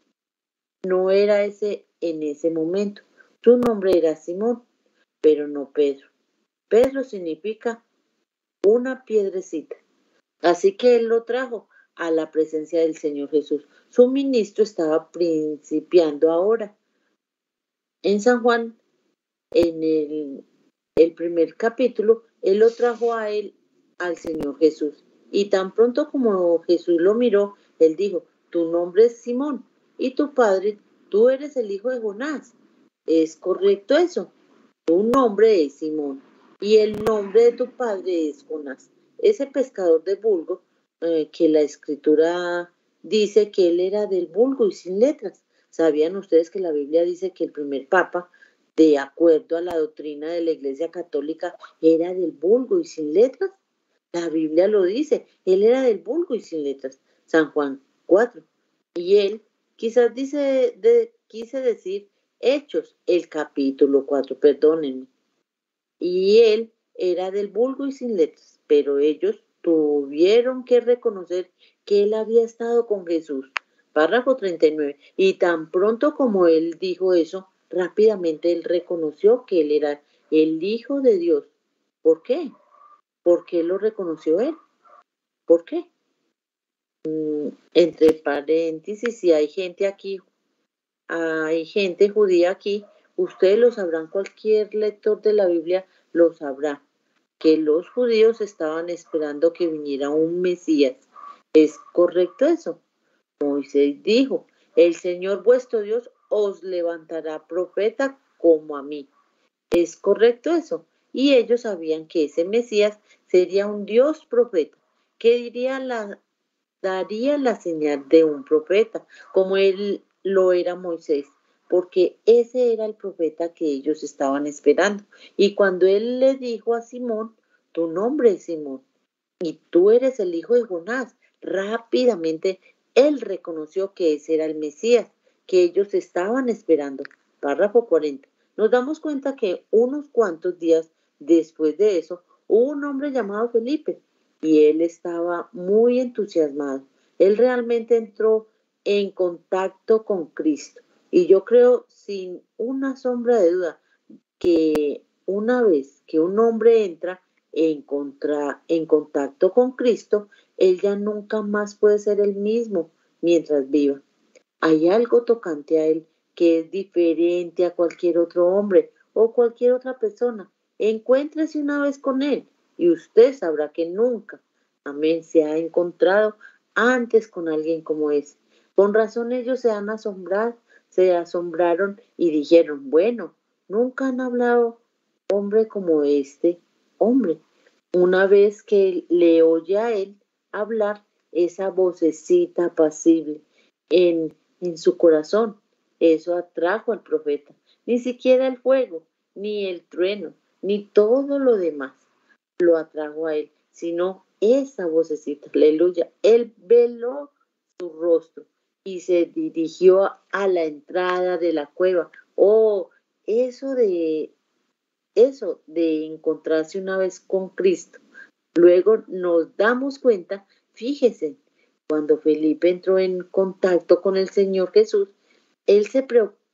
no era ese en ese momento. Su nombre era Simón, pero no Pedro. Pedro significa una piedrecita. Así que él lo trajo a la presencia del Señor Jesús. Su ministro estaba principiando ahora. En San Juan, en el, el primer capítulo, él lo trajo a él, al Señor Jesús. Y tan pronto como Jesús lo miró, él dijo, tu nombre es Simón, y tu padre, tú eres el hijo de Jonás. ¿Es correcto eso? Tu nombre es Simón, y el nombre de tu padre es Jonás. Ese pescador de vulgo, eh, que la escritura dice que él era del vulgo y sin letras. ¿Sabían ustedes que la Biblia dice que el primer papa de acuerdo a la doctrina de la Iglesia Católica, era del vulgo y sin letras. La Biblia lo dice, él era del vulgo y sin letras. San Juan cuatro. Y él quizás dice, de, quise decir Hechos, el capítulo cuatro, perdónenme. Y él era del vulgo y sin letras, pero ellos tuvieron que reconocer que él había estado con Jesús. Párrafo treinta y nueve. Y tan pronto como él dijo eso, rápidamente él reconoció que él era el Hijo de Dios. ¿Por qué? ¿Por qué lo reconoció él? ¿Por qué? Mm, entre paréntesis, si hay gente aquí, hay gente judía aquí, ustedes lo sabrán, cualquier lector de la Biblia lo sabrá, que los judíos estaban esperando que viniera un Mesías. ¿Es correcto eso? Moisés dijo, el Señor vuestro Dios os levantará profeta como a mí. ¿Es correcto eso? Y ellos sabían que ese Mesías sería un Dios profeta, que diría la, daría la señal de un profeta, como él lo era Moisés, porque ese era el profeta que ellos estaban esperando. Y cuando él le dijo a Simón, tu nombre es Simón, y tú eres el hijo de Jonás, rápidamente él reconoció que ese era el Mesías que ellos estaban esperando. Párrafo cuarenta. Nos damos cuenta que unos cuantos días después de eso, hubo un hombre llamado Felipe y él estaba muy entusiasmado. Él realmente entró en contacto con Cristo. Y yo creo sin una sombra de duda que una vez que un hombre entra en, contra, en contacto con Cristo, él ya nunca más puede ser el mismo mientras viva. Hay algo tocante a él que es diferente a cualquier otro hombre o cualquier otra persona. Encuéntrese una vez con él y usted sabrá que nunca, amén, se ha encontrado antes con alguien como ese. Con razón ellos se han asombrado, se asombraron y dijeron, bueno, nunca han hablado hombre como este hombre. Una vez que le oye a él hablar, esa vocecita apacible en, en su corazón, eso atrajo al profeta. Ni siquiera el fuego, ni el trueno, ni todo lo demás lo atrajo a él, sino esa vocecita, aleluya. Él veló su rostro y se dirigió a la entrada de la cueva. Oh, eso de eso de encontrarse una vez con Cristo. Luego nos damos cuenta, fíjese, cuando Felipe entró en contacto con el Señor Jesús, él se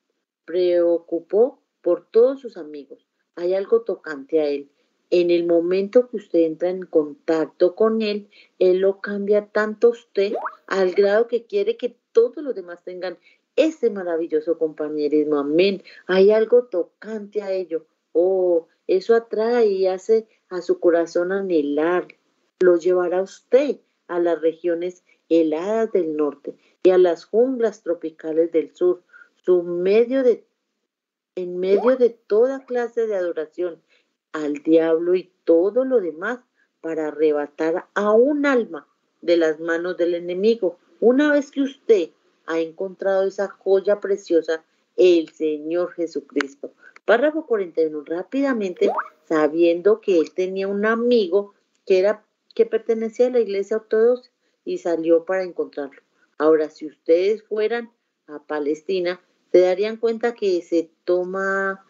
preocupó por todos sus amigos. Hay algo tocante a él. En el momento que usted entra en contacto con él, él lo cambia tanto a usted al grado que quiere que todos los demás tengan ese maravilloso compañerismo. Amén. Hay algo tocante a ello. Oh, eso atrae y hace a su corazón anhelar. Lo llevará a usted a las regiones heladas del norte y a las junglas tropicales del sur, su medio de, en medio de toda clase de adoración al diablo y todo lo demás para arrebatar a un alma de las manos del enemigo. Una vez que usted ha encontrado esa joya preciosa, el Señor Jesucristo. Párrafo cuarenta y uno. Rápidamente, sabiendo que él tenía un amigo que, era, que pertenecía a la iglesia ortodoxa y salió para encontrarlo. Ahora, si ustedes fueran a Palestina, se darían cuenta que se toma,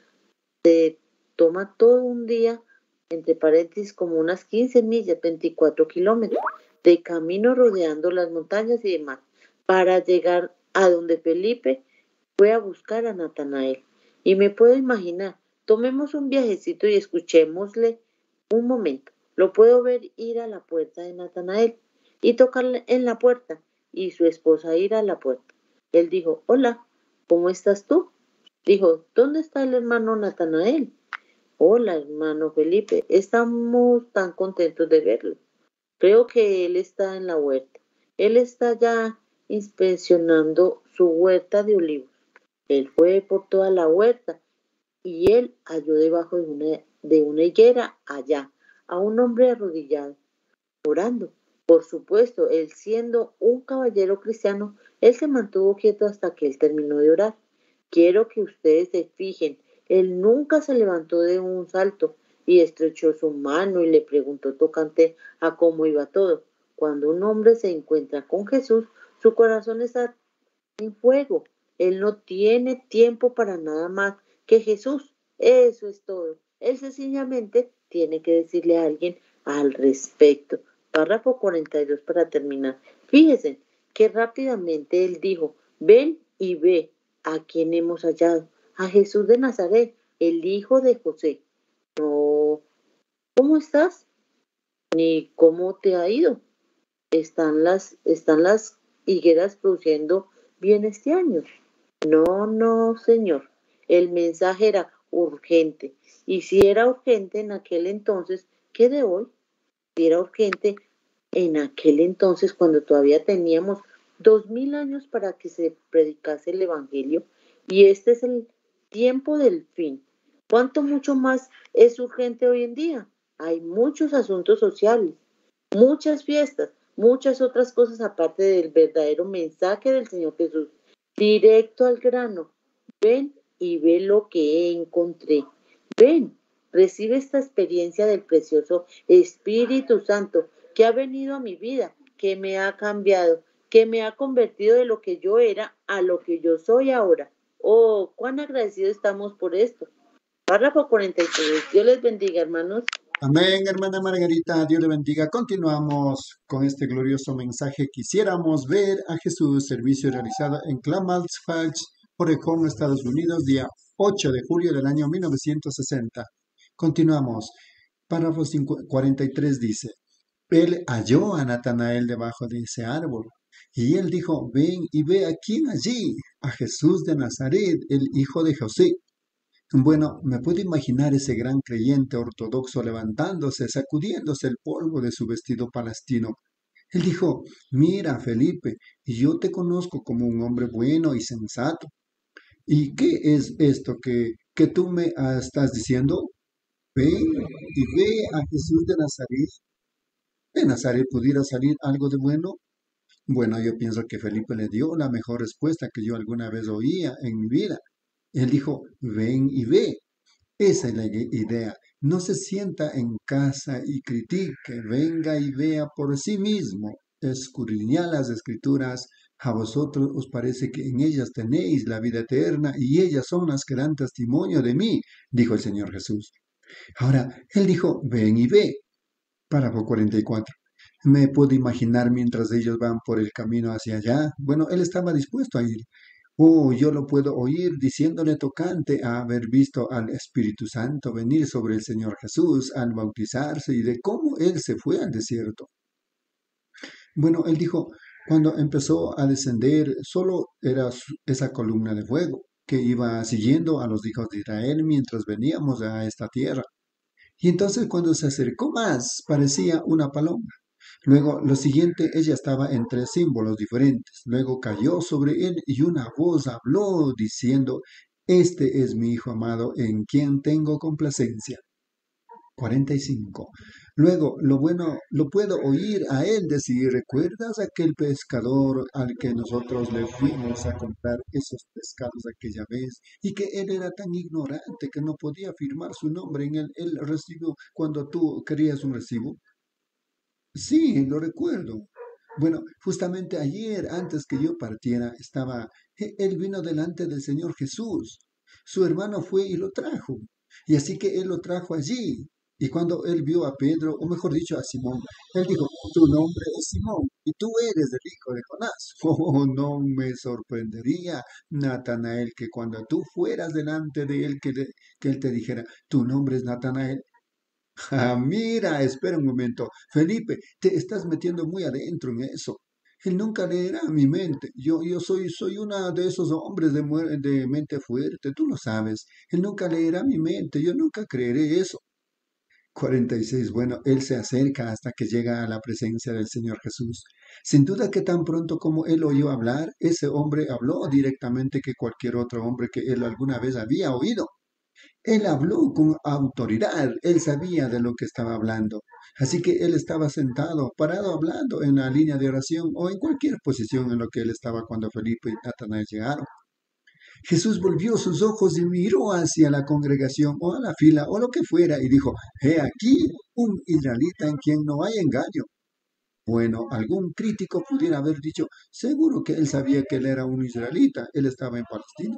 se toma todo un día, entre paréntesis, como unas quince millas, veinticuatro kilómetros, de camino rodeando las montañas y demás, para llegar a donde Felipe fue a buscar a Natanael. Y me puedo imaginar, tomemos un viajecito y escuchémosle un momento. Lo puedo ver ir a la puerta de Natanael y tocarle en la puerta y su esposa ir a la puerta. Él dijo, hola, ¿cómo estás tú? Dijo, ¿dónde está el hermano Natanael? Hola, hermano Felipe, estamos tan contentos de verlo. Creo que él está en la huerta. Él está ya inspeccionando su huerta de olivos. Él fue por toda la huerta y él halló debajo de una, de una higuera allá a un hombre arrodillado, orando. Por supuesto, él siendo un caballero cristiano, él se mantuvo quieto hasta que él terminó de orar. Quiero que ustedes se fijen Él nunca se levantó de un salto y estrechó su mano y le preguntó tocante a cómo iba todo. Cuando un hombre se encuentra con Jesús, su corazón está en fuego. Él no tiene tiempo para nada más que Jesús. Eso es todo. Él sencillamente tiene que decirle a alguien al respecto. Párrafo cuarenta y dos para terminar. Fíjense que rápidamente él dijo, ven y ve a quien hemos hallado, a Jesús de Nazaret, el hijo de José. No, ¿cómo estás? Ni cómo te ha ido. Están las, están las higueras produciendo bien este año. No, no, señor. El mensaje era urgente. Y si era urgente en aquel entonces, ¿qué de hoy? Si era urgente en aquel entonces, cuando todavía teníamos dos mil años para que se predicase el Evangelio, y este es el tiempo del fin. ¿Cuánto mucho más es urgente hoy en día? Hay muchos asuntos sociales, muchas fiestas, muchas otras cosas aparte del verdadero mensaje del Señor Jesús. Directo al grano. Ven y ve lo que encontré. Ven, recibe esta experiencia del precioso Espíritu Santo que ha venido a mi vida, que me ha cambiado, que me ha convertido de lo que yo era a lo que yo soy ahora. Oh, cuán agradecidos estamos por esto. Párrafo cuarenta y tres. Dios les bendiga, hermanos. Amén, hermana Margarita, Dios le bendiga. Continuamos con este glorioso mensaje. Quisiéramos ver a Jesús, servicio realizado en Klamath Falls, Oregon, Estados Unidos, día ocho de julio del año mil novecientos sesenta. Continuamos. Párrafo cuarenta y tres dice, él halló a Natanael debajo de ese árbol, y él dijo, ven y ve a quién allí, a Jesús de Nazaret, el hijo de José. Bueno, me puedo imaginar ese gran creyente ortodoxo levantándose, sacudiéndose el polvo de su vestido palestino. Él dijo, mira, Felipe, yo te conozco como un hombre bueno y sensato. ¿Y qué es esto que, que tú me ah, estás diciendo? Ven y ve a Jesús de Nazaret. ¿De Nazaret pudiera salir algo de bueno? Bueno, yo pienso que Felipe le dio la mejor respuesta que yo alguna vez oía en mi vida. Él dijo, ven y ve. Esa es la idea. No se sienta en casa y critique, venga y vea por sí mismo. Escudriñad las escrituras, a vosotros os parece que en ellas tenéis la vida eterna y ellas son las que dan testimonio de mí, dijo el Señor Jesús. Ahora, él dijo, ven y ve. Párrafo cuarenta y cuatro. Me puedo imaginar mientras ellos van por el camino hacia allá. Bueno, él estaba dispuesto a ir. Oh, yo lo puedo oír diciéndole tocante a haber visto al Espíritu Santo venir sobre el Señor Jesús al bautizarse y de cómo él se fue al desierto. Bueno, él dijo, cuando empezó a descender, solo era esa columna de fuego que iba siguiendo a los hijos de Israel mientras veníamos a esta tierra. Y entonces cuando se acercó más, parecía una paloma. Luego, lo siguiente, ella estaba en tres símbolos diferentes. Luego cayó sobre él y una voz habló diciendo, este es mi hijo amado en quien tengo complacencia. cuarenta y cinco. Luego, lo bueno, lo puedo oír a él decir, ¿recuerdas aquel pescador al que nosotros le fuimos a comprar esos pescados aquella vez? Y que él era tan ignorante que no podía firmar su nombre en el, el recibo cuando tú querías un recibo. Sí, lo recuerdo. Bueno, justamente ayer, antes que yo partiera, estaba, e- él vino delante del Señor Jesús. Su hermano fue y lo trajo. Y así que él lo trajo allí. Y cuando él vio a Pedro, o mejor dicho, a Simón, él dijo, tu nombre es Simón, y tú eres el hijo de Jonás. Oh, no me sorprendería, Natanael, que cuando tú fueras delante de él, que, le- que él te dijera, tu nombre es Natanael. Ah, mira, espera un momento. Felipe, te estás metiendo muy adentro en eso. Él nunca leerá mi mente. Yo, yo soy, soy una de esos hombres de, mue- de mente fuerte, tú lo sabes. Él nunca leerá mi mente, yo nunca creeré eso. cuarenta y seis. Bueno, él se acerca hasta que llega a la presencia del Señor Jesús. Sin duda que tan pronto como él oyó hablar, ese hombre habló directamente que cualquier otro hombre que él alguna vez había oído. Él habló con autoridad, él sabía de lo que estaba hablando. Así que él estaba sentado, parado hablando en la línea de oración o en cualquier posición en lo que él estaba cuando Felipe y Natanael llegaron. Jesús volvió sus ojos y miró hacia la congregación o a la fila o lo que fuera y dijo, he aquí un israelita en quien no hay engaño. Bueno, algún crítico pudiera haber dicho, seguro que él sabía que él era un israelita, él estaba en Palestina.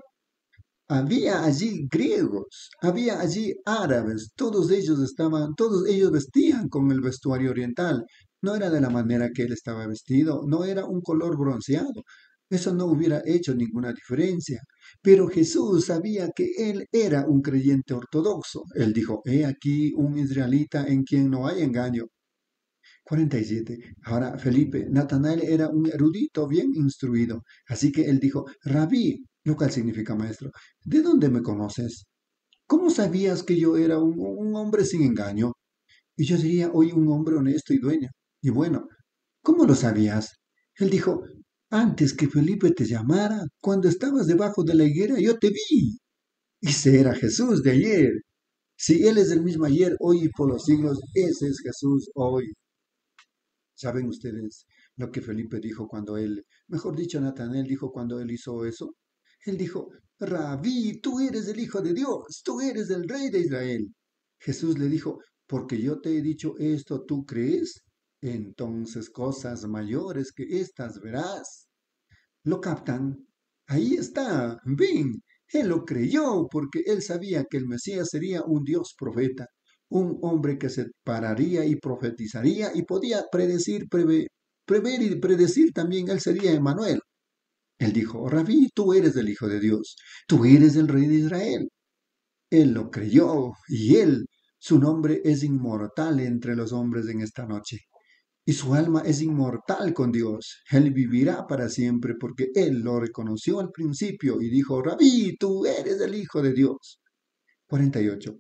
Había allí griegos, había allí árabes, todos ellos estaban, todos ellos vestían con el vestuario oriental. No era de la manera que él estaba vestido, no era un color bronceado. Eso no hubiera hecho ninguna diferencia. Pero Jesús sabía que él era un creyente ortodoxo. Él dijo, he aquí un israelita en quien no hay engaño. cuarenta y siete. Ahora Felipe, Natanael era un erudito bien instruido, así que él dijo, Rabí, lo cual significa maestro, ¿de dónde me conoces? ¿Cómo sabías que yo era un, un hombre sin engaño? Y yo diría, hoy un hombre honesto y dueño. Y bueno, ¿cómo lo sabías? Él dijo, antes que Felipe te llamara, cuando estabas debajo de la higuera, yo te vi. Ese era Jesús de ayer. Si Él es el mismo ayer, hoy y por los siglos, ese es Jesús hoy. ¿Saben ustedes lo que Felipe dijo cuando él, mejor dicho, Natanael dijo cuando él hizo eso? Él dijo, Rabí, tú eres el Hijo de Dios, tú eres el Rey de Israel. Jesús le dijo, porque yo te he dicho esto, ¿tú crees? Entonces cosas mayores que estas verás. ¿Lo captan? Ahí está, ven. Él lo creyó porque él sabía que el Mesías sería un Dios profeta, un hombre que se pararía y profetizaría y podía predecir, preve, prever y predecir también, él sería Emmanuel. Él dijo, Rabí, tú eres el Hijo de Dios, tú eres el Rey de Israel. Él lo creyó y él, su nombre es inmortal entre los hombres en esta noche. Y su alma es inmortal con Dios. Él vivirá para siempre porque él lo reconoció al principio y dijo, Rabí, tú eres el Hijo de Dios. cuarenta y ocho.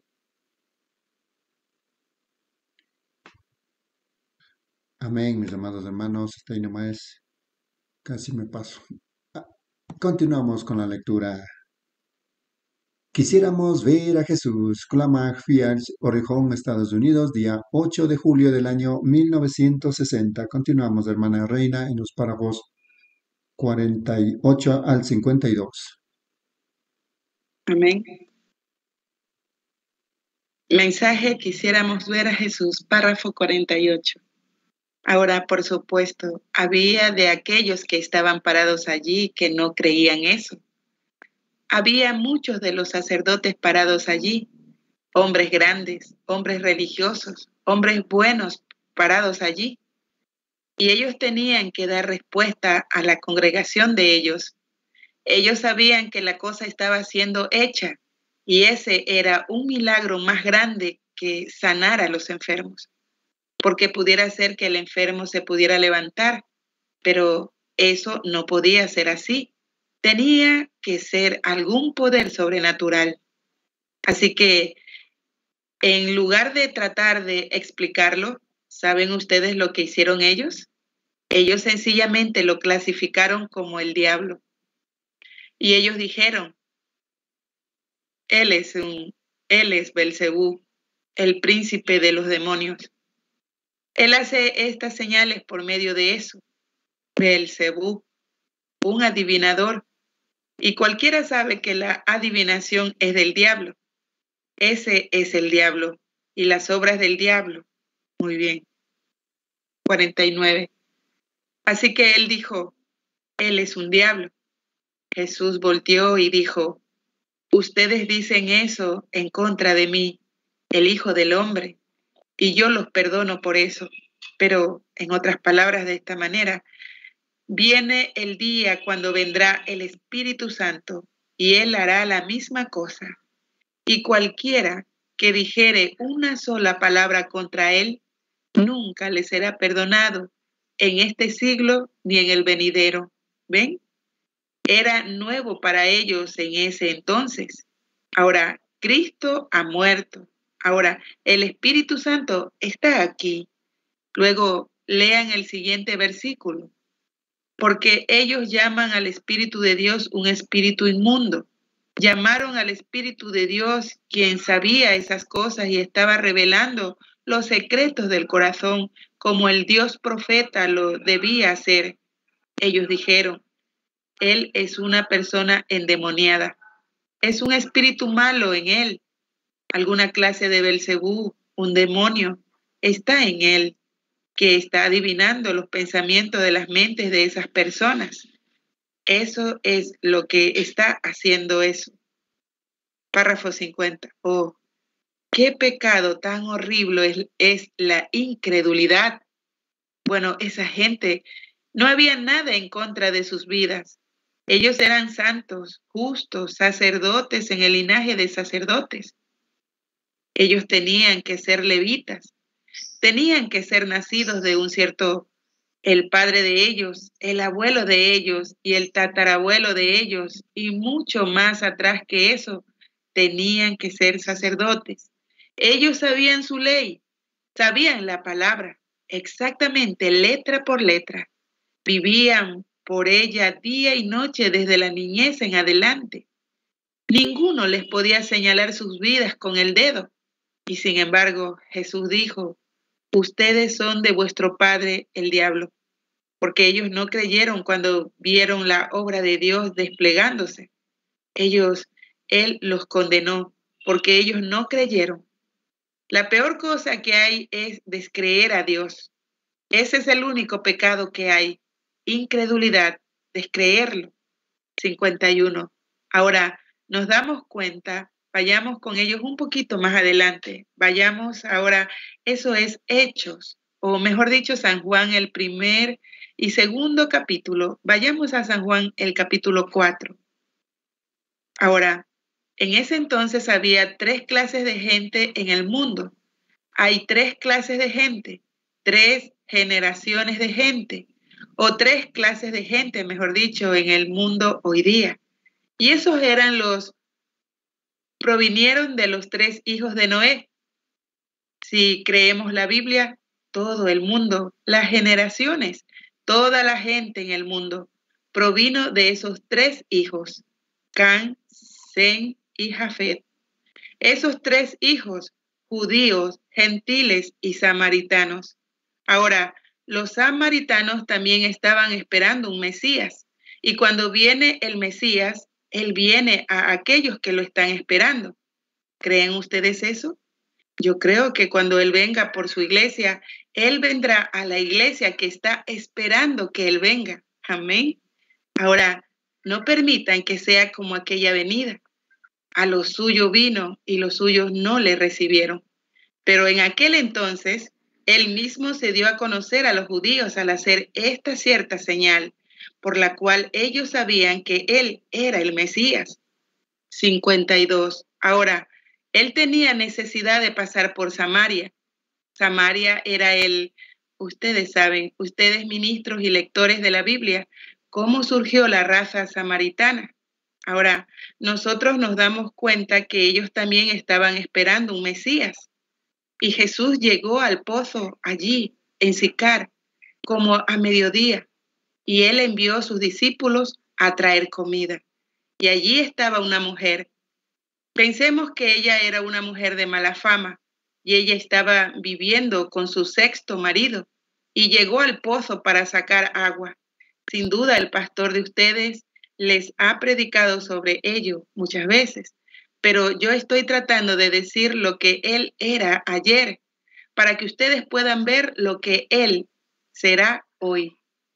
Amén, mis amados hermanos. Hasta ahí nomás. Casi me paso. Ah, continuamos con la lectura. Quisiéramos ver a Jesús. Clumac Fields, Orejón, Estados Unidos, día ocho de julio del año mil novecientos sesenta. Continuamos, hermana Reina, en los párrafos cuarenta y ocho al cincuenta y dos. Amén. Mensaje, quisiéramos ver a Jesús, párrafo cuarenta y ocho. Ahora, por supuesto, había de aquellos que estaban parados allí que no creían eso. Había muchos de los sacerdotes parados allí, hombres grandes, hombres religiosos, hombres buenos parados allí. Y ellos tenían que dar respuesta a la congregación de ellos. Ellos sabían que la cosa estaba siendo hecha y ese era un milagro más grande que sanar a los enfermos, porque pudiera ser que el enfermo se pudiera levantar, pero eso no podía ser así. Tenía que ser algún poder sobrenatural. Así que, en lugar de tratar de explicarlo, ¿saben ustedes lo que hicieron ellos? Ellos sencillamente lo clasificaron como el diablo. Y ellos dijeron, él es un, él es Belcebú, el príncipe de los demonios. Él hace estas señales por medio de eso. Belcebú, un adivinador. Y cualquiera sabe que la adivinación es del diablo. Ese es el diablo y las obras del diablo. Muy bien. cuarenta y nueve. Así que él dijo, él es un diablo. Jesús volteó y dijo, ustedes dicen eso en contra de mí, el Hijo del Hombre, y yo los perdono por eso. Pero, en otras palabras, de esta manera, viene el día cuando vendrá el Espíritu Santo y Él hará la misma cosa. Y cualquiera que dijere una sola palabra contra Él, nunca le será perdonado en este siglo ni en el venidero. ¿Ven? Era nuevo para ellos en ese entonces. Ahora, Cristo ha muerto. Ahora, el Espíritu Santo está aquí. Luego, lean el siguiente versículo. Porque ellos llaman al Espíritu de Dios un espíritu inmundo. Llamaron al Espíritu de Dios, quien sabía esas cosas y estaba revelando los secretos del corazón, como el Dios profeta lo debía hacer. Ellos dijeron, él es una persona endemoniada. Es un espíritu malo en él. Alguna clase de Belcebú, un demonio, está en él, que está adivinando los pensamientos de las mentes de esas personas. Eso es lo que está haciendo eso. Párrafo cincuenta. Oh, qué pecado tan horrible es, es la incredulidad. Bueno, esa gente no había nada en contra de sus vidas. Ellos eran santos, justos, sacerdotes en el linaje de sacerdotes. Ellos tenían que ser levitas, tenían que ser nacidos de un cierto, el padre de ellos, el abuelo de ellos y el tatarabuelo de ellos, y mucho más atrás que eso, tenían que ser sacerdotes. Ellos sabían su ley, sabían la palabra, exactamente letra por letra. Vivían por ella día y noche desde la niñez en adelante. Ninguno les podía señalar sus vidas con el dedo. Y sin embargo, Jesús dijo, ustedes son de vuestro padre el diablo, porque ellos no creyeron cuando vieron la obra de Dios desplegándose. Ellos, Él los condenó, porque ellos no creyeron. La peor cosa que hay es descreer a Dios. Ese es el único pecado que hay. Incredulidad, descreerlo. cincuenta y uno. Ahora, nos damos cuenta, vayamos con ellos un poquito más adelante. Vayamos ahora, eso es Hechos, o mejor dicho, San Juan, el primer y segundo capítulo. Vayamos a San Juan, el capítulo cuatro. Ahora, en ese entonces había tres clases de gente en el mundo. Hay tres clases de gente, tres generaciones de gente, o tres clases de gente, mejor dicho, en el mundo hoy día. Y esos eran los, provinieron de los tres hijos de Noé. Si creemos la Biblia, todo el mundo, las generaciones, toda la gente en el mundo, provino de esos tres hijos, Can, Sem y Jafet. Esos tres hijos, judíos, gentiles y samaritanos. Ahora, los samaritanos también estaban esperando un Mesías. Y cuando viene el Mesías, Él viene a aquellos que lo están esperando. ¿Creen ustedes eso? Yo creo que cuando Él venga por su iglesia, Él vendrá a la iglesia que está esperando que Él venga. Amén. Ahora, no permitan que sea como aquella venida. A los suyos vino y los suyos no le recibieron. Pero en aquel entonces, Él mismo se dio a conocer a los judíos al hacer esta cierta señal, por la cual ellos sabían que Él era el Mesías. cincuenta y dos. Ahora, Él tenía necesidad de pasar por Samaria. Samaria era el, ustedes saben, ustedes ministros y lectores de la Biblia, cómo surgió la raza samaritana. Ahora, nosotros nos damos cuenta que ellos también estaban esperando un Mesías. Y Jesús llegó al pozo allí, en Sicar, como a mediodía. Y Él envió a sus discípulos a traer comida. Y allí estaba una mujer. Pensemos que ella era una mujer de mala fama. Y ella estaba viviendo con su sexto marido. Y llegó al pozo para sacar agua. Sin duda el pastor de ustedes les ha predicado sobre ello muchas veces. Pero yo estoy tratando de decir lo que Él era ayer, para que ustedes puedan ver lo que Él será hoy.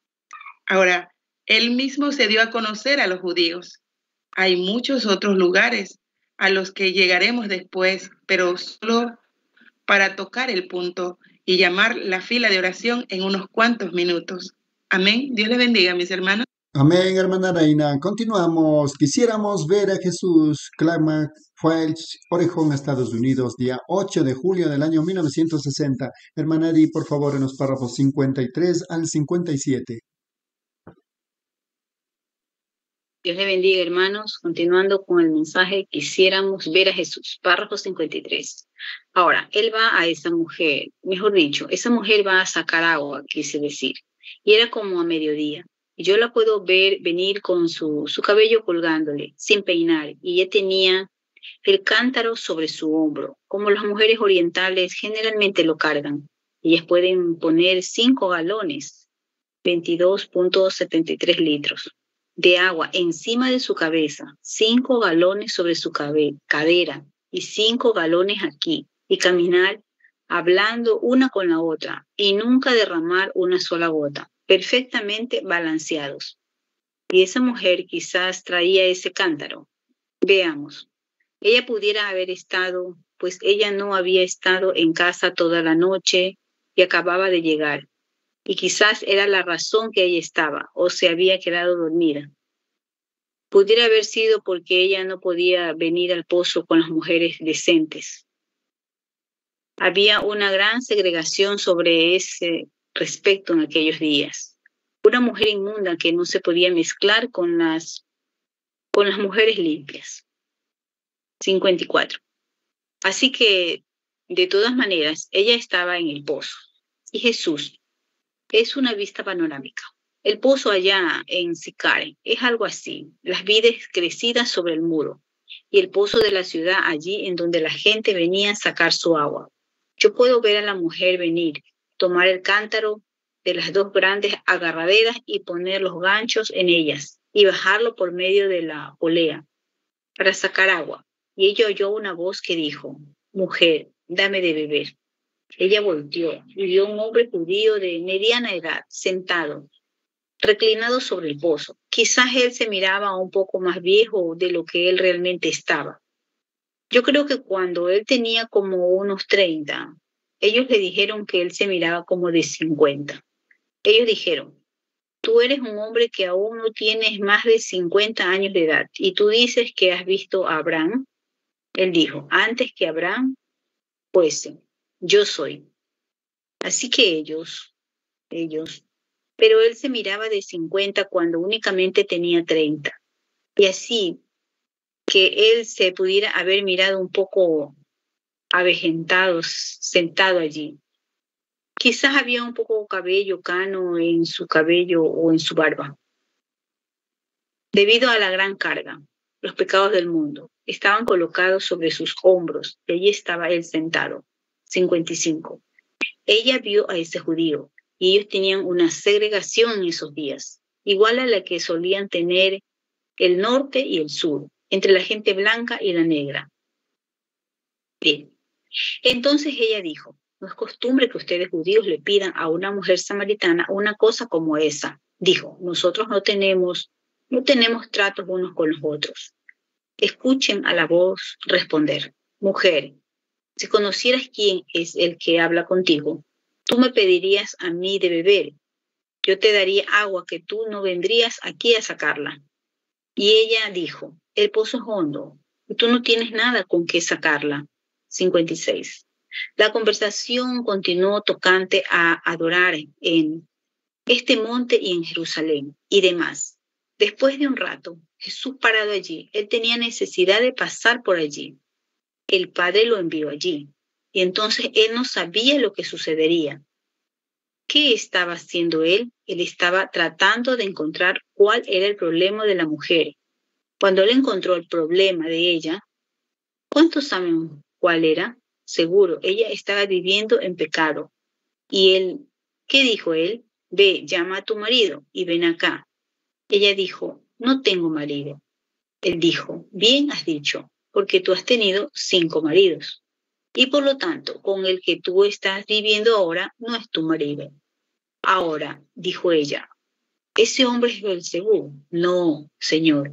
Ahora, Él mismo se dio a conocer a los judíos. Hay muchos otros lugares a los que llegaremos después, pero solo para tocar el punto y llamar la fila de oración en unos cuantos minutos. Amén. Dios les bendiga, mis hermanos. Amén, hermana Reina. Continuamos. Quisiéramos ver a Jesús. Clama Falls, Orejón, Estados Unidos, día ocho de julio del año mil novecientos sesenta. Hermana Edi, por favor, en los párrafos cincuenta y tres al cincuenta y siete. Dios le bendiga, hermanos. Continuando con el mensaje, quisiéramos ver a Jesús. Párrafo cincuenta y tres. Ahora, Él va a esa mujer, mejor dicho, esa mujer va a sacar agua, quise decir. Y era como a mediodía. Y yo la puedo ver venir con su, su cabello colgándole, sin peinar. Y ella tenía el cántaro sobre su hombro, como las mujeres orientales generalmente lo cargan. Ellas pueden poner cinco galones, veintidós punto setenta y tres litros. de agua encima de su cabeza, cinco galones sobre su cabe- cadera y cinco galones aquí, y caminar hablando una con la otra, y nunca derramar una sola gota, perfectamente balanceados. Y esa mujer quizás traía ese cántaro. Veamos, ella pudiera haber estado, pues ella no había estado en casa toda la noche y acababa de llegar. Y quizás era la razón que ella estaba o se había quedado dormida. Pudiera haber sido porque ella no podía venir al pozo con las mujeres decentes. Había una gran segregación sobre ese respecto en aquellos días. Una mujer inmunda que no se podía mezclar con las, con las mujeres limpias. cincuenta y cuatro. Así que, de todas maneras, ella estaba en el pozo. Y Jesús, es una vista panorámica. El pozo allá en Sicar es algo así, las vides crecidas sobre el muro, y el pozo de la ciudad allí en donde la gente venía a sacar su agua. Yo puedo ver a la mujer venir, tomar el cántaro de las dos grandes agarraderas y poner los ganchos en ellas, y bajarlo por medio de la polea para sacar agua. Y ella oyó una voz que dijo, mujer, dame de beber. Ella volteó y vio a un hombre judío de mediana edad, sentado, reclinado sobre el pozo. Quizás él se miraba un poco más viejo de lo que él realmente estaba. Yo creo que cuando él tenía como unos treinta, ellos le dijeron que él se miraba como de cincuenta. Ellos dijeron, tú eres un hombre que aún no tienes más de cincuenta años de edad y tú dices que has visto a Abraham. Él dijo, antes que Abraham, pues yo soy. Así que ellos, ellos, pero él se miraba de cincuenta cuando únicamente tenía treinta. Y así que él se pudiera haber mirado un poco avejentado, sentado allí. Quizás había un poco de cabello cano en su cabello o en su barba. Debido a la gran carga, los pecados del mundo estaban colocados sobre sus hombros y allí estaba él sentado. cincuenta y cinco. Ella vio a ese judío y ellos tenían una segregación en esos días, igual a la que solían tener el norte y el sur, entre la gente blanca y la negra. Bien. Entonces ella dijo, no es costumbre que ustedes judíos le pidan a una mujer samaritana una cosa como esa. Dijo, nosotros no tenemos, no tenemos tratos unos con los otros. Escuchen a la voz responder, mujer, si conocieras quién es el que habla contigo, tú me pedirías a mí de beber. Yo te daría agua que tú no vendrías aquí a sacarla. Y ella dijo, el pozo es hondo y tú no tienes nada con qué sacarla. cincuenta y seis. La conversación continuó tocante a adorar en este monte y en Jerusalén y demás. Después de un rato, Jesús parado allí, él tenía necesidad de pasar por allí. El Padre lo envió allí y entonces él no sabía lo que sucedería. ¿Qué estaba haciendo él? Él estaba tratando de encontrar cuál era el problema de la mujer. Cuando él encontró el problema de ella, ¿cuántos saben cuál era? Seguro, ella estaba viviendo en pecado. Y él, ¿qué dijo él? Ve, llama a tu marido y ven acá. Ella dijo, no tengo marido. Él dijo, bien has dicho, porque tú has tenido cinco maridos. Y por lo tanto, con el que tú estás viviendo ahora no es tu marido. Ahora, dijo ella, ¿ese hombre es Beelzebú? No, Señor.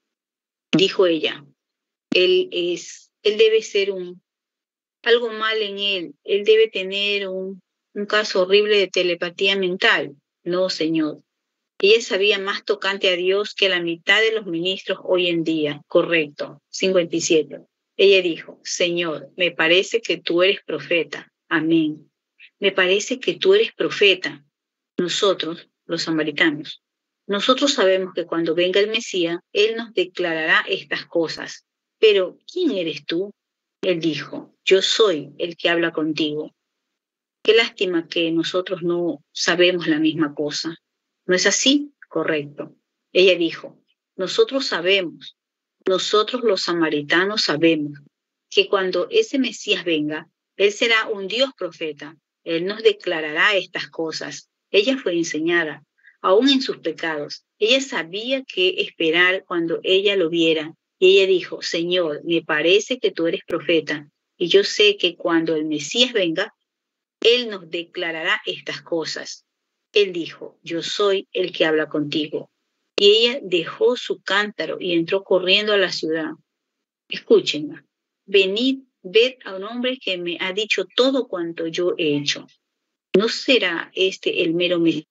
Dijo ella, él es, él debe ser un, algo mal en él, él debe tener un, un caso horrible de telepatía mental. No, Señor. Ella sabía más tocante a Dios que la mitad de los ministros hoy en día. Correcto. cincuenta y siete. Ella dijo, Señor, me parece que tú eres profeta. Amén. Me parece que tú eres profeta. Nosotros, los samaritanos, nosotros sabemos que cuando venga el Mesías, Él nos declarará estas cosas. Pero, ¿quién eres tú? Él dijo, yo soy el que habla contigo. Qué lástima que nosotros no sabemos la misma cosa. ¿No es así? Correcto. Ella dijo, nosotros sabemos, nosotros los samaritanos sabemos que cuando ese Mesías venga, Él será un Dios profeta. Él nos declarará estas cosas. Ella fue enseñada, aún en sus pecados, Ella sabía qué esperar cuando ella lo viera. Y ella dijo, Señor, me parece que tú eres profeta. Y yo sé que cuando el Mesías venga, Él nos declarará estas cosas. Él dijo, yo soy el que habla contigo. Y ella dejó su cántaro y entró corriendo a la ciudad. Escúchenme. Venid, ved a un hombre que me ha dicho todo cuanto yo he hecho. ¿No será este el mero Mesías?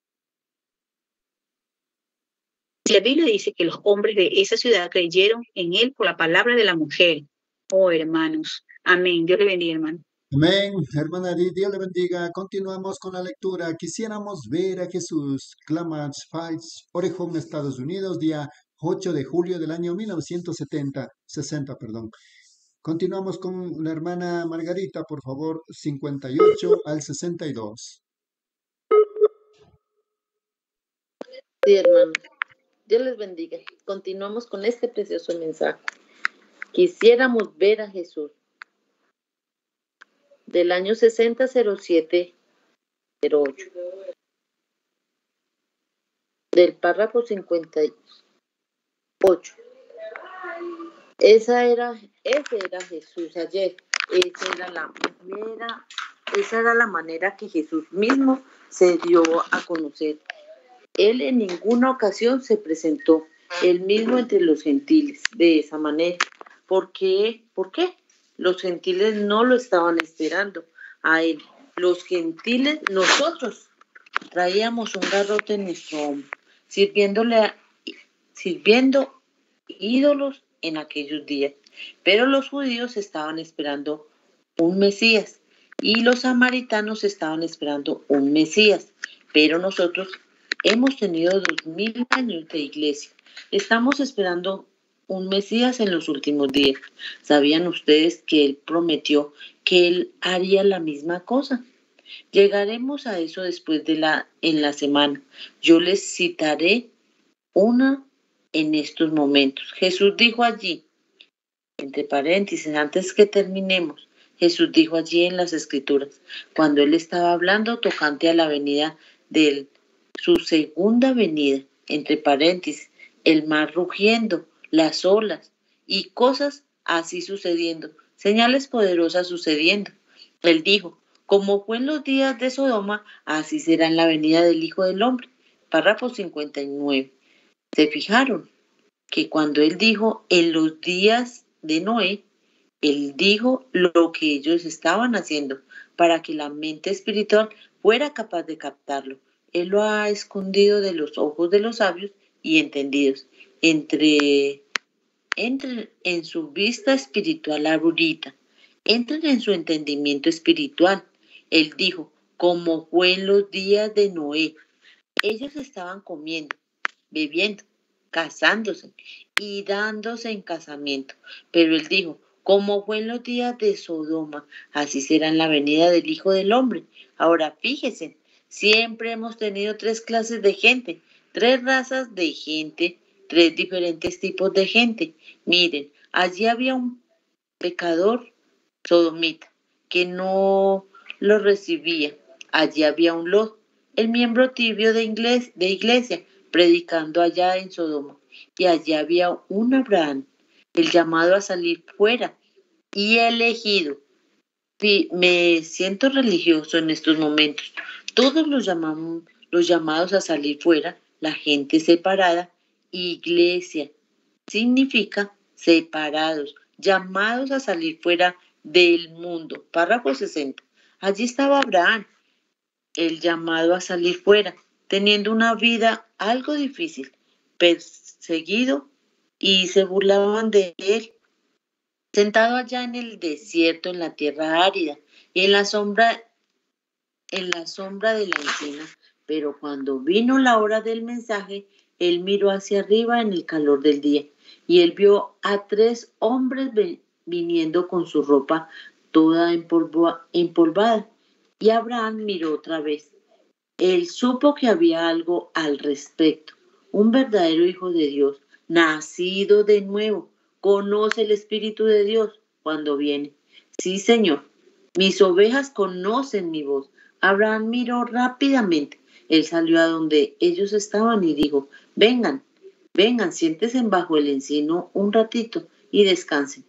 La Biblia dice que los hombres de esa ciudad creyeron en él por la palabra de la mujer. Oh, hermanos. Amén. Dios le bendiga, hermano. Amén, hermana Edith, Dios le bendiga. Continuamos con la lectura. Quisiéramos ver a Jesús. Klamath Falls, Oregon, Estados Unidos, día ocho de julio del año mil novecientos setenta, sesenta, perdón. Continuamos con la hermana Margarita, por favor, cincuenta y ocho al sesenta y dos. Sí, hermanos. Dios les bendiga. Continuamos con este precioso mensaje. Quisiéramos ver a Jesús. Del año sesenta cero siete cero ocho. Del párrafo cincuenta y ocho. Esa era, ese era Jesús ayer. Esa era la manera, esa era la manera que Jesús mismo se dio a conocer. Él en ninguna ocasión se presentó él mismo entre los gentiles de esa manera. ¿Por qué? ¿Por qué? Los gentiles no lo estaban esperando a él. Los gentiles, nosotros, traíamos un garrote en nuestro hombro, sirviéndole a, sirviendo ídolos en aquellos días. Pero los judíos estaban esperando un Mesías y los samaritanos estaban esperando un Mesías. Pero nosotros hemos tenido dos mil años de iglesia. Estamos esperando un Mesías en los últimos días. ¿Sabían ustedes que Él prometió que Él haría la misma cosa? Llegaremos a eso después de la, en la semana. Yo les citaré una en estos momentos. Jesús dijo allí, entre paréntesis, antes que terminemos, Jesús dijo allí en las Escrituras, cuando Él estaba hablando tocante a la venida de Él, su segunda venida, entre paréntesis, el mar rugiendo, las olas y cosas así sucediendo, señales poderosas sucediendo. Él dijo, como fue en los días de Sodoma, así será en la venida del Hijo del Hombre. Párrafo cincuenta y nueve. ¿Se fijaron que cuando Él dijo en los días de Noé, Él dijo lo que ellos estaban haciendo para que la mente espiritual fuera capaz de captarlo? Él lo ha escondido de los ojos de los sabios y entendidos. Entre, entren en su vista espiritual ahorita. Entren en su entendimiento espiritual. Él dijo, como fue en los días de Noé. Ellos estaban comiendo, bebiendo, casándose y dándose en casamiento. Pero Él dijo, como fue en los días de Sodoma, así será en la venida del Hijo del Hombre. Ahora fíjense, siempre hemos tenido tres clases de gente, tres razas de gente, tres diferentes tipos de gente. Miren, allí había un pecador sodomita que no lo recibía. Allí había un Lot, el miembro tibio de, iglesia, de iglesia, predicando allá en Sodoma. Y allí había un Abraham, el llamado a salir fuera y elegido. Me siento religioso en estos momentos. Todos los, llamamos, los llamados a salir fuera, la gente separada, iglesia, significa separados, llamados a salir fuera del mundo. Párrafo sesenta. Allí estaba Abraham, el llamado a salir fuera, teniendo una vida algo difícil, perseguido y se burlaban de él. Sentado allá en el desierto, en la tierra árida, y en la sombra, en la sombra de la encina. Pero cuando vino la hora del mensaje, él miró hacia arriba en el calor del día, y él vio a tres hombres viniendo con su ropa toda empolvada. Y Abraham miró otra vez. Él supo que había algo al respecto. Un verdadero hijo de Dios, nacido de nuevo, conoce el Espíritu de Dios cuando viene. Sí, Señor, mis ovejas conocen mi voz. Abraham miró rápidamente. Él salió a donde ellos estaban y dijo, Vengan, vengan, siéntense bajo el encino un ratito y descansen.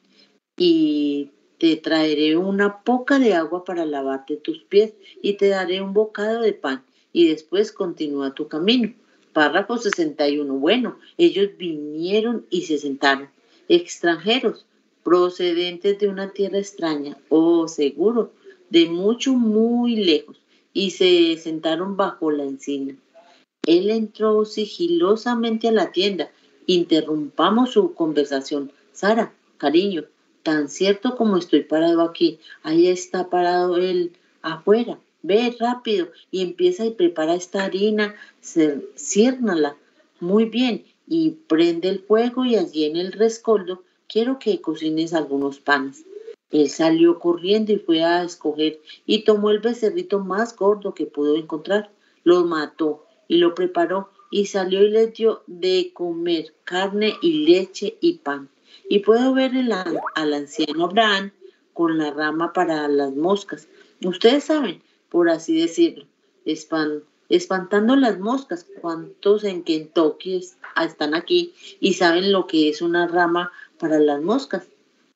Y te traeré una poca de agua para lavarte tus pies y te daré un bocado de pan y después continúa tu camino. Párrafo sesenta y uno. Bueno, ellos vinieron y se sentaron. Extranjeros, procedentes de una tierra extraña, oh, seguro, de mucho, muy lejos, y se sentaron bajo la encina. Él entró sigilosamente a la tienda. Interrumpamos su conversación. Sara, cariño, tan cierto como estoy parado aquí, ahí está parado él afuera. Ve rápido y empieza y prepara esta harina, cer- ciérnala muy bien y prende el fuego y allí en el rescoldo quiero que cocines algunos panes. Él salió corriendo y fue a escoger y tomó el becerrito más gordo que pudo encontrar. Lo mató y lo preparó y salió y les dio de comer carne y leche y pan. Y puedo ver el, an- al anciano Abraham con la rama para las moscas. Ustedes saben, por así decirlo, espan- espantando las moscas. ¿Cuántos en Kentucky es- están aquí y saben lo que es una rama para las moscas?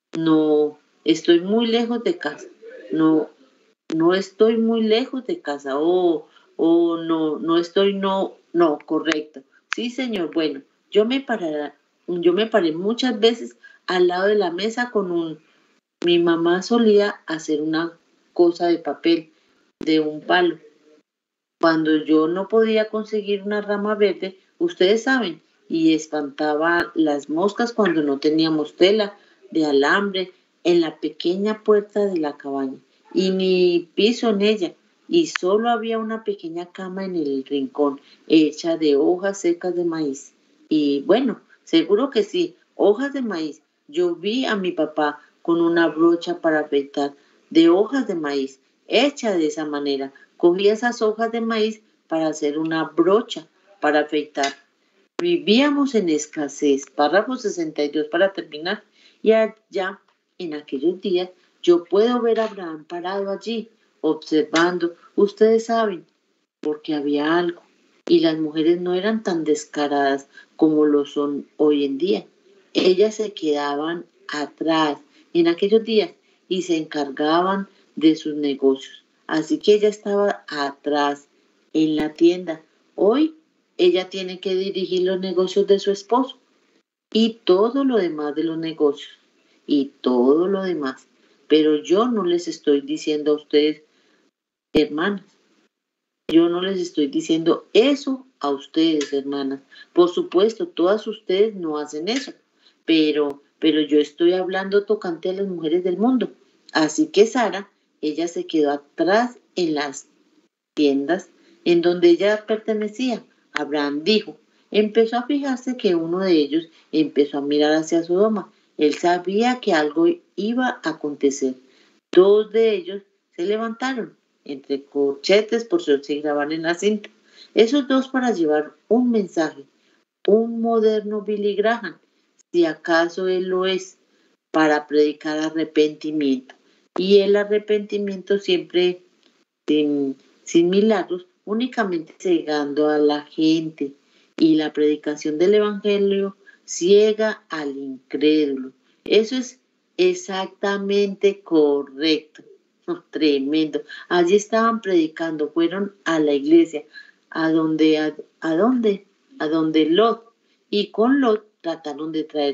No, estoy muy lejos de casa. No, no estoy muy lejos de casa. Oh, oh, no, no estoy, no, no, correcto. Sí, señor. Bueno, yo me parará, yo me paré muchas veces al lado de la mesa con un, mi mamá solía hacer una cosa de papel de un palo. Cuando yo no podía conseguir una rama verde, ustedes saben, y espantaba las moscas cuando no teníamos tela de alambre en la pequeña puerta de la cabaña, y ni piso en ella, y solo había una pequeña cama en el rincón, hecha de hojas secas de maíz. Y bueno, seguro que sí, hojas de maíz. Yo vi a mi papá con una brocha para afeitar de hojas de maíz, hecha de esa manera. Cogí esas hojas de maíz para hacer una brocha para afeitar. Vivíamos en escasez. Párrafo sesenta y dos para terminar. Y allá, en aquellos días, yo puedo ver a Abraham parado allí, observando. Ustedes saben, porque había algo. Y las mujeres no eran tan descaradas como lo son hoy en día. Ellas se quedaban atrás en aquellos días y se encargaban de sus negocios. Así que ella estaba atrás en la tienda. Hoy ella tiene que dirigir los negocios de su esposo y todo lo demás de los negocios y todo lo demás. Pero yo no les estoy diciendo a ustedes, hermanas, yo no les estoy diciendo eso a ustedes, hermanas. Por supuesto, todas ustedes no hacen eso, pero, pero yo estoy hablando tocante a las mujeres del mundo. Así que Sara, ella se quedó atrás en las tiendas en donde ella pertenecía. Abraham dijo, empezó a fijarse que uno de ellos empezó a mirar hacia Sodoma. Él sabía que algo iba a acontecer. Dos de ellos se levantaron entre corchetes por si se graban en la cinta. Esos dos para llevar un mensaje, un moderno Billy Graham, si acaso él lo es, para predicar arrepentimiento. Y el arrepentimiento siempre sin, sin milagros, únicamente cegando a la gente. Y la predicación del Evangelio ciega al incrédulo. Eso es exactamente correcto. Oh, tremendo. Allí estaban predicando, fueron a la iglesia, a donde, a, a donde, a donde Lot, y con Lot trataron de traer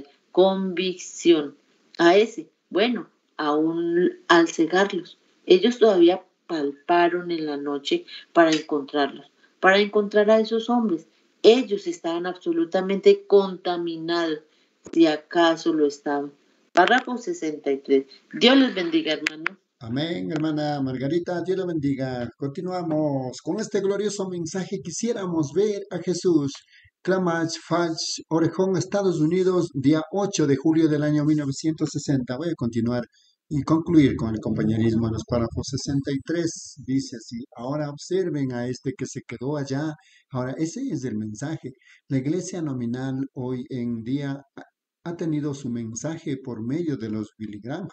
convicción a ese. Bueno, aún al cegarlos, ellos todavía palparon en la noche para encontrarlos, para encontrar a esos hombres. Ellos estaban absolutamente contaminados, si acaso lo estaban. Párrafo sesenta y tres. Dios les bendiga, hermanos. Amén, hermana Margarita, Dios la bendiga. Continuamos con este glorioso mensaje. Quisiéramos ver a Jesús. Clamash Falls, Orejón, Estados Unidos, día ocho de julio del año mil novecientos sesenta. Voy a continuar y concluir con el compañerismo en los párrafos sesenta y tres. Dice así, ahora observen a este que se quedó allá. Ahora, ese es el mensaje. La iglesia nominal hoy en día ha ha tenido su mensaje por medio de los Billy Graham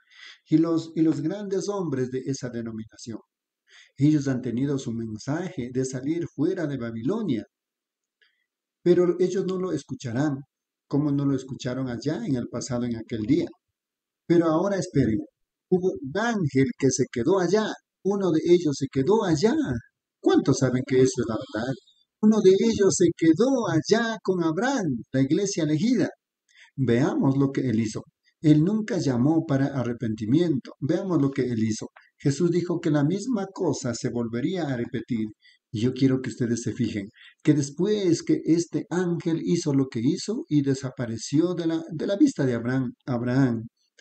y los, y los grandes hombres de esa denominación. Ellos han tenido su mensaje de salir fuera de Babilonia. pero ellos no lo escucharán, como no lo escucharon allá en el pasado, en aquel día. Pero ahora esperen, hubo un ángel que se quedó allá, uno de ellos se quedó allá. ¿Cuántos saben que eso es la verdad? Uno de ellos se quedó allá con Abraham, la iglesia elegida. Veamos lo que él hizo. Él nunca llamó para arrepentimiento. Veamos lo que él hizo. Jesús dijo que la misma cosa se volvería a repetir. Y yo quiero que ustedes se fijen que después que este ángel hizo lo que hizo y desapareció de la, de la vista de Abraham, Abraham,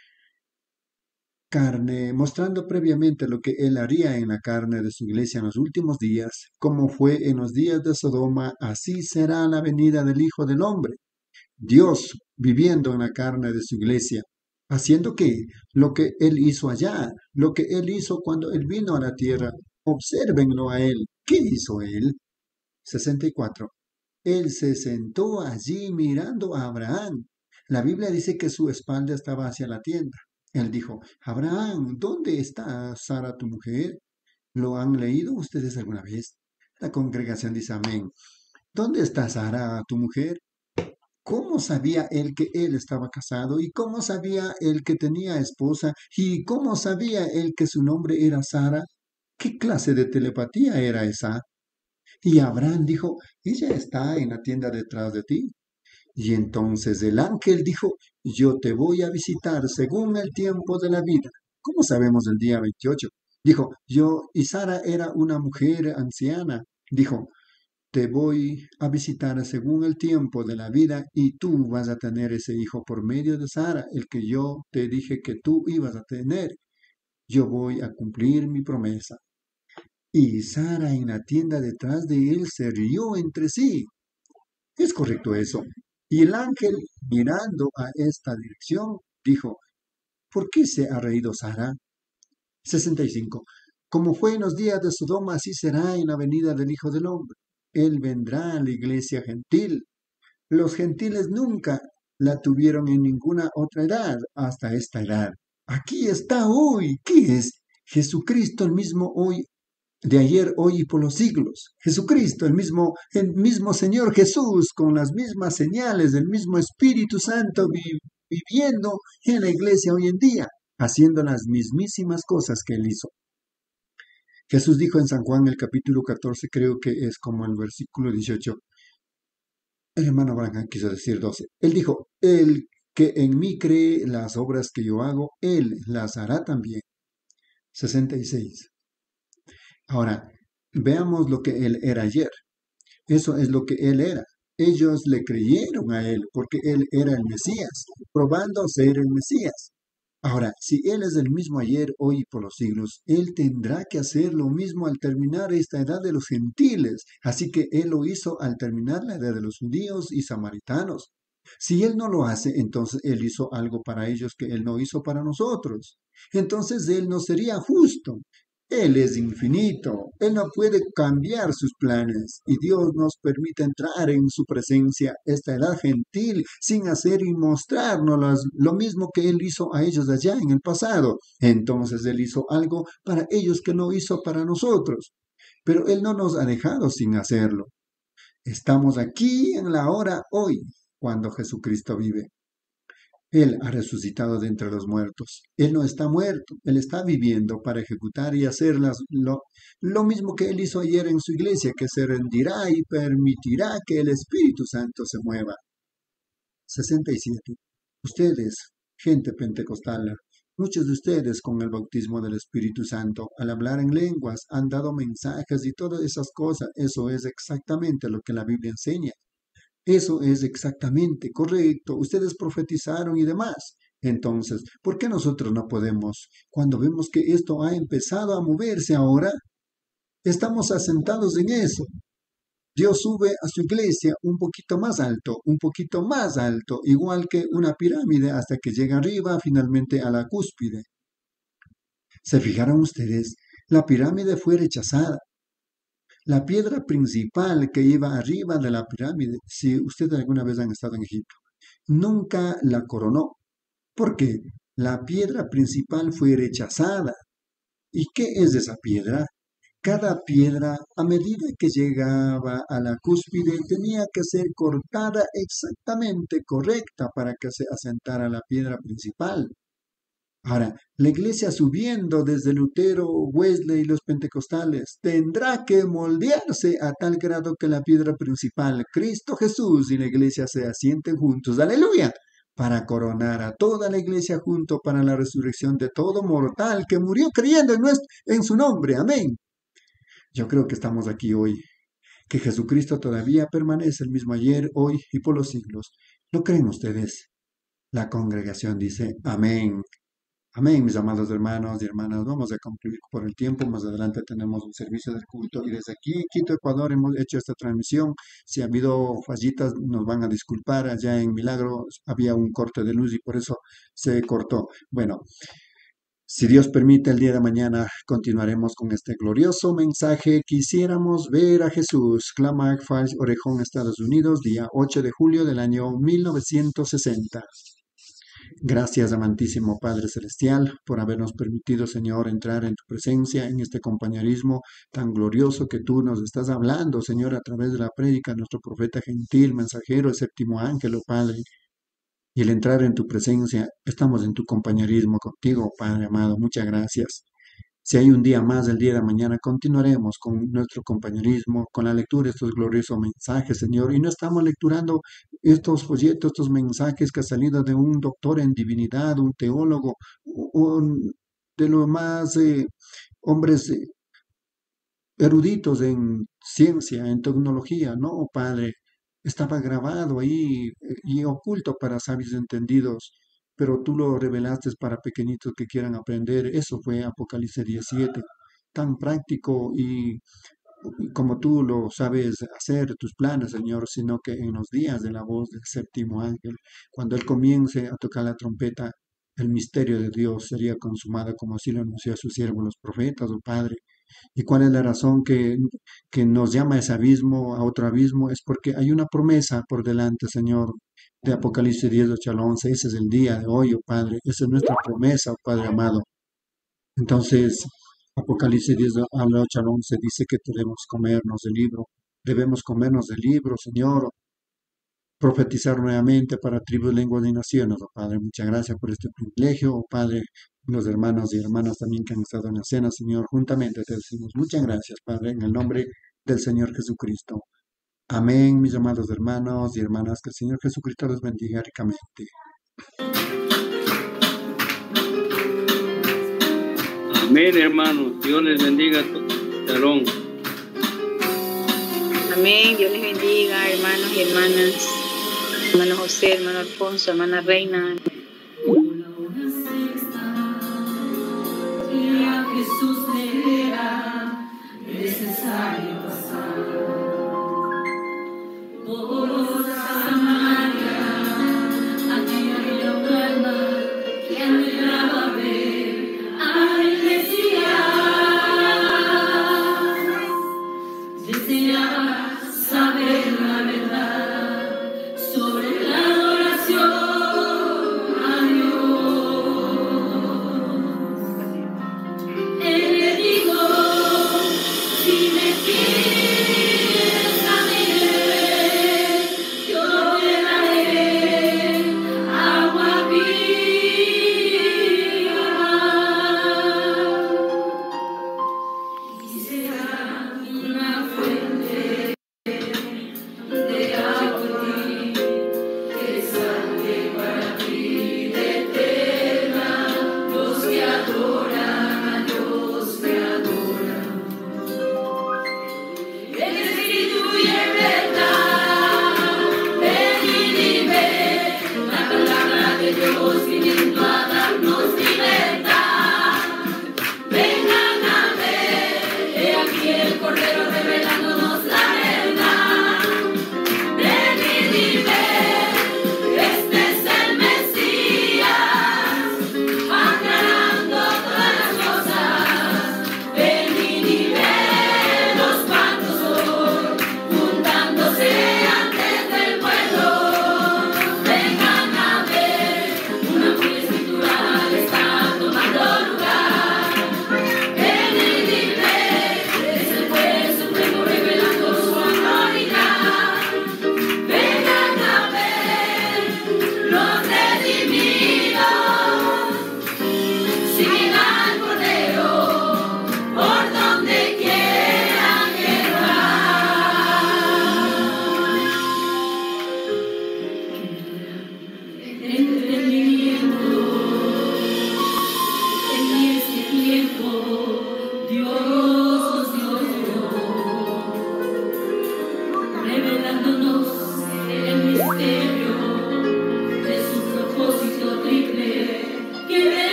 carne, mostrando previamente lo que él haría en la carne de su iglesia en los últimos días, como fue en los días de Sodoma, así será la venida del Hijo del Hombre. Dios viviendo en la carne de su iglesia, haciendo que lo que él hizo allá, lo que él hizo cuando él vino a la tierra, obsérvenlo a él. ¿Qué hizo él? sesenta y cuatro. Él se sentó allí mirando a Abraham. La Biblia dice que su espalda estaba hacia la tienda. Él dijo, Abraham, ¿dónde está Sara tu mujer? ¿Lo han leído ustedes alguna vez? La congregación dice amén. ¿Dónde está Sara tu mujer? ¿Cómo sabía él que él estaba casado? ¿Y cómo sabía él que tenía esposa? ¿Y cómo sabía él que su nombre era Sara? ¿Qué clase de telepatía era esa? Y Abraham dijo, ella está en la tienda detrás de ti. Y entonces el ángel dijo, yo te voy a visitar según el tiempo de la vida. ¿Cómo sabemos el día veintiocho? Dijo, yo, y Sara era una mujer anciana. Dijo, te voy a visitar según el tiempo de la vida y tú vas a tener ese hijo por medio de Sara, el que yo te dije que tú ibas a tener. Yo voy a cumplir mi promesa. Y Sara en la tienda detrás de él se rió entre sí. ¿Es correcto eso? Y el ángel, mirando a esta dirección, dijo, ¿por qué se ha reído Sara? sesenta y cinco. Como fue en los días de Sodoma, así será en la venida del Hijo del Hombre. Él vendrá a la iglesia gentil. Los gentiles nunca la tuvieron en ninguna otra edad hasta esta edad. Aquí está hoy. ¿Qué es? Jesucristo el mismo hoy, de ayer, hoy y por los siglos. Jesucristo, el mismo, el mismo Señor Jesús, con las mismas señales del mismo Espíritu Santo vi- viviendo en la iglesia hoy en día, haciendo las mismísimas cosas que él hizo. Jesús dijo en San Juan el capítulo catorce, creo que es como el versículo dieciocho, el hermano Branham quiso decir doce. Él dijo, el que en mí cree las obras que yo hago, él las hará también. sesenta y seis. Ahora, veamos lo que él era ayer. Eso es lo que él era. Ellos le creyeron a él porque él era el Mesías, probando ser el Mesías. Ahora, si él es el mismo ayer, hoy y por los siglos, él tendrá que hacer lo mismo al terminar esta edad de los gentiles. Así que él lo hizo al terminar la edad de los judíos y samaritanos. Si él no lo hace, entonces él hizo algo para ellos que él no hizo para nosotros. Entonces él no sería justo. Él es infinito, Él no puede cambiar sus planes y Dios nos permite entrar en su presencia, esta edad gentil, sin hacer y mostrarnos las- lo mismo que Él hizo a ellos allá en el pasado. Entonces Él hizo algo para ellos que no hizo para nosotros, pero Él no nos ha dejado sin hacerlo. Estamos aquí en la hora hoy, cuando Jesucristo vive. Él ha resucitado de entre los muertos. Él no está muerto, Él está viviendo para ejecutar y hacer las- lo, lo mismo que Él hizo ayer en su iglesia, que se rendirá y permitirá que el Espíritu Santo se mueva. sesenta y siete. Ustedes, gente pentecostal, muchos de ustedes con el bautismo del Espíritu Santo, al hablar en lenguas, han dado mensajes y todas esas cosas. Eso es exactamente lo que la Biblia enseña. Eso es exactamente correcto. Ustedes profetizaron y demás. Entonces, ¿por qué nosotros no podemos? Cuando vemos que esto ha empezado a moverse ahora, estamos asentados en eso. Dios sube a su iglesia un poquito más alto, un poquito más alto, igual que una pirámide hasta que llega arriba finalmente a la cúspide. ¿Se fijaron ustedes? La pirámide fue rechazada. La piedra principal que iba arriba de la pirámide, si ustedes alguna vez han estado en Egipto, nunca la coronó, porque la piedra principal fue rechazada. ¿Y qué es esa piedra? Cada piedra, a medida que llegaba a la cúspide, tenía que ser cortada exactamente correcta para que se asentara la piedra principal. Ahora, la iglesia subiendo desde Lutero, Wesley y los pentecostales tendrá que moldearse a tal grado que la piedra principal, Cristo Jesús y la iglesia se asienten juntos. ¡Aleluya! Para coronar a toda la iglesia junto para la resurrección de todo mortal que murió creyendo en, nuestro, en su nombre. Amén. Yo creo que estamos aquí hoy, que Jesucristo todavía permanece el mismo ayer, hoy y por los siglos. ¿Lo creen ustedes? La congregación dice amén. Amén, mis amados hermanos y hermanas. Vamos a concluir por el tiempo. Más adelante tenemos un servicio del culto. Y desde aquí, Quito, Ecuador, hemos hecho esta transmisión. Si ha habido fallitas, nos van a disculpar. Allá en Milagro había un corte de luz y por eso se cortó. Bueno, si Dios permite, el día de mañana continuaremos con este glorioso mensaje. Quisiéramos ver a Jesús. Klamath Falls, Orejón, Estados Unidos, día ocho de julio del año mil novecientos sesenta. Gracias, amantísimo Padre Celestial, por habernos permitido, Señor, entrar en tu presencia, en este compañerismo tan glorioso que tú nos estás hablando, Señor, a través de la prédica de nuestro profeta gentil, mensajero, el séptimo ángel, oh Padre. Y el entrar en tu presencia, estamos en tu compañerismo contigo, Padre amado. Muchas gracias. Si hay un día más, el día de mañana, continuaremos con nuestro compañerismo, con la lectura de estos gloriosos mensajes, Señor. Y no estamos lecturando estos folletos, estos mensajes que han salido de un doctor en divinidad, un teólogo, un, de los más eh, hombres eh, eruditos en ciencia, en tecnología. No, Padre, estaba grabado ahí eh, y oculto para sabios entendidos, pero tú lo revelaste para pequeñitos que quieran aprender. Eso fue Apocalipsis diecisiete, tan práctico y, y como tú lo sabes hacer, tus planes, Señor, sino que en los días de la voz del séptimo ángel, cuando Él comience a tocar la trompeta, el misterio de Dios sería consumado como así lo anunció a sus siervos los profetas, oh Padre. ¿Y cuál es la razón que, que nos llama a ese abismo, a otro abismo? Es porque hay una promesa por delante, Señor, de Apocalipsis diez, ocho al once. Ese es el día de hoy, oh Padre. Esa es nuestra promesa, oh Padre amado. Entonces, Apocalipsis diez, al ocho al once dice que debemos comernos del libro. Debemos comernos del libro, Señor. Profetizar nuevamente para tribus, lenguas y naciones, oh Padre. Muchas gracias por este privilegio, oh Padre. Los hermanos y hermanas también que han estado en la cena, Señor, juntamente te decimos muchas gracias, Padre, en el nombre del Señor Jesucristo. Amén, mis amados hermanos y hermanas, que el Señor Jesucristo los bendiga ricamente. Amén, hermanos. Dios les bendiga. Shalom. Amén. Dios les bendiga, hermanos y hermanas. Hermano José, hermano Alfonso, hermana Reina. Y a Jesús le era necesario pasar por Samaria. Allí había un alma que anhelaba ver al Mesías. Deseaba saber la verdad sobre la adoración a Dios.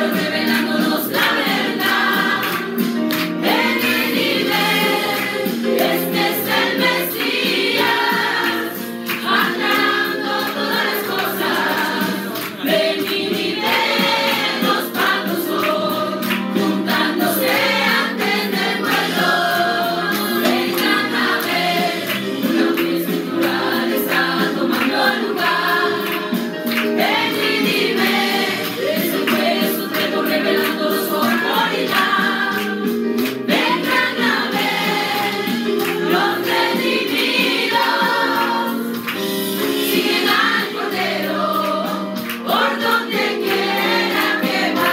revelándonos la verdad. En Nínive, este es el Mesías, aclarando todas las cosas. En Nínive, los pagos son juntándose antes del pueblo. Vengan a ver, una fiesta cultural está tomando lugar. En Nínive, es el juez supremo revelando su autoridad. Vengan a ver, los redimidos siguen al Cordero por donde quiera que va.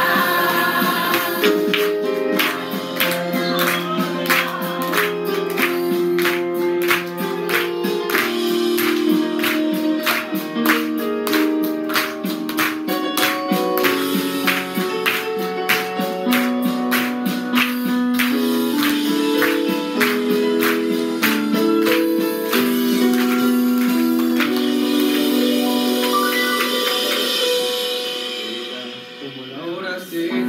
Como la hora se